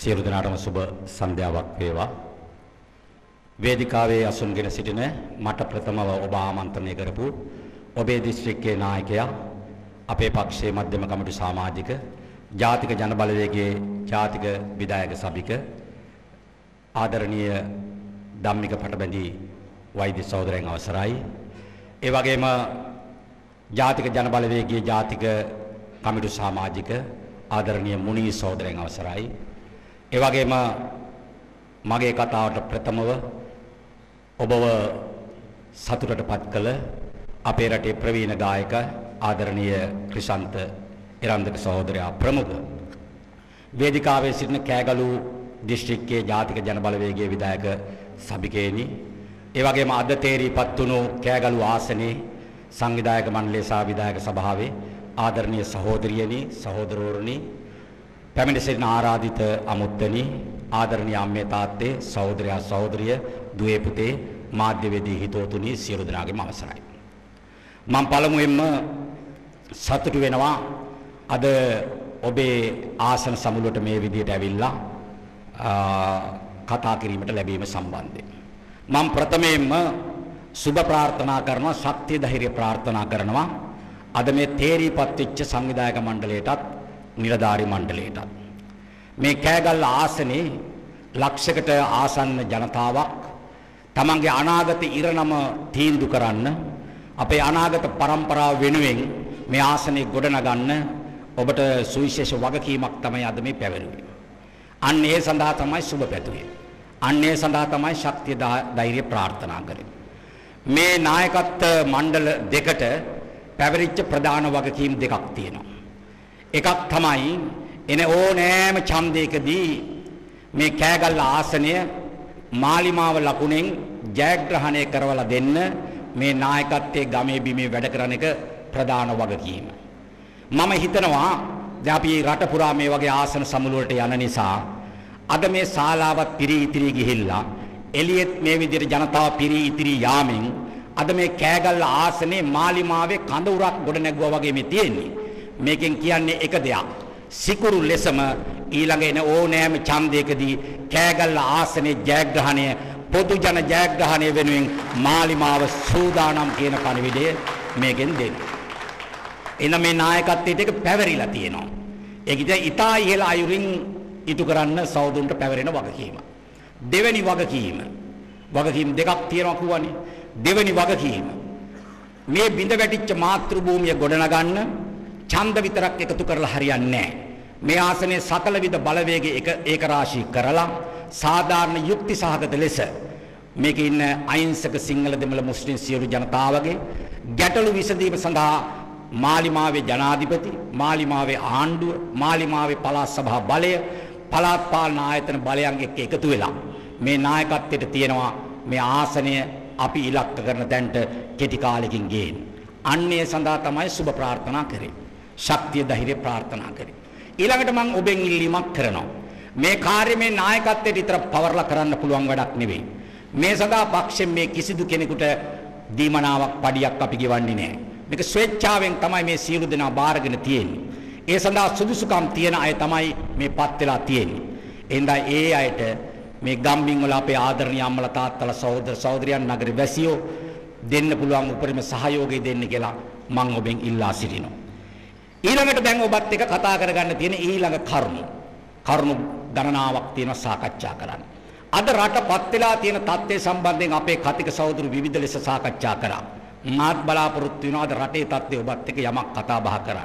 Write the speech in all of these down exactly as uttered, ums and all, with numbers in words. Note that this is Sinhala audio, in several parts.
සියලු දෙනාටම සුබ සන්ධ්‍යාවක් වේවා. වේදිකාවේ අසුන්ගෙන සිටින මට ප්‍රථමව ඔබ ආමන්ත්‍රණය කරපු ඔබේ දිස්ත්‍රික්කයේ නායකයා, අපේ පක්ෂයේ මධ්‍යම කමිටු සමාජික, ජාතික ජන බලවේගයේ ජාතික විධායක සභික ආදරණීය ධම්මික පටබැඳි වෛද්‍ය සහෝදරයන් අවසරයි. ඒ වගේම ජාතික ජන බලවේගයේ ජාතික කමිටු සමාජික ආදරණීය මුනී සහෝදරයන් අවසරයි. ඒ වගේම මගේ කතාවට ප්‍රථමව ඔබව සතුටටපත් කළ අපේ රටේ ප්‍රවීණ ගායක ආදරණීය ක්‍රිෂාන්ත ඉරන්දක සහෝදරයා ප්‍රමුඛ වේදිකාවේ සිටින කෑගලු දිස්ත්‍රික්කයේ ජාතික ජන බලවේගයේ විධායක සභිකේනි, ඒ වගේම අද තේරීපත් වුණු කෑගලු ආසනයේ සංවිධායක මණ්ඩලයේ සහ විධායක සභාවේ ආදරණීය සහෝදරියනි, සහෝදරවරුනි, පැමිණ සිටින ආරාධිත අමුත්තනි, ආදරණීය අම්මේ තාත්තේ, සහෝදරයා සහෝදරිය, දුවේ පුතේ, මාධ්‍යවේදී හිතවතුනි, සියලු දෙනාගේම අවසරයි. මම පළමුවෙන්ම සතුටු වෙනවා අද ඔබේ ආසන සමුළුවට මේ විදියට ඇවිල්ලා කතා කිරීමට ලැබීම සම්බන්ධයෙන්. මම ප්‍රථමයෙන්ම සුබ ප්‍රාර්ථනා කරනවා, ශක්තිය ධෛර්ය ප්‍රාර්ථනා කරනවා අද මේ තේරීපත් වෙච්ච සංවිධායක මණ්ඩලයටත් නිලධාරි මණ්ඩලයටත්. මේ කෑගල්ල ආසනේ ලක්ෂයකට ආසන්න ජනතාවක් තමන්ගේ අනාගත ඉරණම තීන්දුව කරන්න, අපේ අනාගත පරම්පරාව වෙනුවෙන් මේ ආසනේ ගොඩනගන්න ඔබට සුවිශේෂ වගකීමක් තමයි අද මේ පැවරුවේ. අන්න ඒ සඳහා තමයි සුබ පැතුවේ. අන්න ඒ සඳහා තමයි ශක්තිය ධෛර්ය ප්‍රාර්ථනා කරේ. මේ නායකත්ව මණ්ඩල දෙකට පැවරිච්ච ප්‍රධාන වගකීම් දෙකක් තියෙනවා. එකක් තමයි එන ඕනෑම ඡන්දයකදී මේ කෑගල්ල ආසනය මාලිමාව ලකුණෙන් ජයග්‍රහණය කරවලා දෙන්න මේ නායකත්වයේ ගමේ බිමේ වැඩ කරන එක ප්‍රධාන වගකීම. මම හිතනවා දැන් අපි රට පුරා මේ වගේ ආසන සමුළුවලට යන නිසා අද මේ ශාලාවත් පිරී ඉතිරි ගිහිල්ලා එළියෙත් මේ විදිහට ජනතාව පිරී ඉතිරි යාමෙන් අද මේ කෑගල්ල ආසනේ මාලිමාවේ කඳ උරක් ගොඩ නැගුවා වගේ මේ තියෙන්නේ. මේකෙන් කියන්නේ එක දෙයක්. සිකුරු ලෙසම ඊළඟ එන ඕනෑම ඡන්දයකදී කෑගල්ල ආසනේ ජයග්‍රහණය, පොදු ජන ජයග්‍රහණය වෙනුවෙන් මාලිමාව සූදානම් කියන පණිවිඩය මේකෙන් දෙන්නේ. එන මේ නායකත්වයට එක පැවරිලා තියෙනවා. ඒක ඉතින් ඉතා ඉහළ අයුරින් ඉටු කරන්න සෞදුන්ට පැවරෙන වගකීම. දෙවෙනි වගකීම වගකීම් දෙකක් තියෙනවා කියවනේ. දෙවෙනි වගකීම මේ බිඳ වැටිච්ච මාතෘ භූමිය ගොඩනගන්න ඡන්ද විතරක් එකතු කරලා හරියන්නේ නැහැ. මේ ආසනයේ සකල විද බලවේග එක ඒක රාශී කරලා සාධාරණ යුක්ති සහගත ලෙස මේකේ ඉන්න අහිංසක සිංහල දෙමළ මුස්ලිම් සියලු ජනතාවගේ ගැටලු විසඳීම සඳහා මාලිමාවේ ජනාධිපති, මාලිමාවේ ආණ්ඩුව, මාලිමාවේ පළාත් සභා බලය, පළාත් පාලන ආයතන බලයන් එක්ක එකතු වෙලා මේ නායකත්වයට තියෙනවා මේ ආසනය අපි ඉලක්ක කරන තැනට කෙටි කාලෙකින් ගේන්න. අන්නේ සඳහා තමයි සුබ ප්‍රාර්ථනා කරේ. ශක්තිය ධෛර්ය ප්‍රාර්ථනා කරේ. ඊළඟට මම ඔබෙන් ඉල්ලීමක් කරනවා. මේ කාර්ය මේ නායකත්වයට විතර පවර්ලා කරන්න පුළුවන් වැඩක් නෙවෙයි. මේ සඳහා පක්ෂයෙන් මේ කිසිදු කෙනෙකුට දීමනාවක් පඩියක් අපි ගෙවන්නේ නැහැ. මේක ස්වේච්ඡාවෙන් තමයි මේ සියලු දෙනා බාරගෙන තියෙන්නේ. ඒ සඳහා සුදුසුකම් තියෙන අය තමයි මේ පත් වෙලා තියෙන්නේ. එහෙනම් ඒ අයට මේ ගම්බින් වල අපේ ආදරණීය අම්මලා තාත්තලා සහෝදර සහෝදරියන් නගරේ වැසියෝ දෙන්න පුළුවන් උපරිම සහයෝගය දෙන්න කියලා මම ඔබෙන් ඉල්ලා සිටිනවා. ඊළඟට දැන් ඔබත් එක්ක කතා කරගන්න තියෙන ඊළඟ කරුණු කරුණු ගණනාවක් තියෙනවා සාකච්ඡා කරන්න. අද රටපත් වෙලා තියෙන තත්ත්වය සම්බන්ධයෙන් අපේ කතික සහෝදරු විවිධ ලෙස සාකච්ඡා කරා. මාත් බලාපොරොත්තු වෙනවා අද රටේ තත්ත්වය ඔබත් එක්ක යමක් කතා බහ කරන්න.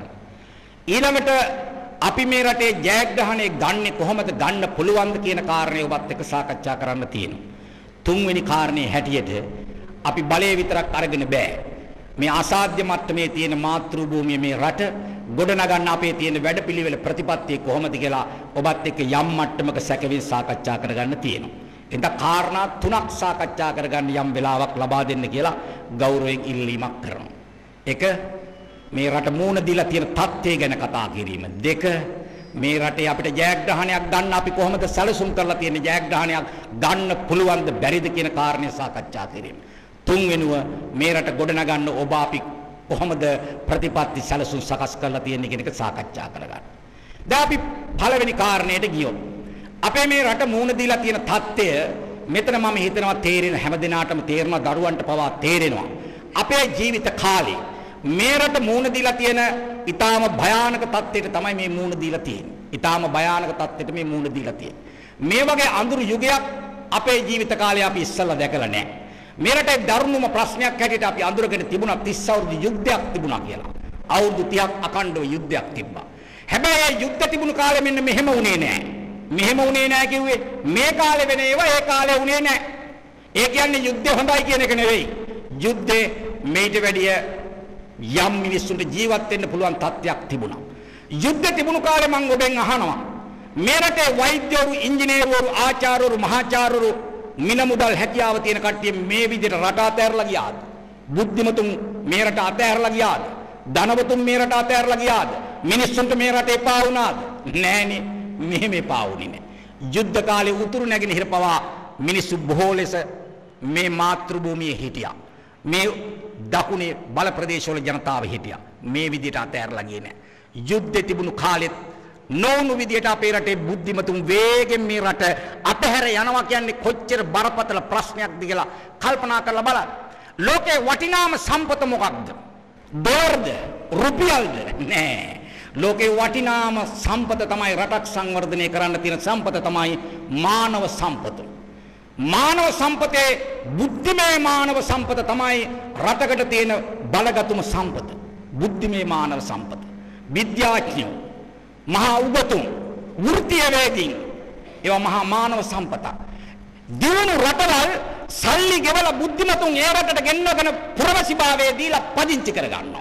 ඊළඟට අපි මේ රටේ ජයග්‍රහණය ගන්නේ කොහොමද, ගන්න පුළුවන්ද කියන කාරණේ ඔබත් එක්ක සාකච්ඡා කරන්න තියෙනවා. තුන්වෙනි කාරණේ හැටියට අපි බලය විතරක් අරගෙන බෑ. මේ අසාධ්‍ය මට්ටමේ තියෙන මාතෘ භූමිය මේ රට ගොඩනගන්න අපේ තියෙන වැඩපිළිවෙල ප්‍රතිපත්තිය කොහොමද කියලා ඔබත් එක්ක යම් මට්ටමක සැකවින් සාකච්ඡා කරගන්න තියෙනවා. එතන කාරණා තුනක් සාකච්ඡා කරගන්න යම් වෙලාවක් ලබා දෙන්න කියලා ගෞරවයෙන් ඉල්ලීමක් කරනවා. එක, මේ රට මූණ දීලා තියෙන තත්ත්වය ගැන කතා කිරීම. දෙක, මේ රටේ අපිට ජයග්‍රහණයක් ගන්න අපි කොහොමද සැලසුම් කරලා තියෙන ජයග්‍රහණයක් ගන්න පුළුවන්ද බැරිද කියන කාරණේ සාකච්ඡා කිරීම. තුන්වෙනුව, මේ රට ගොඩනගන්න ඔබ අපි කොහොමද ප්‍රතිපත්ති සැලසුම් සකස් කරලා තියෙන්නේ කියන එක සාකච්ඡා කරගන්න. දැන් අපි පළවෙනි කාරණයට ගියොත් අපේ මේ රට මූණ දීලා තියෙන தත්ත්වය මෙතන මම හිතනවා තේරෙන හැම දිනාටම තේරෙනවා දරුවන්ට පවා තේරෙනවා. අපේ ජීවිත කාලේ මේ රට මූණ දීලා තියෙන ඊටාම භයානක තත්ත්වයට තමයි මේ මූණ දීලා තියෙන්නේ. ඊටාම භයානක තත්ත්වයට මේ මූණ දීලා තියෙන්නේ. මේ වගේ අඳුරු යුගයක් අපේ ජීවිත කාලේ අපි ඉස්සෙල්ලා දැකලා නැහැ. මේ රටේ දරුණුම ප්‍රශ්නයක් හැටියට අපි අඳුරගෙන තිබුණා තිස් අවුරුදු යුද්ධයක් තිබුණා කියලා. අවුරුදු තිහක් අකණ්ඩව යුද්ධයක් තිබ්බා. හැබැයි ඒ යුද්ධ තිබුණු කාලේ මෙන්න මෙහෙම වුණේ නැහැ. මෙහෙම වුණේ නැහැ කිව්වේ මේ කාලේ වෙන ඒවා ඒ කාලේ වුණේ නැහැ. ඒ කියන්නේ යුද්ධය හොඳයි කියන එක නෙවෙයි. යුද්ධේ මේට වැඩිය යම් මිනිස්සුන්ට ජීවත් වෙන්න පුළුවන් තත්ත්වයක් තිබුණා. යුද්ධ තිබුණු කාලේ මම ඔබෙන් අහනවා මේ රටේ වෛද්‍යවරු, ඉංජිනේරුවරු, ආචාර්යවරු, මහාචාර්යවරු මිල මුදල් හැකියාව තියෙන කට්ටිය මේ විදිහට රට අතහැරලා ගියාද? බුද්ධිමතුන් මේ රට අතහැරලා ගියාද? ධනවතුන් මේ රට අතහැරලා ගියාද? මිනිස්සුන්ට මේ රට එපා වුණාද? නෑනේ. මෙහෙම එපා වුණේ නෑ. යුද්ධ කාලේ උතුරු නැගෙනහිර පවා මිනිස්සු බොහෝ ලෙස මේ මාතෘ භූමියේ හිටියා. මේ දකුණේ බල ප්‍රදේශවල ජනතාව හිටියා. මේ විදිහට අතහැරලා ගියේ නෑ. යුද්ධ තිබුණු කාලෙත් නොවුණු විදිහට අපේ රටේ බුද්ධිමතුන් වේගෙන් මේ රට අතහැර යනවා කියන්නේ කොච්චර බරපතල ප්‍රශ්නයක්ද කියලා කල්පනා කරලා බලන්න. ලෝකේ වටිනාම සම්පත මොකක්ද? දෝර්ද? රුපියල්ද? නෑ. ලෝකේ වටිනාම සම්පත තමයි රටක් සංවර්ධනය කරන්න තියෙන සම්පත තමයි මානව සම්පත. මානව සම්පතේ බුද්ධිමය මානව සම්පත තමයි රටකට තියෙන බලගතුම සම්පත. බුද්ධිමය මානව සම්පත. විද්‍යාඥයෝ, මහා උගතුන්, වෘත්තීයවේදීන් ඒවා මහා මානව සම්පත. දිනු රටවල් සල්ලි ගෙවලා බුද්ධිමතුන් ඒ රටට ගෙන්නගෙන පුරවැසිභාවයේ දීලා පදිංචි කර ගන්නවා.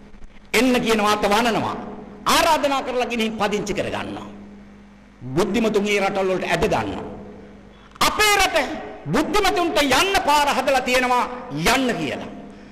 එන්න කියන වාත වනනවා. ආරාධනා කරලා ගිහින් පදිංචි කර ගන්නවා. බුද්ධිමතුන් ඒ රටවල වලට ඇද ගන්නවා. අපේ රට බුද්ධිමතුන්ට යන්න පාර හදලා තියෙනවා යන්න කියලා.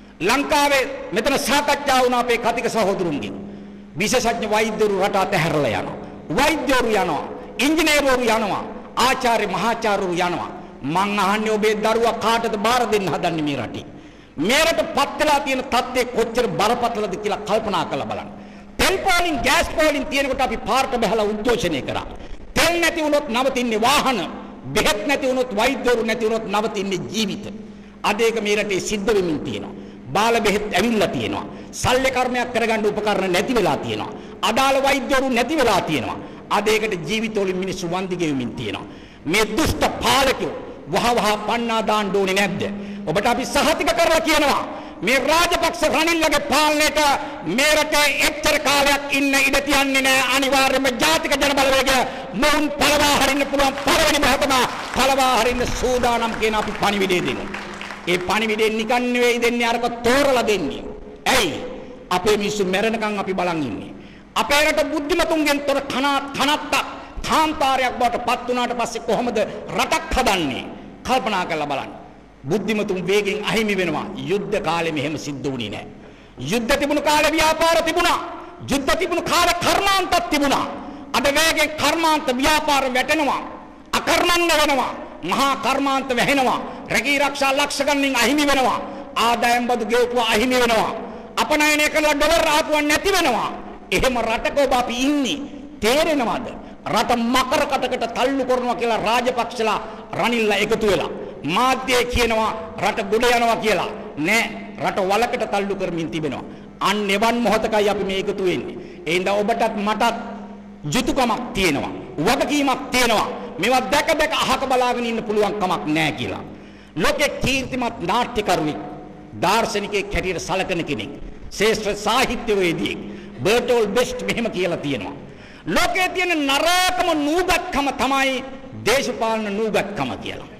ලංකාවේ මෙතන සාකච්ඡා වුණා අපේ කතික සහෝදරුන්ගෙන්. විශේෂඥ වෛද්‍යවරු රට අතහැරලා යනවා. වෛද්‍යවරු යනවා. ඉංජිනේරුවරු යනවා. ආචාර්ය මහාචාර්යවරු යනවා. මං අහන්නේ ඔබේ දරුවා කාටද බාර දෙන්න හදන්නේ මේ රටේ? මේ රට පත් වෙලා තියෙන තත්ත්වය කොච්චර බරපතලද කියලා කල්පනා කරලා බලන්න. තෙල් පොලින් ගෑස් පොලින් තියෙනකොට අපි පාරට බහලා උද්ඝෝෂණය කරා. තෙල් නැති වුණොත් නවතින්නේ වාහන. බෙහෙත් නැති වුණොත් වෛද්‍යවරු නැති වුණොත් නවතින්නේ ජීවිත. අද ඒක මේ රටේ සිද්ධ වෙමින් තියෙනවා. බාල බෙහෙත් ඇවිල්ලා තියෙනවා. ශල්‍ය කර්මයක් කරගන්න උපකරණ නැති වෙලා තියෙනවා. අදාළ වෛද්‍යවරු නැති වෙලා තියෙනවා. අද ඒකට ජීවිතවලින් මිනිස්සු වන්දි ගෙවමින් තියෙනවා. මේ දුෂ්ට පාලකයෝ වහ වහ පන්නා දාන්න ඕනේ නැද්ද? ඔබට අපි සහතික කරලා කියනවා මේ රාජපක්ෂ රනිල්ලගේ පාලනයට මේ රටේ එච්චර කාලයක් ඉන්න ඉඩ තියන්නේ නැහැ. අනිවාර්යයෙන්ම ජාතික ජන බලවේගය මොවුන් පළවා හරින්න පුළුවන් පළවෙනි මහතමා පළවා හරින්න සූදානම් කියන අපි පණිවිඩය දෙනවා. ඒ පණිවිඩය නිකන් නෙවෙයි දෙන්නේ අරක තෝරලා දෙන්නේ. ඇයි? අපේ මිනිස්සු මැරෙනකන් අපි බලන් ඉන්නේ. අපේ රට බුද්ධිමතුන්ගෙන් තොර කනත් කනත්තක් කාන්තාරයක් බවට පත් වුණාට පස්සේ කොහොමද රටක් හදන්නේ? කල්පනා කරලා බලන්න. බුද්ධිමතුන් වේගෙන් අහිමි වෙනවා. යුද්ධ කාලේ මෙහෙම සිද්ධ වුණේ නැහැ. යුද්ධ තිබුණු කාලේ ව්‍යාපාර තිබුණා. යුද්ධ තිබුණු කාලේ කර්මාන්තත් තිබුණා. අද වේගෙන් කර්මාන්ත ව්‍යාපාර වැටෙනවා. අකර්මණ්‍ය වෙනවා. මහා කර්මාන්ත වැහෙනවා. රැකී ආරක්ෂා ලක්ෂ ගණනින් අහිමි වෙනවා. ආදායම් බදු ගෙවපුවා අහිමි වෙනවා. අපනයනය කළා ඩොලර් ආපුවා නැති වෙනවා. එහෙම රටක ඔබ අපි ඉන්නේ. තේරෙනවද? රට මකර කටකට තල්ලු කරනවා කියලා රාජපක්ෂලා රනිල්ලා එකතු වෙලා මාධ්‍යයේ කියනවා රට ගොඩ යනවා කියලා. නෑ, රට වලකට තල්ලු කරමින් තිබෙනවා. අන්න එවන් මොහොතකයි අපි මේ එකතු වෙන්නේ. ඒ හින්දා ඔබටත් මටත් යුතුයකමක් තියෙනවා. වගකීමක් තියෙනවා. මේවා දැක දැක අහක බලාගෙන ඉන්න පුළුවන් කමක් නෑ කියලා. ලෝකේ කීර්තිමත් නාට්‍යකරුවෙක්, දාර්ශනිකයෙක් හැටියට සැලකෙන කෙනෙක්, ශ්‍රේෂ්ඨ සාහිත්‍යවේදියෙක් බර්ටෝල් බෙස්ට් මෙහෙම කියලා තියෙනවා. ලෝකයේ තියෙන නරකම නූගත්කම තමයි දේශපාලන නූගත්කම කියලා.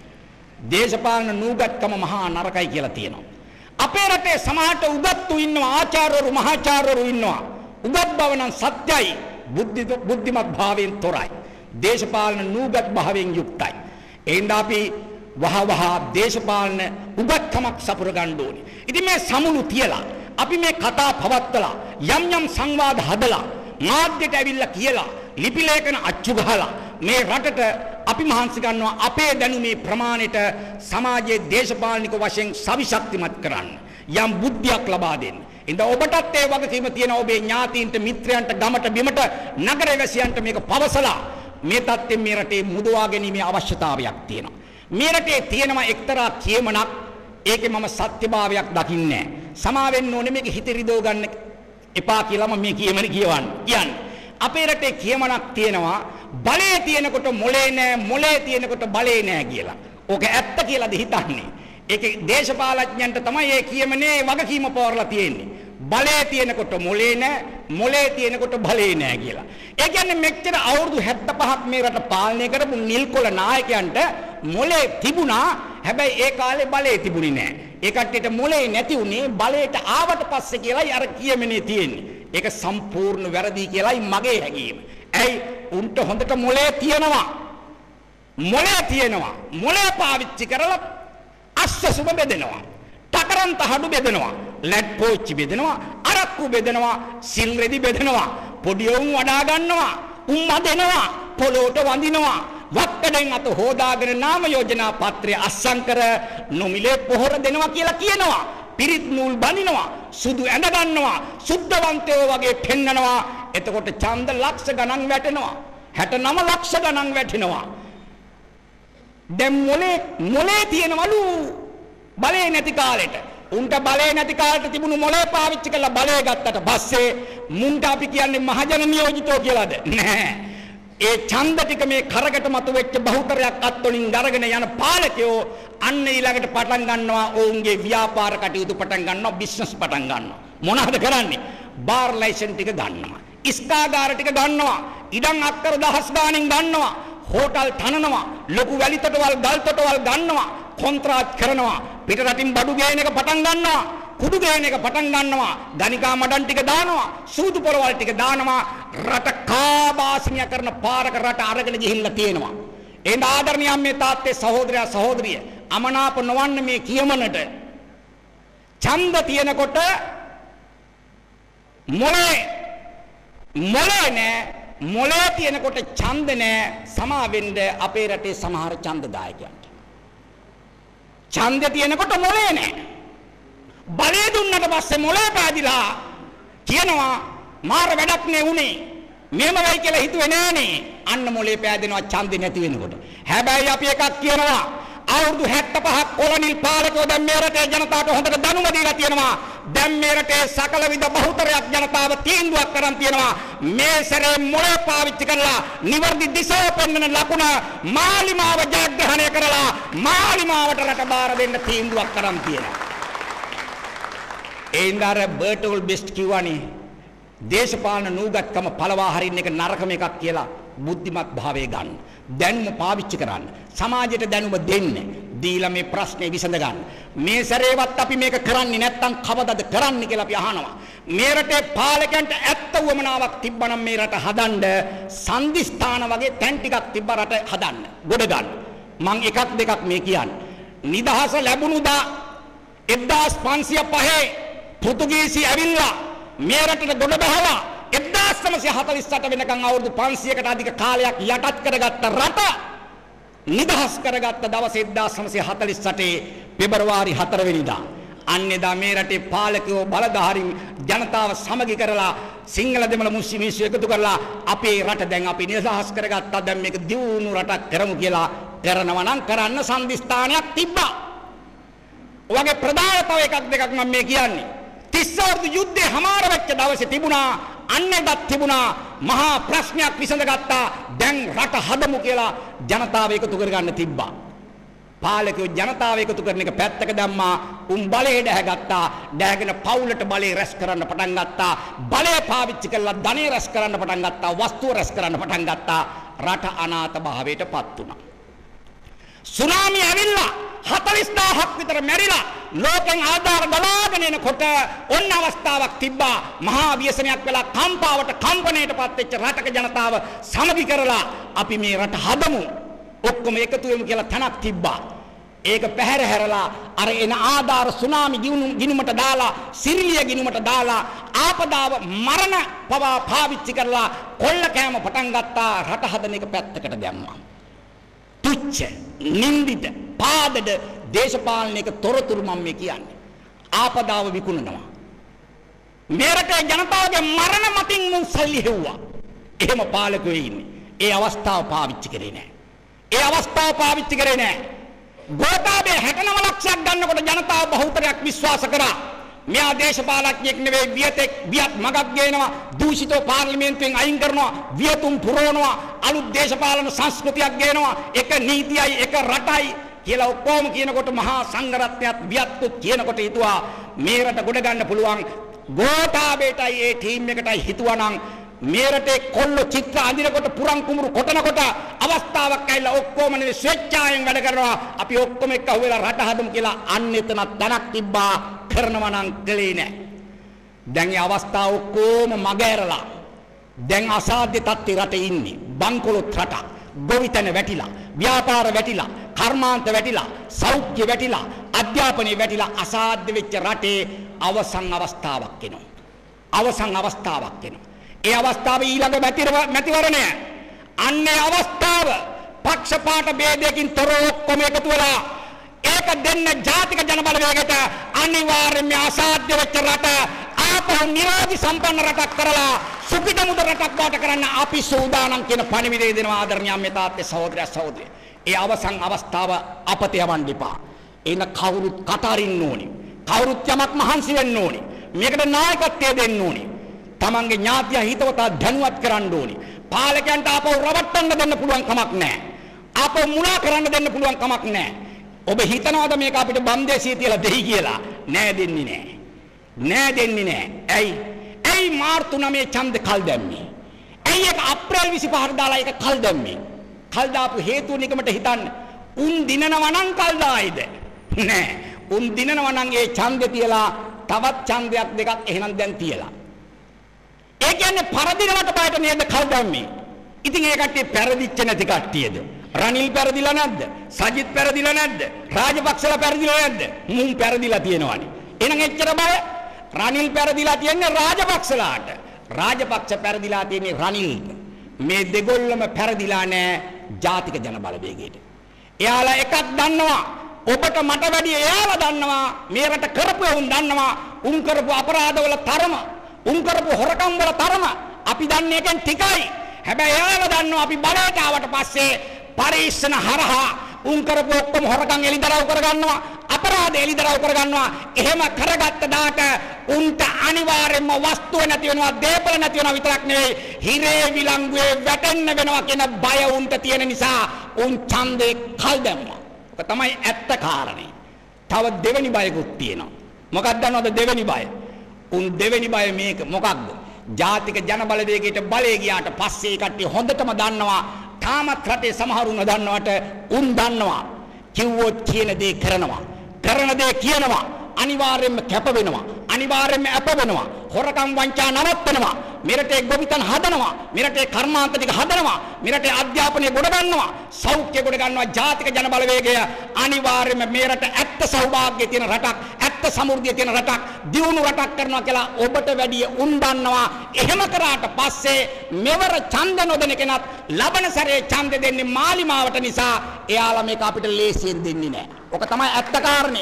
දේශපාලන නූගත්කම මහා නරකයි කියලා තියෙනවා. අපේ රටේ සමහරට උගත්තු ඉන්නවා, ආචාර්යවරු මහාචාර්යවරු ඉන්නවා. උගත් බව නම් සත්‍යයි, බුද්ධි බුද්ධිමත් භාවයෙන් තොරයි. දේශපාලන නූගත් භාවයෙන් යුක්තයි. එහෙනම් අපි වහ වහ දේශපාලන උගත්කමක් සපුර ගන්න ඕනේ. ඉතින් මේ සමුළු තියලා අපි මේ කතා පවත්වලා යම් යම් සංවාද හදලා මාධ්‍යට ඇවිල්ලා කියලා ලිපි ලේඛන අච්චු ගහලා මේ රටට අපි මහන්සි ගන්නවා අපේ දැනුමේ ප්‍රමාණයට සමාජයේ දේශපාලනික වශයෙන් සවිශක්තිමත් කරන්න, යම් බුද්ධියක් ලබා දෙන්න. ඉතින් ඔබටත් ඒ වගකීම තියෙන ඔබේ ඥාතීන්ට, මිත්‍රයන්ට, ගමට, බිමට, නගරවැසියන්ට මේක පවසලා මේ තත්ත්වයෙන් මේ රටේ මුදවා ගැනීමේ අවශ්‍යතාවයක් තියෙනවා. මේ රටේ තියෙනවා එක්තරා කියමනක් ඒකේ මම සත්‍යභාවයක් දකින්නේ නැහැ. සමා වෙන්න ඕනේ මේක හිත රිදව ගන්න එපා කියලා මම මේ කියමන කියවන්නේ. කියන්නේ අපේ රටේ කියමනක් තියෙනවා බලේ තියෙනකොට මොලේ නැහැ මොලේ තියෙනකොට බලේ නැහැ කියලා. ඕක ඇත්ත කියලාද හිතන්නේ? ඒකේ දේශපාලඥයන්ට තමයි මේ කියමනේ වගකීම පවරලා තියෙන්නේ. බලේ තියෙනකොට මොලේ නැහැ මොලේ තියෙනකොට බලේ නැහැ කියලා. ඒ කියන්නේ මෙච්චර අවුරුදු හැත්තෑපහක් මේ රට පාලනය කරපු නිල්කොළ නායකයන්ට මොලේ තිබුණා හැබැයි ඒ කාලේ බලේ තිබුණේ නැහැ. ඒ කට්ටියට මොලේ නැති උනේ බලයට ආවට පස්සේ කියලායි අර කියමනේ තියෙන්නේ. ඒක සම්පූර්ණ වැරදි කියලායි මගේ හැඟීම. ඇයි උන්ට හොඳට මොලේ තියෙනවා. මොලේ තියෙනවා. මොලේ පාවිච්චි කරලා අස්සසුබ බෙදෙනවා. තකරන්ත හඩු බෙදෙනවා. ලැට් පෝච්චි බෙදෙනවා. අරක්කු බෙදෙනවා. සිල් රෙදි බෙදෙනවා. පොඩි උන් වඩා ගන්නවා. උම්ම දෙනවා. පොළොට වඳිනවා. වක්කඩෙන් අත හොදාගෙන නාම යෝජනා පත්‍රය අස්සම් කර නොමිලේ පොහොර දෙනවා කියලා කියනවා. පිරිත් නූල් බඳිනවා. සුදු ඇඳ ගන්නවා. සුද්ධවන්තයෝ වගේ පෙන්නනවා. එතකොට ඡන්ද ලක්ෂ ගණන් වැටෙනවා. හැට නව ලක්ෂ ගණන් වැටෙනවා. දැන් මොලේ මොලේ තියෙනවලු බලේ නැති කාලෙට. උන්ට බලේ නැති කාලෙට තිබුණු මොලේ පාවිච්චි කරලා බලේ ගත්තට පස්සේ මුන්ට අපි කියන්නේ මහජන නියෝජිතෝ කියලාද? නෑ. ඒ ඡන්ද ටික මේ කරකට මතු වෙච්ච බහුතරයක් අත්වලින් අරගෙන යන පාලකයෝ අන්න ඊළඟට පටන් ගන්නවා ඔවුන්ගේ ව්‍යාපාර කටයුතු පටන් ගන්නවා බිස්නස් පටන් ගන්නවා. මොනවද කරන්නේ? බාර් ලයිසන් ටික ගන්නවා. ඉස්කාගාර ටික ගන්නවා. ඉඩම් අක්කර දහස් ගාණින් ගන්නවා. හෝටල් තනනවා. ලොකු වැලි තොටවල් ගල් තොටවල් ගන්නවා. කොන්ත්‍රාත් කරනවා. පිට රටින් බඩු ගේන එක පටන් ගන්නවා. කුඩු ගේන එක පටන් ගන්නවා. ගණිකා මඩන් ටික දානවා. සූදු පොරවල් ටික දානවා. රට කාබාසිනිය කරන පාරක රට අරගෙන ගිහිල්ලා තියෙනවා. ඒ ආදරණීය අම්මේ තාත්තේ සහෝදරයා සහෝදරිය අමනාප නොවන්න මේ කියමනට ඡන්ද තියෙනකොට මොලේ මොලේ නෑ මොලේ තියෙනකොට ඡන්ද නෑ සමා වෙන්න අපේ රටේ සමහර ඡන්දදායකයන්ට ඡන්ද තියෙනකොට මොලේ නෑ බලේ දුන්නට පස්සේ මොලේ පාදිලා කියනවා මාර වැඩක් නේ උනේ මේම වෙයි කියලා හිතුවේ නෑනේ අන්න මොලේ පෑදෙනවා ඡන්දෙ නැති වෙනකොට හැබැයි අපි එකක් කියනවා අවුරුදු හැත්තෑපහක් කොලනිල් පාලකෝ දැන් මේ රටේ ජනතාවට හොඳට දැනුම දීලා තියෙනවා දැන් මේ රටේ සකල විද බහුතරයක් ජනතාව තීන්දුවක් කරන් තියෙනවා මේ සැරේ මොලේ පාවිච්චි කරලා නිවර්දි දිශාව පෙන්වන ලකුණ මාලිමාව ජයග්‍රහණය කරලා මාලිමාවට රට බාර දෙන්න තීන්දුවක් කරන් තියෙනවා ඒ ඉඳාර බර්ටෝල් බෙස්ට් කිව්වනේ දේශපාලන නූගත්කම පළවා හරින්න එක නරකම එකක් කියලා බුද්ධිමත් භාවයේ ගන්න. දැනුම පාවිච්චි කරන්න. සමාජයට දැනුම දෙන්න. දීලා මේ ප්‍රශ්නේ විසඳ ගන්න. මේ සැරේවත් අපි මේක කරන්නේ නැත්තම් කවදද කරන්න කියලා අපි අහනවා. මේ රටේ පාලකයන්ට ඇත්ත වමනාවක් තිබ්බනම් මේ රට හදන්න සංදිස්ථාන වගේ තැන් ටිකක් තිබ්බ රට හදන්න. ගොඩ ගන්න. මං එකක් දෙකක් මේ කියන්නේ. නිදහස ලැබුණු දා එක්දාස් පන්සිය පහ පෘතුගීසි ඇවිල්ලා මේ රටට ගොඩ බහලා එක්දාස් නවසිය හතළිස් අට වෙනකන් අවුරුදු පන්සියකට අධික කාලයක් යටත් කරගත්ත රට නිදහස් කරගත්ත දවස් එක්දාස් නවසිය හතළිස් අටේ පෙබරවාරි හතර වෙනිදා අන්නේදා මේ රටේ පාලකයෝ බලධාරීන් ජනතාව සමගි කරලා සිංහල දෙමළ මුස්ලිම් මිනිස්සු එකතු කරලා අපේ රට දැන් අපි නිදහස් කරගත්තා දැන් මේක දියුණු රටක් කරමු කියලා කරනවා නම් කරන්න සම්දිස්ථානයක් තිබ්බා. ඔයගේ ප්‍රධාන තව එකක් දෙකක් මම මේ කියන්නේ තිස් අවුරුදු යුද්ධේ හමාර වෙච්ච දවසේ තිබුණා අන්නේදත් තිබුණා මහා ප්‍රශ්නයක් විසඳගත්තා දැන් රට හදමු කියලා ජනතාව එකතු කරගන්න තිබ්බා. පාලකයෝ ජනතාව එකතු කරන එක පැත්තක දැම්මා උන් බලේ දැහැගත්තා දැහැගෙන පවුලට බලේ රැස් කරන්න පටන් ගත්තා බලේ පාවිච්චි කරලා ධනෙ රැස් කරන්න පටන් ගත්තා වස්තුව රැස් කරන්න පටන් ගත්තා රට අනාථ භාවයටපත් වුණා. සුනාමි ඇවිල්ලා හතළිස් දාහක් විතර මැරිලා ලෝකෙන් ආධාර ගලාගෙන එනකොට ඔන්න අවස්ථාවක් තිබ්බා මහා ව්‍යසනයක් වෙලා කම්පාවට කම්පණයටපත් වෙච්ච රටක ජනතාව සමගි කරලා අපි මේ රට හදමු ඔක්කොම එකතු වෙමු කියලා තැනක් තිබ්බා. ඒක පැහැර හැරලා අර එන ආධාර සුනාමි ගිණුමට දාලා සිරිලිය ගිණුමට දාලා ආපදාව මරණ පවා පාවිච්චි කරලා කොල්ල කෑම පටන් ගත්තා රට හදන එක පැත්තකට දැම්මා. තුච්ච නින්දිත පාදඩ දේශපාලනික තොරතුරු මම මේ කියන්නේ ආපදාව විකුණනවා මේ රටේ ජනතාවගේ මරණ මතින් මුන් සල්ලි හෙව්වා එහෙම පාලකයෝ ඉන්නේ ඒ අවස්ථාව පාවිච්චි කරේ නැහැ. ඒ අවස්ථාව පාවිච්චි කරේ නැහැ. ගෝඨාභය හැටනව ලක්ෂයක් ගන්නකොට ජනතාව බහුතරයක් විශ්වාස කරා. මෙයා දේශපාලඥයෙක් නෙවෙයි වියතෙක් වියත් මගක් ගේනවා දූෂිතව පාර්ලිමේන්තුවෙන් අයින් කරනවා වියතුන් පුරවනවා අලුත් දේශපාලන සංස්කෘතියක් ගේනවා එක නීතියයි එක රටයි කියලා ඔක්කොම කියනකොට මහා සංඝරත්නයත් වියත්තුත් කියනකොට හිතුවා මේ රට ගොඩ ගන්න පුළුවන් ගෝඨාභයටයි ඒ ටීම් එකටයි හිතුවානම් මේ රටේ කොල්ල චිත්‍ර අඳිනකොට පුරන් කුඹුරු කොටනකොට අවස්ථාවක් ඇවිල්ලා ඔක්කොම නෙවෙයි ස්වේච්ඡාවෙන් වැඩ කරනවා අපි ඔක්කොම එක්ක අහුවෙලා රට හදමු කියලා අන්න එතන තනක් තිබ්බා කරනවා නම් කලේ නෑ දැන් ඒ අවස්ථාව ඔක්කොම මගහැරලා දැන් අසාධ්‍ය තත්ත්වයේ රටේ ඉන්නේ බංකොලොත් රට ගොවිතැන වැටිලා ව්‍යාපාර වැටිලා කර්මාන්ත වැටිලා සෞඛ්‍ය වැටිලා අධ්‍යාපනය වැටිලා අසාධ්‍ය වෙච්ච රටේ අවසන් අවස්ථාවක් එනවා අවසන් අවස්ථාවක් එනවා ඒ අවස්ථාවේ ඊළඟ මැතිවරණය අන්නේ අවස්ථාව පක්ෂපාත ભેදයකින් තොර ඔක්කොම එකතු වෙලා ඒක දෙන්න ජාතික ජන බලවේගයට අනිවාර්යයෙන්ම අසාධ්‍ය වෙච්ච රට ආපහු නිරෝධි සම්පන්න රටක් කරලා සුඛිත මුද රටක් වාට කරන්න අපි සූදානම් කියන පණිවිඩය දෙනවා ආදරණීය අම්මේ තාත්තේ සහෝදරය සහෝදරිය. ඒ අවසන් අවස්ථාව අපත යවන්න එපා. එන කවුරුත් කතරින්න ඕනි. කවුරුත් යමක් මහන්සි වෙන්න ඕනි. මේකට නායකත්වය දෙන්න ඕනි. තමන්ගේ ඥාතිය හිතවතා දැනුවත් කරන්න ඕනි. පාලකයන්ට ආපහු රවට්ටන්න දෙන්න පුළුවන් කමක් නැහැ. ආපහු මුලා කරන්න දෙන්න පුළුවන් කමක් නැහැ. ඔබ හිතනවාද මේක අපිට බම්දේසිය තියලා දෙයි කියලා? නෑ දෙන්නේ නෑ. නෑ දෙන්නේ නෑ. ඇයි? ඇයි මාර්තු නවය ඡන්ද කල් දැම්මේ? ඇයි ඒක අප්‍රේල් විසිපහට දාලා ඒක කල් දැම්මේ? කල් දාපු හේතුව නිකමට හිතන්න. උන් දිනනවා නම් කල් දායිද? නෑ. උන් දිනනවා නම් ඒ ඡන්දේ තියලා තවත් ඡන්දයක් දෙකක් එහෙනම් දැන් තියලා. ඒ කියන්නේ පරදිනවට බයට නේද කල් දැම්මේ? ඉතින් ඒ කට්ටිය පෙරදිච්ච නැති කට්ටියද? රනිල් පෙරදිලා නැද්ද? සජිත් පෙරදිලා නැද්ද? රාජපක්ෂලා පෙරදිලා නැද්ද? මුන් පෙරදිලා තියෙනවනේ. එහෙනම් එච්චර බය රනිල් පෙරදිලා තියන්නේ රාජපක්ෂලාට. රාජපක්ෂ පෙරදිලා තියන්නේ රනිල්ට. මේ දෙගොල්ලම පෙරදිලා නැහැ ජාතික ජන බලවේගයට. එයාලා එකක් දන්නවා ඔබට මට වැඩි එයාලා දන්නවා මේ රට කරපු උන් දන්නවා උන් කරපු අපරාධවල තරම උන් කරපු හොරකම් වල තරම අපි දන්නේ එකෙන් ටිකයි. හැබැයි එයාලා දන්නවා අපි බලයට ආවට පස්සේ පරිස්සන හරහා උන් කරපු ඔක්කොම හොරකම් එලිදරව් කරගන්නවා අපරාධ එලිදරව් කරගන්නවා. එහෙම කරගත්ත දාට උන්ට අනිවාර්යයෙන්ම වස්තුව නැති වෙනවා දේපල නැති වෙනවා විතරක් නෙවෙයි හිරේ විලංගුවේ වැටෙන්න වෙනවා කියන බය උන්ට තියෙන නිසා උන් ඡන්දේ කල් දැම්මා. ඔක තමයි ඇත්ත කාරණේ. තව දෙවෙනි බයකුත් තියෙනවා. මොකක්ද දන්නවද දෙවෙනි බය? උන් දෙවෙනි බය මේක මොකක්ද? ජාතික ජන බලවේගයට බලය ගියාට පස්සේ කට්ටිය හොඳටම දන්නවා තාමත් රටේ සමහරුන් දන්නවට උන් දන්නවා කිව්වොත් කියන දේ කරනවා කරන දේ කියනවා අනිවාර්යයෙන්ම කැප වෙනවා අනිවාර්යයෙන්ම අප වෙනවා හොරකම් වංචා නවත්තනවා මෙරටේ ගොවිතැන් හදනවා මෙරටේ කර්මාන්ත ටික හදනවා මෙරටේ අධ්‍යාපනය ගොඩ ගන්නවා සෞඛ්‍ය ගොඩ ගන්නවා ජාතික ජන බලවේගය අනිවාර්යයෙන්ම මේ රට ඇත්ත සෞභාග්‍ය තියෙන රටක් ඇත්ත සමෘද්ධිය තියෙන රටක් දියුණු රටක් කරනවා කියලා ඔබට වැඩිය උන් දන්නවා. එහෙම කරාට පස්සේ මෙවර ඡන්ද නොදෙන කෙනත් ලබන සැරේ ඡන්ද දෙන්නේ මාලිමාවට නිසා එයාලා මේක අපිට ලේසියෙන් දෙන්නේ නැහැ. ඔක තමයි ඇත්ත කාරණේ.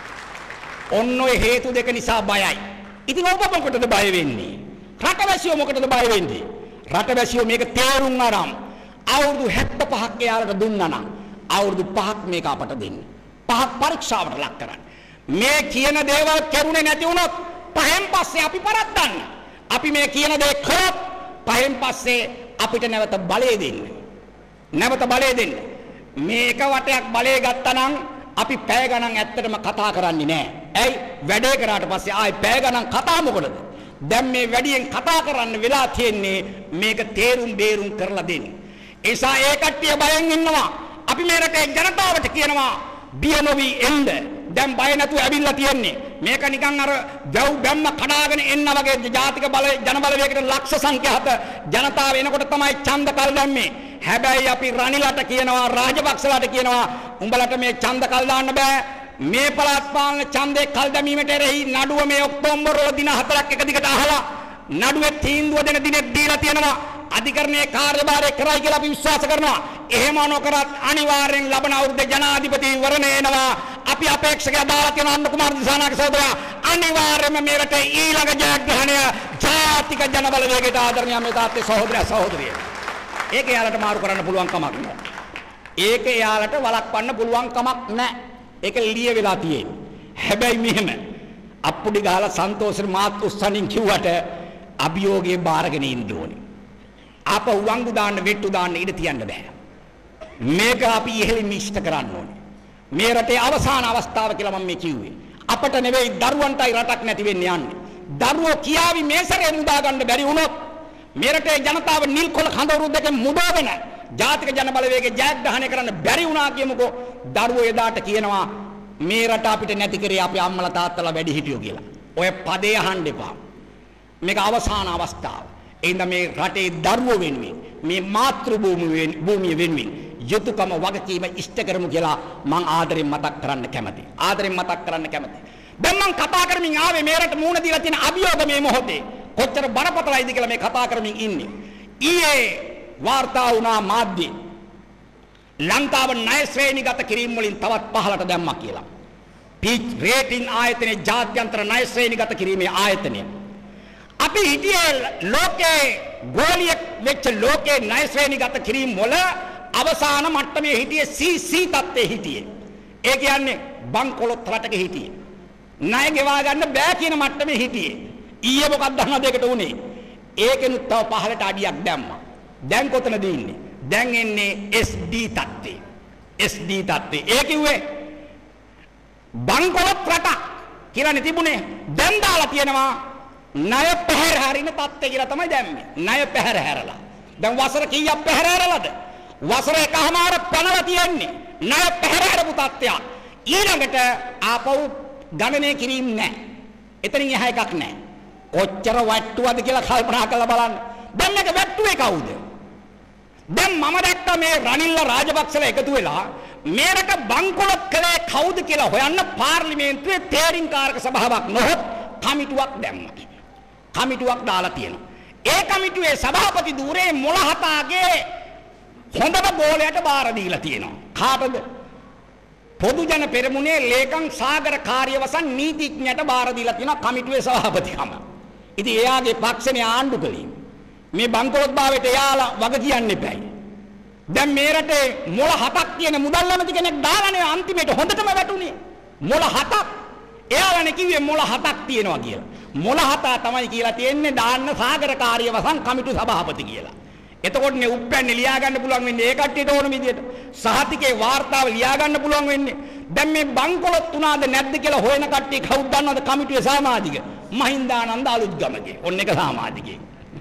ඔන්න ඔය හේතු දෙක නිසා බයයි. ඉතින් ඔබ මොකටද බය වෙන්නේ? රටවැසියෝ මොකටද බය වෙන්නේ? රටවැසියෝ මේක තේරුම් අරන් අවුරුදු හැත්තෑ පහක් එයාලට දුන්නා නම් අවුරුදු පහක් මේක අපට දෙන්න. පහක් පරීක්ෂාවට ලක් කරන්න. මේ කියන දේවල් කරුණේ නැති වුණොත් පහෙන් පස්සේ අපි පරද්දන්න. අපි මේ කියන දේ කරොත් පහෙන් පස්සේ අපිට නැවත බලය දෙන්න. නැවත බලය දෙන්න. මේක වටයක් බලය ගත්තා නම් අපි පැය ගණන් ඇත්තටම කතා කරන්නේ නැහැ. ඇයි? වැඩේ කරාට පස්සේ ආයි පැය ගණන් කතා මොකටද? දැන් මේ වැඩියෙන් කතා කරන්න වෙලා තියෙන්නේ මේක තේරුම් බේරුම් කරලා දෙන්න. ඒ නිසා ඒ කට්ටිය බයෙන් ඉන්නවා. අපි මේ රටේ ජනතාවට කියනවා බිය නොවි එන්න. දැන් බය නැතුව ඇවිල්ලා තියෙන්නේ. මේක නිකන් අර වැව් බැම්ම කඩාගෙන එන්න වගේ ජාතික බල ජන බලවේගයකට ලක්ෂ සංඛ්‍යාත ජනතාව එනකොට තමයි ඡන්ද කල් දැම්මේ. හැබැයි අපි රනිලට කියනවා රාජපක්ෂලාට කියනවා උඹලට මේ ඡන්ද කල් දාන්න බෑ. මේ පළාත් පාලන ඡන්දේ කල් දැමීමට එරෙහි නඩුව මේ ඔක්තෝබර් වල දින හතරක් එක දිගට අහලා නඩුවේ තීන්දුව දෙන දිනෙත් දීලා තියෙනවා. අධිකරණයේ කාර්යභාරය කරයි කියලා අපි විශ්වාස කරනවා. එහෙම නොකරත් අනිවාර්යෙන් ලබන අවුරුද්දේ ජනාධිපතිවරණය එනවා. අපි අපේක්ෂකයා දාලා තියෙන අන්න කුමාර දිසානායක සහෝදරයා අනිවාර්යයෙන්ම මේ රටේ ඊළඟ ජයග්‍රහණය ජාතික ජන බලවේගයට ආදරණීය මේ තාත්තේ සහෝදරයා සහෝදරිය. ඒක යාලට මාරු කරන්න පුළුවන් කමක් නෑ. ඒක යාලට වළක්වන්න පුළුවන් කමක් නෑ. ඒක ලිය වෙලා තියෙන්නේ. හැබැයි මෙහෙම අප්පුඩි ගහලා සන්තෝෂෙන් මාත් උස්සනින් කිව්වට අභියෝගයේ බාරගෙන ඉන්න ඕනේ. අප උවංගු දාන්න වෙට්ටු දාන්න ඉඩ තියන්න බෑ. මේක අපි ඉහෙලින් නිශ්චිත කරන්න ඕනේ. මේ රටේ අවසාන අවස්ථාව කියලා මම මේ කිව්වේ. අපට නෙවෙයි දරුවන්ටයි රටක් නැති වෙන්නේ යන්නේ. දරුවෝ කියාවි මේ සැරේ මුදා ගන්න බැරි වුණොත් මේ රටේ ජනතාව නිල් කොළ කඳවුරු දෙක මුදාගෙන ජාතික ජන බලවේගයේ ජයග්‍රහණය කරන්න බැරි වුණා කියමුකෝ. දරුවෝ එදාට කියනවා මේ රට අපිට නැති කරේ අපේ අම්මලා තාත්තලා වැඩි හිටියෝ කියලා. ඔය පදේ අහන්න එපා. මේක අවසාන අවස්ථාව. එහෙනම් මේ රටේ දරුවෝ වෙනුවෙන් මේ මාතෘ භූමිය වෙනුවෙන් යුතුයකම වගකීම ඉෂ්ට කරමු කියලා මම ආදරෙන් මතක් කරන්න කැමතියි. ආදරෙන් මතක් කරන්න කැමතියි. දැන් මම කතා කරමින් ආවේ මේ රට මූණ දීලා තියෙන අභියෝග මේ මොහොතේ කොච්චර බරපතලයිද කියලා මේ කතා කරමින් ඉන්නේ. ඊයේ වාර්තා වුණා මාධ්‍යේ ලංකාව ණය ශ්‍රේණිගත කිරීම වලින් තවත් පහළට දැම්මා කියලා. පීච් රේටින් ආයතනයේ ජාත්‍යන්තර ණය ශ්‍රේණිගත කිරීමේ ආයතනය. අපි හිටියේ ලෝකේ ගෝලීය වෙච්ච ලෝකේ ණය ශ්‍රේණිගත කිරීම වල අවසාන මට්ටමේ හිටියේ සී සී තත්ත්වයේ හිටියේ. ඒ කියන්නේ බංකොලොත් රටක හිටියේ. ණය ගෙවා ගන්න බෑ කියන මට්ටමේ හිටියේ. ඊයේ මොකක්ද අහන දෙකට උනේ? ඒකෙනුත් තව පහළට අඩියක් දැම්මා. දැන් කොතනද ඉන්නේ? දැන් එන්නේ එස් ඩී තත්ත්වේ. එස් ඩී තත්ත්වේ. ඒ කිව්වේ බංකොලොත් රට කියලා තිබුණේ. දැන් දාලා තියෙනවා ණය පැහැර හරින තත්ත්වය කියලා තමයි දැම්මේ. ණය පැහැර හැරලා. දැන් වසර කීයක් පැහැර හැරලාද? වසර එකමාර පනලා තියෙන්නේ. ණය පැහැර හැරපු තත්ත්වයක්. ඊළඟට ආපහු ගණනය කිරීම නැහැ. එතනින් එහා එකක් නැහැ. කොච්චර වට්ටුවද කියලා කල්පනා කරලා බලන්න. දැන් මේක වැට්ටුවේ කවුද? දැන් මම දැක්ක මේ රනිල්ල රාජපක්ෂලා එකතු වෙලා මේකට බංකොලොත් කළේ කවුද කියලා හොයන්න පාර්ලිමේන්තුවේ තේරීම්කාරක සභාවක් නොහොත් කමිටුවක් දැම්මා. කමිටුවක් දාලා තියෙනවා. ඒ කමිටුවේ සභාපති ධූරේ මොළහතාගේ හොඳම ගෝලයට බාර දීලා තියෙනවා. කාටද? පොදු ජන පෙරමුණේ ලේකම් සාගර කාර්යවසන් නීතිඥයට බාර දීලා තියෙනවා කමිටුවේ සභාපතිකම. ඉතින් එයාගේ පක්ෂනේ ආණ්ඩු කළේ. මේ බංකොලොත් භාවයට එයාලා වග කියන්න එපයි. දැන් මේ රටේ මොළ හතක් තියෙන මුදල් නැමැති කෙනෙක් දාලානේ අන්තිමේට හොඳටම වැටුනේ. මොළ හතක්. එයාලානේ කිව්වේ මොළ හතක් තියෙනවා කියලා. මොළ හත තමයි කියලා තියෙන්නේ දාන්න සාගර කාර්යවසන් කමිටු සභාපති කියලා. එතකොට නේ උප්පැන්නේ ලියා ගන්න පුළුවන් වෙන්නේ ඒ කට්ටියට ඕන විදියට. සහතිකේ වාර්තාව ලියා ගන්න පුළුවන් වෙන්නේ. දැන් මේ බංකොලොත් උනාද නැද්ද කියලා හොයන කට්ටිය කවුද දන්නවද? කමිටුවේ සමාජික මහින්දානන්ද අලුත්ගමගේ. ඔන්න එක සමාජිකයෙක්.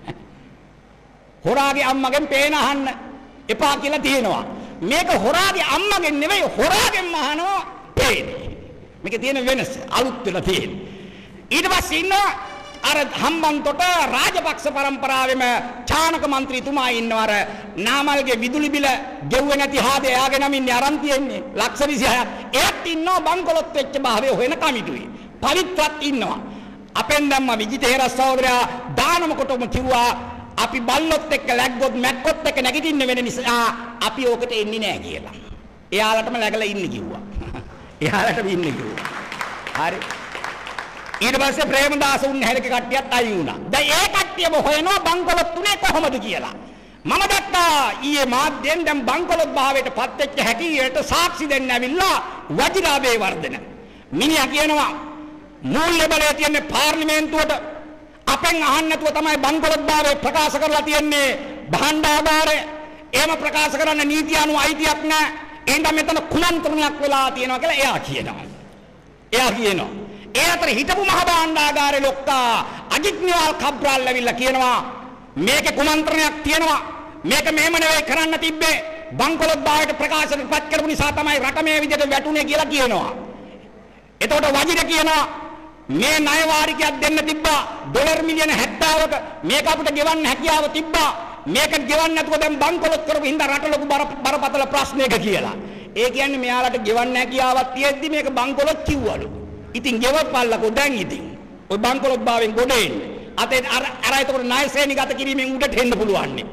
හොරාගේ අම්මගෙන් පේන අහන්න එපා කියලා තියෙනවා. මේක හොරාගේ අම්මගෙන් නෙවෙයි හොරාගෙන් අහනවා පේන්නේ. මේකේ තියෙන වෙනස අලුත් වෙලා තියෙන්නේ. ඊට පස්සේ ඉන්නවා අර හම්බන්තොට රාජපක්ෂ පරම්පරාවෙම චානක മന്ത്രിතුමා ඉන්නවා අර නාමල්ගේ විදුලි බිල ගෙව්වේ නැති හාදේ එයාගේ නමින් ඉන්නේ අරන් තියෙන්නේ ලක්ෂ විසිහයක්. එයාත් ඉන්නවා බංකොලොත් වෙච්ච භාවයේ හොයන කමිටුවේ. පවිත්‍රත් ඉන්නවා. අපෙන් දැම්ම විජිතේරස් සහෝදරයා දානම කොටම කිව්වා අපි බල්ලොත් එක්ක läග්ගොත් මැක්කොත් එක්ක නැගිටින්න වෙන නිසා අපි ඕකට එන්නේ නැහැ කියලා. එයාලටම läගලා ඉන්න කිව්වා. එයාලටම ඉන්න කිව්වා. හරි. ඊට පස්සේ ප්‍රේමදාස උන්නහැරක කට්ටියත් අයි වුණා. දැන් ඒ කට්ටියම හොයනවා බංකොලොත් තුනේ කොහොමද කියලා. මම දැක්කා ඊයේ මාධ්‍යෙන් දැන් බංකොලොත් භාවයට පත් වෙච්ච හැටියට සාක්ෂි දෙන්න ඇවිල්ලා වජිරාබේ වර්ධන. මිනිහා කියනවා මූල්‍ය බලය තියෙන පාර්ලිමේන්තුවට අපෙන් අහන්න නැතුව තමයි බංකොලොත් භාවය ප්‍රකාශ කරලා තියෙන්නේ. භාණ්ඩාගාරය එහෙම ප්‍රකාශ කරන්න නීතිය අනුව අයිතියක් නැහැ. එහෙනම් මෙතන කුමන්ත්‍රණයක් වෙලා තියෙනවා කියලා එයා කියනවා. එයා කියනවා ඒ අතර හිටපු මහ භාණ්ඩාගාරේ ලොක්කා අජිත් නිවාල් කබ්‍රාල් ඇවිල්ලා කියනවා මේකේ කුමන්ත්‍රණයක් තියෙනවා. මේක මෙහෙම නෙවෙයි කරන්න තිබ්බේ. බංකොලොත් භාවයට ප්‍රකාශනපත් කරපු නිසා තමයි රට මේ විදිහට වැටුනේ කියලා කියනවා. එතකොට වජිර කියනවා මේ ණය වාරිකයක් දෙන්න තිබ්බා ඩොලර් මිලියන හැත්තෑවක මේක අපිට ගෙවන්න හැකියාව තිබ්බා. මේක ගෙවන්න නැතුව දැන් බංකොලොත් කරපු හින්දා රට ලොකු බරපතල ප්‍රශ්නයක කියලා. ඒ කියන්නේ මෙයාලට ගෙවන්න හැකියාවක් තියෙද්දි මේක බංකොලොත් කිව්වලු. ඉතින් ගෙවපල්ලකෝ දැන් ඉතින් ඔය බංකොලොත් භාවයෙන් ගොඩ එන්නේ. අතේ අර අර එතකොට ණය ශ්‍රේණිගත කිරීමෙන් උඩට එන්න පුළුවන් නේ.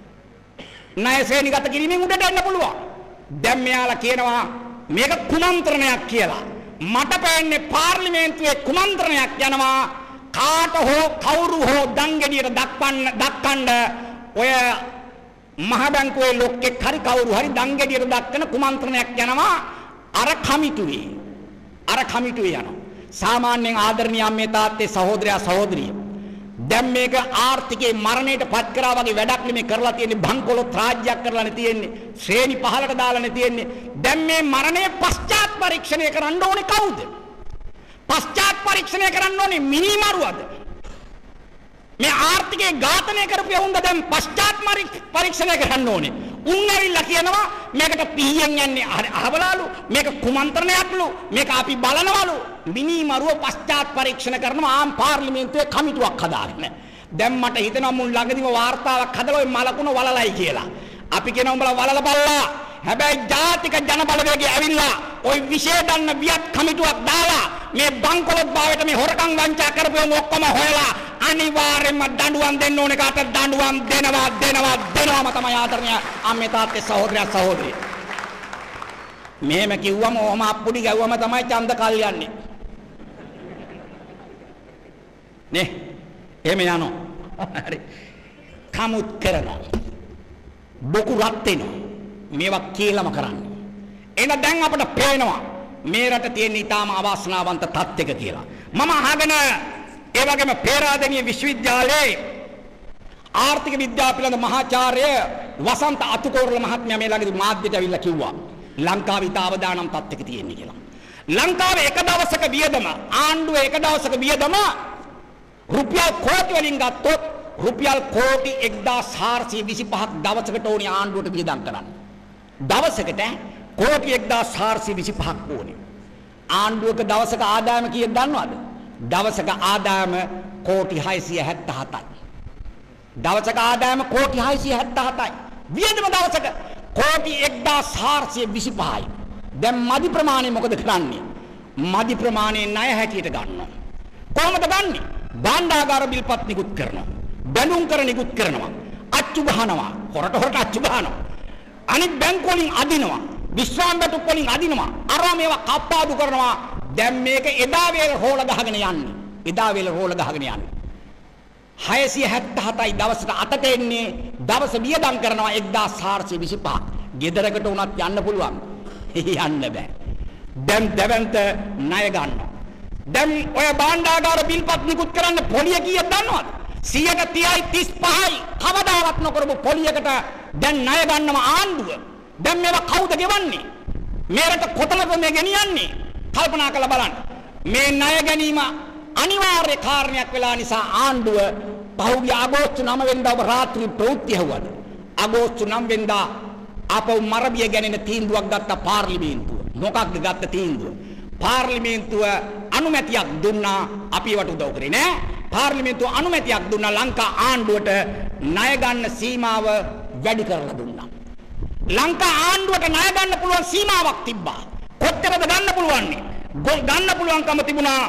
ණය ශ්‍රේණිගත කිරීමෙන් උඩට එන්න පුළුවන්. දැන් මෙයාලා කියනවා මේක කුමන්ත්‍රණයක් කියලා. මට පෑන්නේ පාර්ලිමේන්තුවේ කුමන්ත්‍රණයක් යනවා කාට හෝ කවුරු හෝ දංගෙඩියට දක්වන්න දක්වන්න ඔය මහ බැංකුවේ ලොක්කෙක් හරි කවුරු හරි දංගෙඩියට දක්වන කුමන්ත්‍රණයක් යනවා අර කමිටුවේ. අර කමිටුවේ යනවා. සාමාන්‍යයෙන් ආදරණීය අම්මේ තාත්තේ සහෝදරයා සහෝදරිය. දැන් මේක ආර්ථිකේ මරණයට පත් කරා වගේ වැඩක් නෙමෙයි කරලා තියෙන්නේ. බංකොලොත් රාජ්‍යයක් කරලානේ තියෙන්නේ. ශ්‍රේණි පහලට දාලානේ තියෙන්නේ. දැන් මේ මරණය පශ්චාත් පරීක්ෂණය කරන්න ඕනේ කවුද? පශ්චාත් පරීක්ෂණය කරන්න ඕනේ මිනිමරුවද? මේ ආර්ථිකේ ඝාතනය කරපු යවුන්ද දැන් පශ්චාත් පරීක්ෂණය කරන්න ඕනේ. උන් ඇවිල්ලා කියනවා මේකට පීයෙන් යන්නේ අහවලාලු, මේක කුමන්ත්‍රණයක්ලු, මේක අපි බලනවලු. මිනිමරුව පශ්චාත් පරීක්ෂණ කරනවා ආම් පාර්ලිමේන්තුවේ කමිටුවක් හදාගෙන. දැන් මට හිතෙනවා මුන් ළඟදීම වාර්තාවක් හදලා ওই මලකුණ වලලයි කියලා. අපි කියනවා උඹලා වලල බලලා. හැබැයි ජාතික ජන බලවේගය ඇවිල්ලා ওই විශේෂ දන්න වියත් කමිටුවක් දාලා මේ බංකොලොත් භාවයට මේ හොරකම් වංචා කරපුවම ඔක්කොම හොයලා අනිවාර්යයෙන්ම දඬුවම් දෙන්න ඕනේ. කාට දඬුවම් දෙනවා දෙනවා දෙනවාම තමයි ආදරණීය අම්මේ තාත්තේ සහෝදරයා සහෝදරිය. මෙහෙම කිව්වම ඔහම අප්පුඩි ගැව්වම තමයි ඡන්ද කල් යන්නේ. නේ එහෙම යනවා. හරි. කමුත් කරනවා. බොකු රත් වෙනවා. මේවා කියලාම කරන්නේ. එහෙනම් දැන් අපිට පේනවා මේ රට තියෙන ඊටාම අවාසනාවන්ත තත්ත්වයක කියලා. මම අහගෙන ඒ වගේම පේරාදෙණිය විශ්වවිද්‍යාලයේ ආර්ථික විද්‍යාව පිළිබඳ මහාචාර්ය වසන්ත අතුකෝරළ මහත්මයා මේ ළඟදී මාධ්‍යට ඇවිල්ලා කිව්වා ලංකාවේ තාවදානම් තත්ත්වයක තියෙන්නේ කියලා. ලංකාවේ එක දවසක වියදම ආණ්ඩුවේ එක දවසක වියදම රුපියල් කෝටි වලින් ගත්තොත් රුපියල් කෝටි එක්දාස් හාරසිය විසිපහක් දවසකට ඕනේ ආණ්ඩුවට වියදම් කරන්න. දවසකට කෝටි එක්දාස් හාරසිය විසිපහක් ඕනේ. ආණ්ඩුවක දවසක ආදායම කීයද දන්නවද? දවසක ආදායම කෝටි හයසිය හැත්තෑ හතයි. දවසක ආදායම කෝටි හයසිය හැත්තෑ හතයි. වියදම දවසක කෝටි එක්දාස් හාරසිය විසිපහයි. දැන් මදි ප්‍රමාණය මොකද කරන්නේ? මදි ප්‍රමාණය ණය හැටියට ගන්නවා. කොහොමද ගන්නෙ? භාණ්ඩාගාර බිල්පත් නිකුත් කරනවා. බැඳුම් කර නිකුත් කරනවා. අච්චු ගහනවා. හොරට හොරට අච්චු ගහනවා. අනිත් බැංකු වලින් අදිනවා. විශ්‍රාම බැටු වලින් අදිනවා. අරවා මේවා කප්පාදු කරනවා. දැන් මේක එදා වේල රෝල ගහගෙන යන්නේ. එදා වේල රෝල ගහගෙන යන්නේ. හයසිය හැත්තෑ හතයි දවසට අතට එන්නේ. දවස වියදම් කරනවා එක්දාස් හාරසිය විසිපහක්. ගෙදරකට උනත් යන්න පුළුවන්. යන්න බෑ. දැන් දැවන්ත ණය ගන්නවා. දැන් ඔය භාණ්ඩාගාර බිල්පත් නිකුත් කරන්න පොලිය කීයක් දන්නවද? සියයට තිහයි තිස්පහයි කවදාවත් නොකරපු පොලියකට දැන් ණය ගන්නවා ආණ්ඩුව. දැන් මේවා කවුද ගෙවන්නේ? මේකට කොතනද මේ ගෙනියන්නේ? කල්පනා කරලා බලන්න. මේ ණය ගැනීම අනිවාර්ය කාරණයක් වෙලා නිසා ආණ්ඩුව පහුගිය අගෝස්තු නවය වෙනිදා ඔබ රාත්‍රී ප්‍රවෘත්ති ඇහුවද? අගෝස්තු නවය වෙනිදා අපව මරබිය ගැනීම තීන්දුවක් ගත්ත පාර්ලිමේන්තුව. මොකක්ද ගත්ත තීන්දුව? පාර්ලිමේන්තුව අනුමැතියක් දුන්නා. අපි ඒවට උදව් කරේ නෑ. පාර්ලිමේන්තුව අනුමැතියක් දුන්නා ලංකා ආණ්ඩුවට ණය ගන්න සීමාව වැඩි කරලා දුන්නා. ලංකා ආණ්ඩුවට ණය ගන්න පුළුවන් සීමාවක් තිබ්බා. කොච්චරද ගන්න පුළුවන්? ගන්න පුළුවන්කම තිබුණා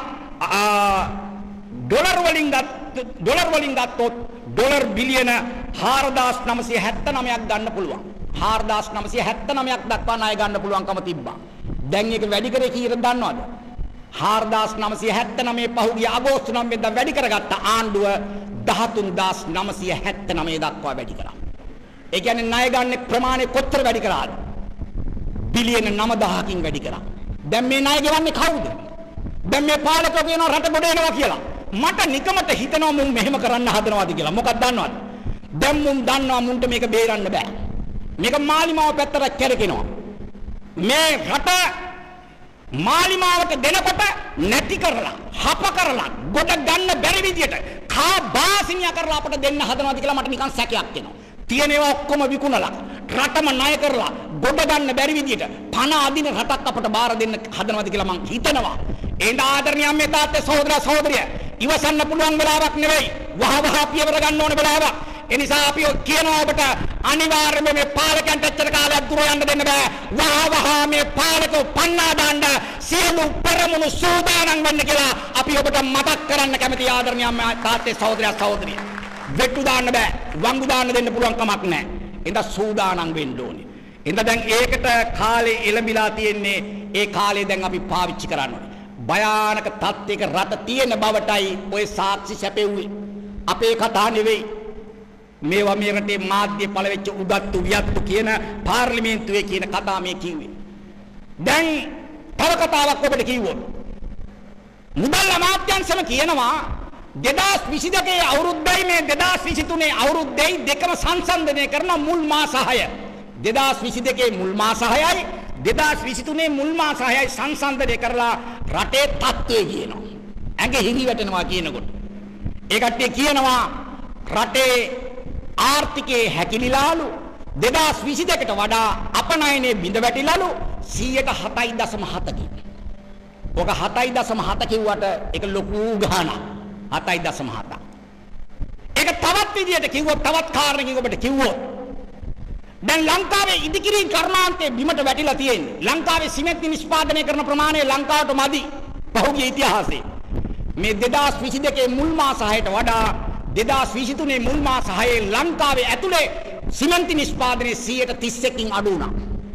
ඩොලර් වලින් ගත්ත ඩොලර් වලින් ගත්තොත් ඩොලර් බිලියන හාරදාස් නවසිය හැත්තෑ නවයක් ගන්න පුළුවන්. හාරදාස් නවසිය හැත්තෑ නවයක් දක්වා ණය ගන්න පුළුවන්කම තිබ්බා. දැන් ඒක වැඩි කරේ කීයද දන්නවද? හාරදාස් නවසිය හැත්තෑ නවය පහුගිය අගෝස්තු නවය වෙනිදා වැඩි කරගත්ත ආණ්ඩුව දහතුන්දාස් නවසිය හැත්තෑ නවය දක්වා වැඩි කරා. ඒ කියන්නේ ණය ගන්න ප්‍රමාණය කොච්චර වැඩි කරාද? බිලියන නවදහකින් වැඩි කරා. දැන් මේ ණය ගෙවන්නේ කවුද? දැන් මේ පාලකයෝ කියනවා රට ගොඩ එනවා කියලා. මට නිකමට හිතෙනවා මුන් මෙහෙම කරන්න හදනවාද කියලා. මොකක්ද දන්නවද? දැන් මුන් දන්නවා මුන්ට මේක බේරන්න බෑ. මේක මාලිමාව පැත්තට කැරකෙනවා. මේ රට මාලිමාවට දෙනකොට නැති කරලා හප කරලා ගොඩ ගන්න බැරි විදියට කා බාසිනිය කරලා අපට දෙන්න හදනවාද කියලා මට නිකන් සැකයක් එනවා. තියෙන ඒවා ඔක්කොම විකුණලා රටම ණය කරලා ගොඩ ගන්න බැරි විදියට පණ අදින රටක් අපට බාර දෙන්න හදනවාද කියලා මං හිතනවා. ඒ ආදරණීය අම්මේ තාත්තේ සහෝදරයා සහෝදරිය ඉවසන්න පුළුවන් වෙලාවක් නෙවෙයි. වහ වහ පියවර ගන්න ඕන වෙලාවක්. ඒ නිසා අපි කියනවා ඔබට අනිවාර්යයෙන්ම මේ පාලකයන්ට එච්චර කාලයක් දුර යන්න දෙන්න බෑ. වහ වහ මේ පාලකෝ පන්නා දාන්න සියලු පෙරමුණු සූදානම් වෙන්න කියලා අපි ඔබට මතක් කරන්න කැමති ආදරණීය අම්මේ තාත්තේ සහෝදරයා සහෝදරිය. වෙට්ටු දාන්න බෑ. වංගු දාන්න දෙන්න පුළුවන් කමක් නැහැ. එඳ සූදානම් වෙන්න ඕනේ. එඳ දැන් ඒකට කාලේ එළඹිලා තියෙන්නේ. ඒ කාලේ දැන් අපි පාවිච්චි කරන්න ඕනේ. භයානක තත්ත්වයක රට තියෙන බවටයි ඔය සාක්ෂි සැපෙව්වේ. අපේ කතා නෙවෙයි. මේවා මේ රටේ මාධ්‍ය පළවෙච්ච උදත්තු වියත්තු කියන පාර්ලිමේන්තුවේ කියන කතා මේ කිව්වේ. දැන් තව කතාවක් ඔබට කිව්වොත් මුදල් අමාත්‍යාංශම කියනවා දෙදාස් විසි දෙකේ අවුරුද්දයි මේ දෙදාස් විසි තුනේ අවුරුද්දයි දෙකම සංසන්දනය කරන මුල් මාස හය. දෙදාස් විසි දෙකේ මුල් මාස හයයි දෙදාස් විසි තුනේ මුල් මාස හයයි සංසන්දනය කරලා රටේ තත්ත්වය කියනවා. ඇඟ හිරි වැටෙනවා කියනකොට. ඒ කට්ටිය කියනවා රටේ ආර්ථිකයේ හැකිලිලාලු දෙදාස් විසි දෙකට වඩා අපනයනේ බිඳ වැටිලාලු සියයට හතයි දශම හතකින්. ඔක හතයි දශම හත කිව්වට ඒක ලොකු ගාණක්. හතයි දශම හත. ඒක තවත් විදියට කිව්වොත් තවත් කාරණකින් ඔබට කිව්වොත් දැන් ලංකාවේ ඉදිකිරීම් කර්මාන්තයේ බිමට වැටිලා තියෙන්නේ. ලංකාවේ සිමෙන්ති නිෂ්පාදනය කරන ප්‍රමාණය ලංකාවට මදි. පහුගිය ඉතිහාසයේ මේ දෙදාස් විසි දෙකේ මුල් මාස හයට වඩා දෙදාස් විසි තුනේ මුල් මාස හයේ ලංකාවේ ඇතුලේ සිමෙන්ති නිෂ්පාදනයේ සියයට තිස් එකකින් අඩු වුණා.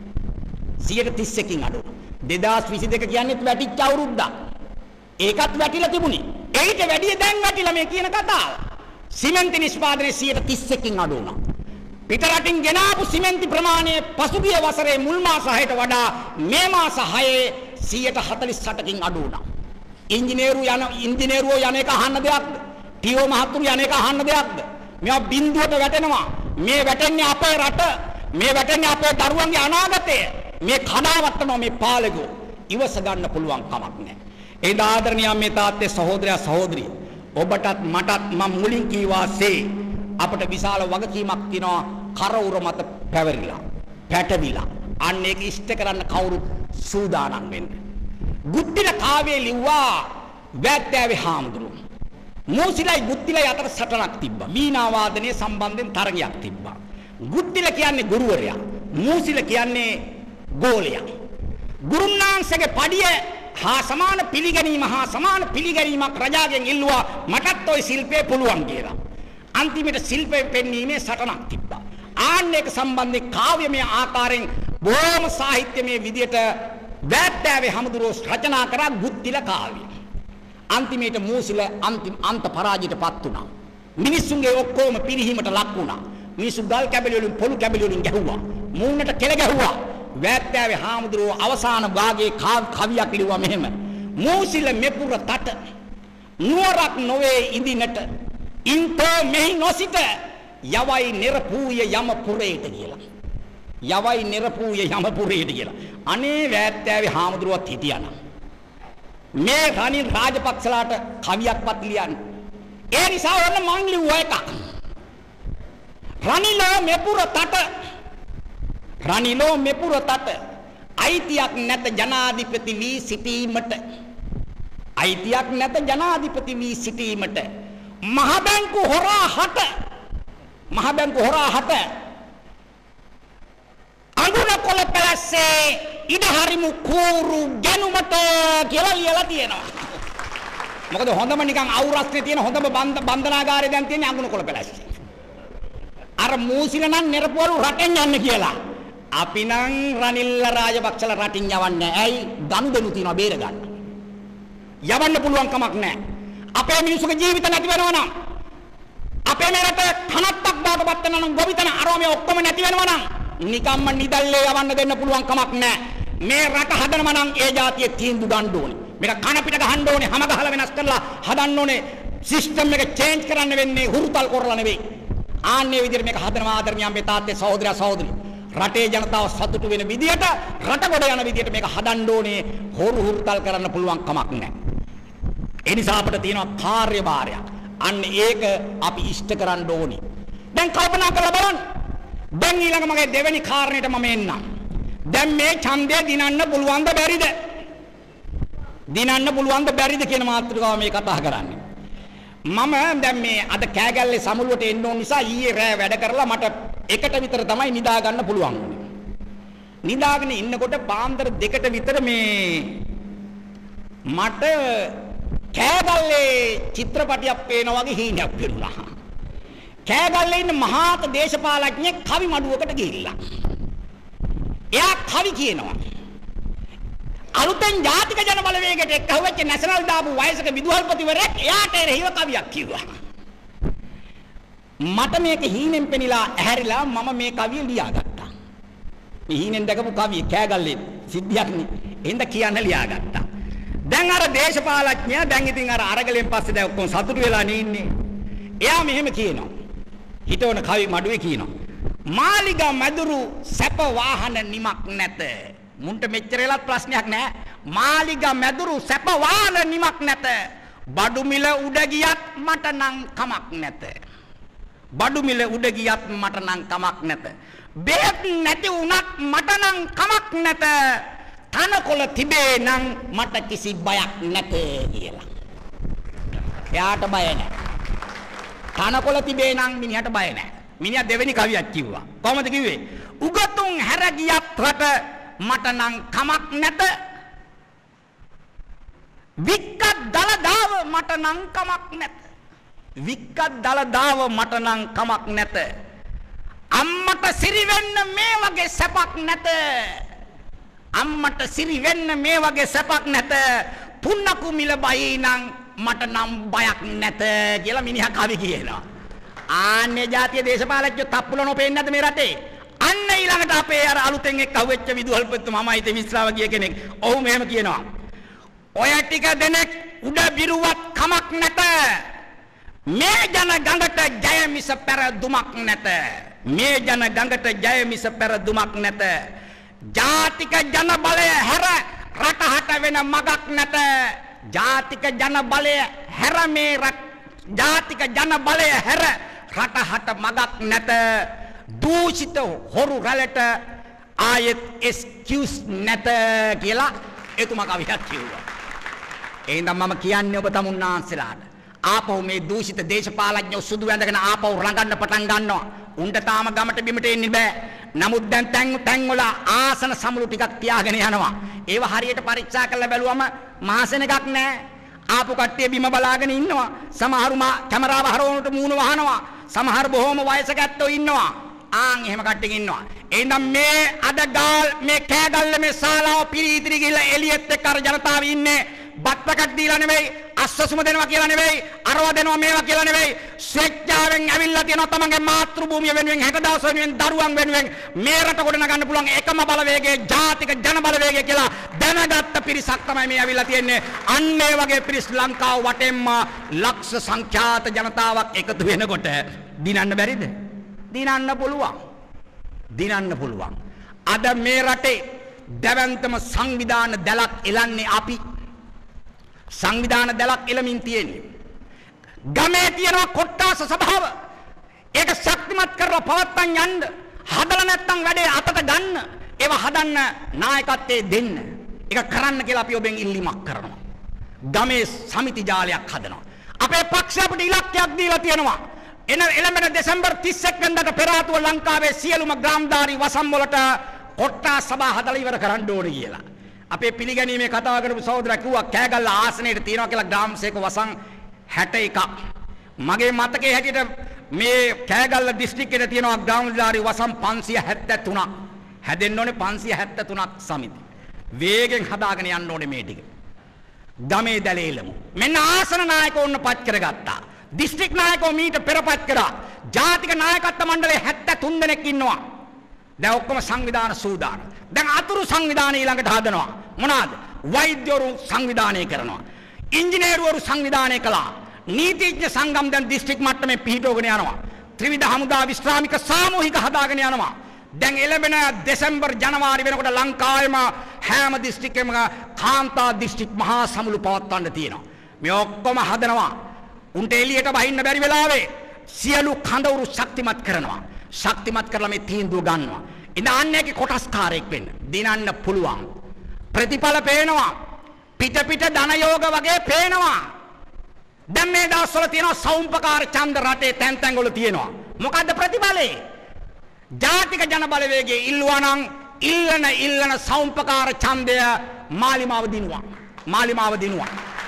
සියයට තිස් එකකින් අඩු වුණා. දෙදාස් විසි දෙක කියන්නේ වැටිච්ච අවුරුද්දක්. ඒකත් වැටිලා තිබුණේ. ඒකට වැඩිය දැන් වැටිලා මේ කියන කතාව. සිමෙන්ති නිෂ්පාදනයේ සියයට තිස් එකකින් අඩු වුණා. පිටරටින් ගෙනාපු සිමෙන්ති ප්‍රමාණය පසුගිය වසරේ මුල් මාස හයට වඩා මේ මාස හයේ සියයට හතළිස් අටකින් අඩු වුණා. ඉංජිනේරු යන ඉංජිනේරුවෝ යන එක අහන්න දෙයක්ද? ටීఓ මහතුරු යන එක අහන්න දෙයක්ද? මේවා බිඳුවට වැටෙනවා. මේ වැටෙන්නේ අපේ රට. මේ වැටෙන්නේ අපේ දරුවන්ගේ අනාගතය. මේ කඩාවැටෙනවා මේ පාලකෝ. ඉවස ගන්න පුළුවන් කමක් නැහැ. ඒ ආදරණීය මේ තාත්තේ සහෝදරයා සහෝදරිය ඔබටත් මටත් මම මුලින් කීවාසේ අපට විශාල වගකීමක් තියෙනවා කරවුර මත පැවරිලා පැටවිලා අන්න ඒක ඉෂ්ට කරන්න කවුරුත් සූදානම් වෙන්න. ගුත්තිල කාව්‍යය ලිව්වා වැද්දාවේ හාමුදුරුවෝ. මූසිලයි ගුත්තිලයි අතර සටනක් තිබ්බා. වීණා වාදනයේ සම්බන්ධයෙන් තරගයක් තිබ්බා. ගුත්තිල කියන්නේ ගුරුවරයා. මූසිල කියන්නේ ගෝලයා. ගුරුනාංශගේ පඩිය හා සමාන පිළිගැනීම හා සමාන පිළිගැනීමක් රජාගෙන් ඉල්ලුවා මටත් ওই ශිල්පේ පුළුවන් කියලා. අන්තිමට ශිල්පේ පෙන්වීමේ සටනක් තිබ්බා. ආන්න ඒක සම්බන්ධයෙන් කාව්‍යමය ආකාරයෙන් බොහොම සාහිත්‍යමය විදියට වැද්දාවේ හමුදුරෝ රචනා කරා ගුත්තිල කාව්‍ය. අන්තිමේට මූසිල අන්තිම අන්ත පරාජයටපත් වුණා. මිනිස්සුන්ගේ ඔක්කොම පිරිහීමට ලක් වුණා. මිනිස්සු ගල් කැබලි වලින් පොළු කැබලි වලින් ගැහුවා. මූණට කෙල ගැහුවා. වැද්දාවේ හාමුදුරුවෝ අවසාන භාගයේ කවියක් ලිව්වා මෙහෙම. මූසිල මෙපුර තට නුවරක් නොවේ ඉදිනට ඉන්තෝ මෙහි නොසිට යවයි නිරපූය යම පුරේට කියලා. යවයි නිරපූය යම පුරේට කියලා. අනේ වැද්දාවේ හාමුදුරුවෝත් හිටියානම් මේ රනිල් රාජපක්ෂලාට කවියක්වත් ලියන්න. ඒ නිසා ඔන්න මං ලිව්වා එකක්. රනිලෝ මෙපුර තට රනිලෝ මෙපුර තට අයිතියක් නැත ජනාධිපති වී සිටීමට. අයිතියක් නැත ජනාධිපති වී සිටීමට. මහ බැංකු හොරා හට මහ බැංකු හොරා හට අඟුල කොළ පැලස්සේ ඉඩ හරිමු කූරු ගැනුමට කියලා ලියලා තියෙනවා. මොකද හොඳම නිකන් අවුරස්නේ තියෙන හොඳම බන්ධනාගාරය දැන් තියෙන්නේ අඟුල කොළ පැලස්සේ. අර මූසිල නම් නිරපුවරු රටෙන් යන්න කියලා. අපි නම් රනිල් රාජපක්ෂලා රටින් යවන්නේ නැහැ. ඇයි? ගනුදෙනු තියනවා බේර ගන්න. යවන්න පුළුවන් කමක් නැහැ. අපේ මිනිස්සුගේ ජීවිත නැති වෙනවා නම් අපේ මේ රට කනත්තක් බාටපත් වෙනවා නම් ගොවිතැන අරෝමේ ඔක්කොම නැති වෙනවා නම් නිකම්ම නිදල්ලේ යවන්න දෙන්න පුළුවන් කමක් නැහැ. මේ රට හදනවා නම් ඒ જાතිය තීන්දුව ගන්න ඕනේ. මේක කන පිට ගහන්න ඕනේ, හැම ගහලා වෙනස් කරලා හදන්න ඕනේ. සිස්ටම් එක චේන්ජ් කරන්න වෙන්නේ හුරුතල් කරලා නෙවෙයි. ආන්නේ විදිහට මේක හදනවා ආදරණීය අපේ තාත්තේ සහෝදරයා සහෝදරිය. රටේ ජනතාව සතුටු වෙන විදිහට රට ගොඩ යන විදිහට මේක හදන්න ඕනේ. හොරු හුරුතල් කරන්න පුළුවන් කමක් නැහැ. ඒ නිසා අපිට තියෙනවා කාර්යභාරයක්. අන්න ඒක අපි ඉෂ්ට කරන්න ඕනේ. දැන් කල්පනා කරලා බලන්න. දැන් ඊළඟ මගේ දෙවෙනි කාරණේට මම එන්නම්. දැන් මේ ඡන්දය දිනන්න පුළුවන්ද බැරිද? දිනන්න පුළුවන්ද බැරිද කියන මාතෘකාව මේ කතා කරන්නේ. මම දැන් මේ අද කෑගල්ලේ සමුළුවට එන්න ඕන නිසා ඊයේ රෑ වැඩ කරලා මට එකට විතර තමයි නිදා ගන්න පුළුවන් වුනේ. නිදාගෙන ඉන්නකොට පාන්දර දෙකට විතර මේ මට කෑගල්ලේ චිත්‍රපටියක් පේනා වගේ හීනයක් පෙරුණා. කෑගල්ලේ ඉන්න මහාත දේශපාලඥයෙක් කවි මඩුවකට ගිහිල්ලා. එයා කවි කියනවා. අලුතෙන් ජාතික ජන බලවේගයට එක්කවෙච්ච නැෂනල් දාපු වයසක විදුහල්පතිවරයෙක් එයාට එරෙහිව කවියක් කිව්වා. මට මේක හීනෙන් පෙනිලා ඇහැරිලා මම මේ කවිය ලියාගත්තා. මේ හීනෙන් දැකපු කවිය කෑගල්ලේ සිද්ධියක් නේ. එහෙනම් කියන්න ලියාගත්තා. දැන් අර දේශපාලඥයා දැන් ඉතින් අර අරගලෙන් පස්සේ දැන් ඔක්කොම සතුටු වෙලා නේ ඉන්නේ. එයා මෙහෙම කියනවා. හිතවන කවි මඩුවේ කියනවා. මාලිගා මැදුරු සැප වාහන නිමක් නැත. මුන්ට මෙච්චර වෙලත් ප්‍රශ්නයක් නැහැ. මාලිගා මැදුරු සැප වාහන නිමක් නැත. බඩු මිල උඩ ගියත් මට නම් කමක් නැත. බඩු මිල උඩ ගියත් මට නම් කමක් නැත. බෙහෙත් නැති වුණත් මට නම් කමක් නැත. තනකොළ තිබේ නම් මට කිසි බයක් නැත කියලා. එයාට බය නැහැ. තනකොළ තිබේ නම් මිනිහට බය නැහැ. මිනිහා දෙවෙනි කවියක් කිව්වා. කොහොමද කිව්වේ? උගතුන් හැර ගියත් රට මට නම් කමක් නැත. වික්කත් දලදාව මට නම් කමක් නැත. වික්කත් දලදාව මට නම් කමක් නැත. අම්මට සිරි වෙන්න මේ වගේ සැපක් නැත. අම්මට සිරි වෙන්න මේ වගේ සැපක් නැත. පුන්නකු මිල බයි නම් මට නම් බයක් නැත කියලා මිනිහා කවි කියනවා. ආන්නේ ජාතිය දේශපාලකයෝ තප්පුල නොපෙන්නේ නැද්ද මේ රටේ? අන්න ඊළඟට අපේ අර අලුතෙන් එක්ක අහුවෙච්ච විදුහල්පතිතුමා මමයි තේ විශ්‍රාව ගිය කෙනෙක්. ඔහු මෙහෙම කියනවා. ඔය ටික දෙනෙක් උඩ බිරුවත් කමක් නැත. මේ ජන ගඟට ජය මිස පෙර දුමක් නැත. මේ ජන ගඟට ජය මිස පෙර දුමක් නැත. ජාතික ජන බලය හැර රටහට වෙන මගක් නැත. ජාතික ජන බලය හැර මේ රට ජාතික ජන බලය හැර රටහට මගක් නැත. දූෂිත හොරු රැළට ආයෙත් එක්ස්කියුස් නැත කියලා එතුමා කවියක් කිව්වා. එහෙනම් මම කියන්නේ ඔබ තමුන්නාන්සලාට ආපහු මේ දූෂිත දේශපාලඥයෝ සුදු වැඳගෙන ආපහු රඟන්න පටන් ගන්නවා. උන්ට තාම ගමට බිමට එන්න බෑ. නමුත් දැන් තැන් තැන් වල ආසන සමුළු ටිකක් තියාගෙන යනවා. ඒව හරියට පරීක්ෂා කරලා බැලුවම මහසෙන එකක් නෑ. ආපු කට්ටිය බිම බලාගෙන ඉන්නවා. සමහරු කැමරාව හරවනට මූණ වහනවා. සමහර බොහොම වයසක ඇත්තෝ ඉන්නවා. ආන් එහෙම කට්ටියක් ඉන්නවා. එහෙනම් මේ අද ගාල් මේ කෑගල්ල මේ ශාලාව පිරිතිරි ගිහලා එළියෙත් එක්ක අර ජනතාව ඉන්නේ. බත්පකට් දීලා නෙවෙයි, අස්සසුම දෙනවා කියලා නෙවෙයි, අරව දෙනවා මේවා කියලා නෙවෙයි. ස්වේච්ඡාවෙන් ඇවිල්ලා තියෙනවා තමන්ගේ මාතෘ භූමිය වෙනුවෙන්, හෙට දවස වෙනුවෙන්, දරුවන් වෙනුවෙන් මේ රට ගොඩ නගන්න පුළුවන් එකම බලවේගයේ ජාතික ජන බලවේගය කියලා දැනගත්ත පිරිසක් තමයි මේ ඇවිල්ලා තියෙන්නේ. අන්න ඒ වගේ පිරිස් ලංකාව වටෙන්ම ලක්ෂ සංඛ්‍යාත ජනතාවක් එකතු වෙනකොට දිනන්න බැරිද? දිනන්න පුළුවන්. දිනන්න පුළුවන්. අද මේ රටේ දැවැන්තම සංවිධාන දැලක් එලන්නේ අපි. සංවිධාන දැලක් එළමින් තියෙන්නේ. ගමේ තියෙන කොට්ටාස සභාව. ඒක ශක්තිමත් කරලා පවත්තන් යන්න. හදලා නැත්තම් වැඩේ අතට ගන්න. ඒව හදන්න නායකත්වයේ දෙන්න. ඒක කරන්න කියලා අපි ඔබෙන් ඉල්ලීමක් කරනවා. ගමේ සමිති ජාලයක් හදනවා. අපේ පක්ෂය අපිට ඉලක්කයක් දීලා තියෙනවා. එන එළඹෙන දෙසැම්බර් තිස් එක් වෙනිදාට පෙර ආතුව ලංකාවේ සියලුම ග්‍රාමධාරී වසම් වලට කොට්ටාස සභා හදලා ඉවර කරන්න ඕනේ කියලා. අපේ පිළිගැනීමේ කතා කරපු සහෝදරයා කිව්වා කෑගල්ල ආසනයේ තියෙනවා කියලා ග්‍රාමසේක වසම් හැට එකක්. මගේ මතකයේ හැටියට මේ කෑගල්ල දිස්ත්‍රික්කයේ තියෙනවා ග්‍රාමධාරී වසම් පන්සිය හැත්තෑ තුනක්. හැදෙන්න ඕනේ පන්සිය හැත්තෑ තුනක් සමිති. වේගෙන් හදාගෙන යන්න ඕනේ මේ ටික. ගමේ දැලේලමු. මෙන්න ආසන නායකවොන්න පත් කරගත්තා. දිස්ත්‍රික් නායකව මීට පෙරපත් කරා. ජාතික නායකත්ව මණ්ඩලයේ හැත්තෑ තුන් දෙනෙක් ඉන්නවා. දැන් ඔක්කොම සංවිධාන සූදානම්. දැන් අතුරු සංවිධාන ඊළඟට හදනවා. මොනවාද? වෛද්‍යවරු සංවිධානය කරනවා. ඉංජිනේරුවරු සංවිධානය කළා. නීතිඥ සංගම් දැන් දිස්ත්‍රික් මට්ටමේ පිහිටවගෙන යනවා. ත්‍රිවිධ හමුදා විශ්‍රාමික සාමූහික හදාගෙන යනවා. දැන් එළඹෙන දෙසැම්බර් ජනවාරි වෙනකොට ලංකාවේම හැම දිස්ත්‍රික්කෙම කාන්තා දිස්ත්‍රික් මහා සමුළු පවත්වන්න තියෙනවා. මේ ඔක්කොම හදනවා. උන්ට එළියට බහින්න බැරි වෙලාවේ සියලු කඳවුරු ශක්තිමත් කරනවා. ශක්තිමත් කරලා මේ තීන්දුව ගන්නවා. ඉතින් අන්නේගේ කොටස්කාරයෙක් වෙන්න දිනන්න පුළුවන්. ප්‍රතිඵල පේනවා. පිට පිට ධන යෝග වගේ පේනවා. දැන් මේ දවස්වල තියෙනවා සෞම්පකාර ඡන්ද රටේ තැන් තැන් වල තියෙනවා. මොකද්ද ප්‍රතිඵලේ? ජාතික ජන බලවේගයේ ඉල්ලුවා නම් ඉල්ලන ඉල්ලන සෞම්පකාර ඡන්දය මාලිමාව දිනුවා. මාලිමාව දිනුවා.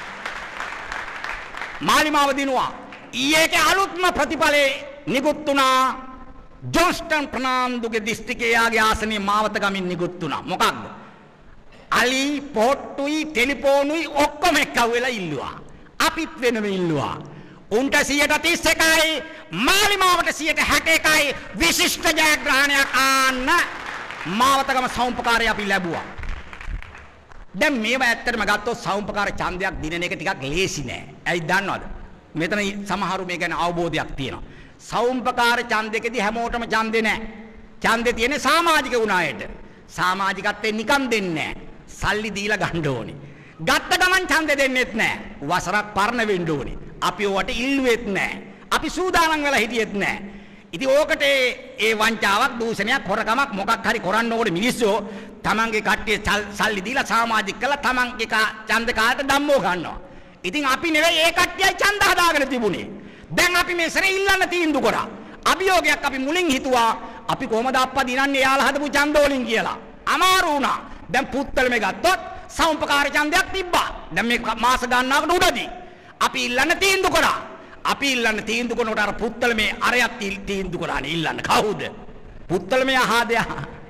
මාලිමාව දිනුවා. ඊයේක අලුත්ම ප්‍රතිඵලේ නිකුත් වුණා. ජොන්ස්ටන් ප්‍රනාන්දුගේ දිස්ත්‍රික්කයේ යාගේ ආසනයේ මාවත ගමින් නිකුත් වුණා. මොකක්ද? අලි පොට්ටුයි ටෙලිෆෝනුයි ඔක්කොම එක්ක වෙලා ඉල්ලුවා. අපිත් වෙනම ඉල්ලුවා. උන්ට සියයට තිස් එකයි මාලිමාවට සියයට හැට එකයි විශිෂ්ට ජයග්‍රහණයක් ආන්න මාවතගම සෞම්පකාරය අපි ලැබුවා. දැන් මේවා ඇත්තටම ගත්තොත් සෞම්පකාර ඡන්දයක් දිනන එක ටිකක් ලේසි නෑ. ඇයි දන්නවද? මෙතන සමහරු මේ ගැන අවබෝධයක් තියෙනවා. සෞම්පකාර ඡන්දෙකදී හැමෝටම ඡන්දේ නෑ. ඡන්දේ තියෙන්නේ සමාජික වුණායට. සමාජිකත්වයෙන් නිකන් දෙන්නේ නෑ. සල්ලි දීලා ගන්න ඕනේ. ගත්ත ගමන් ඡන්දේ දෙන්නෙත් නෑ. වසරක් පරණ වෙන්න ඕනේ. අපි ඔවට ඉල්ලුවෙත් නෑ. අපි සූදානම් වෙලා හිටියෙත් නෑ. ඉතින් ඕකට ඒ වංචාවක් දූෂණයක් හොරකමක් මොකක් හරි කරන්න ඕනේ මිනිස්සු තමන්ගේ කට්ටිය සල්ලි දීලා සමාජික කළා තමන්ගේ ඡන්ද කාලට ධම්මෝ ගන්නවා. ඉතින් අපි නෙවෙයි ඒ කට්ටියයි ඡන්ද හදාගෙන තිබුණේ. දැන් අපි මේ සරේ ඉල්ලන්න තීන්දුව කරා. අභියෝගයක් අපි මුලින් හිතුවා අපි කොහමද අප්පා දිනන්නේ යාලා හදපු ඡන්ද වලින් කියලා. අමාරු වුණා. දැන් පුත්තල මේ ගත්තොත් සෞම්පකාර ඡන්දයක් තිබ්බා. දැන් මේ මාස ගන්නවකට උඩදී අපි ඉල්ලන්න තීන්දුව කරා. අපි ඉල්ලන්න තීන්දුව කරනකොට අර පුත්තල මේ අරයක් තීන්දුව කරානේ ඉල්ලන්න කවුද? පුත්තල මේ අහදයා.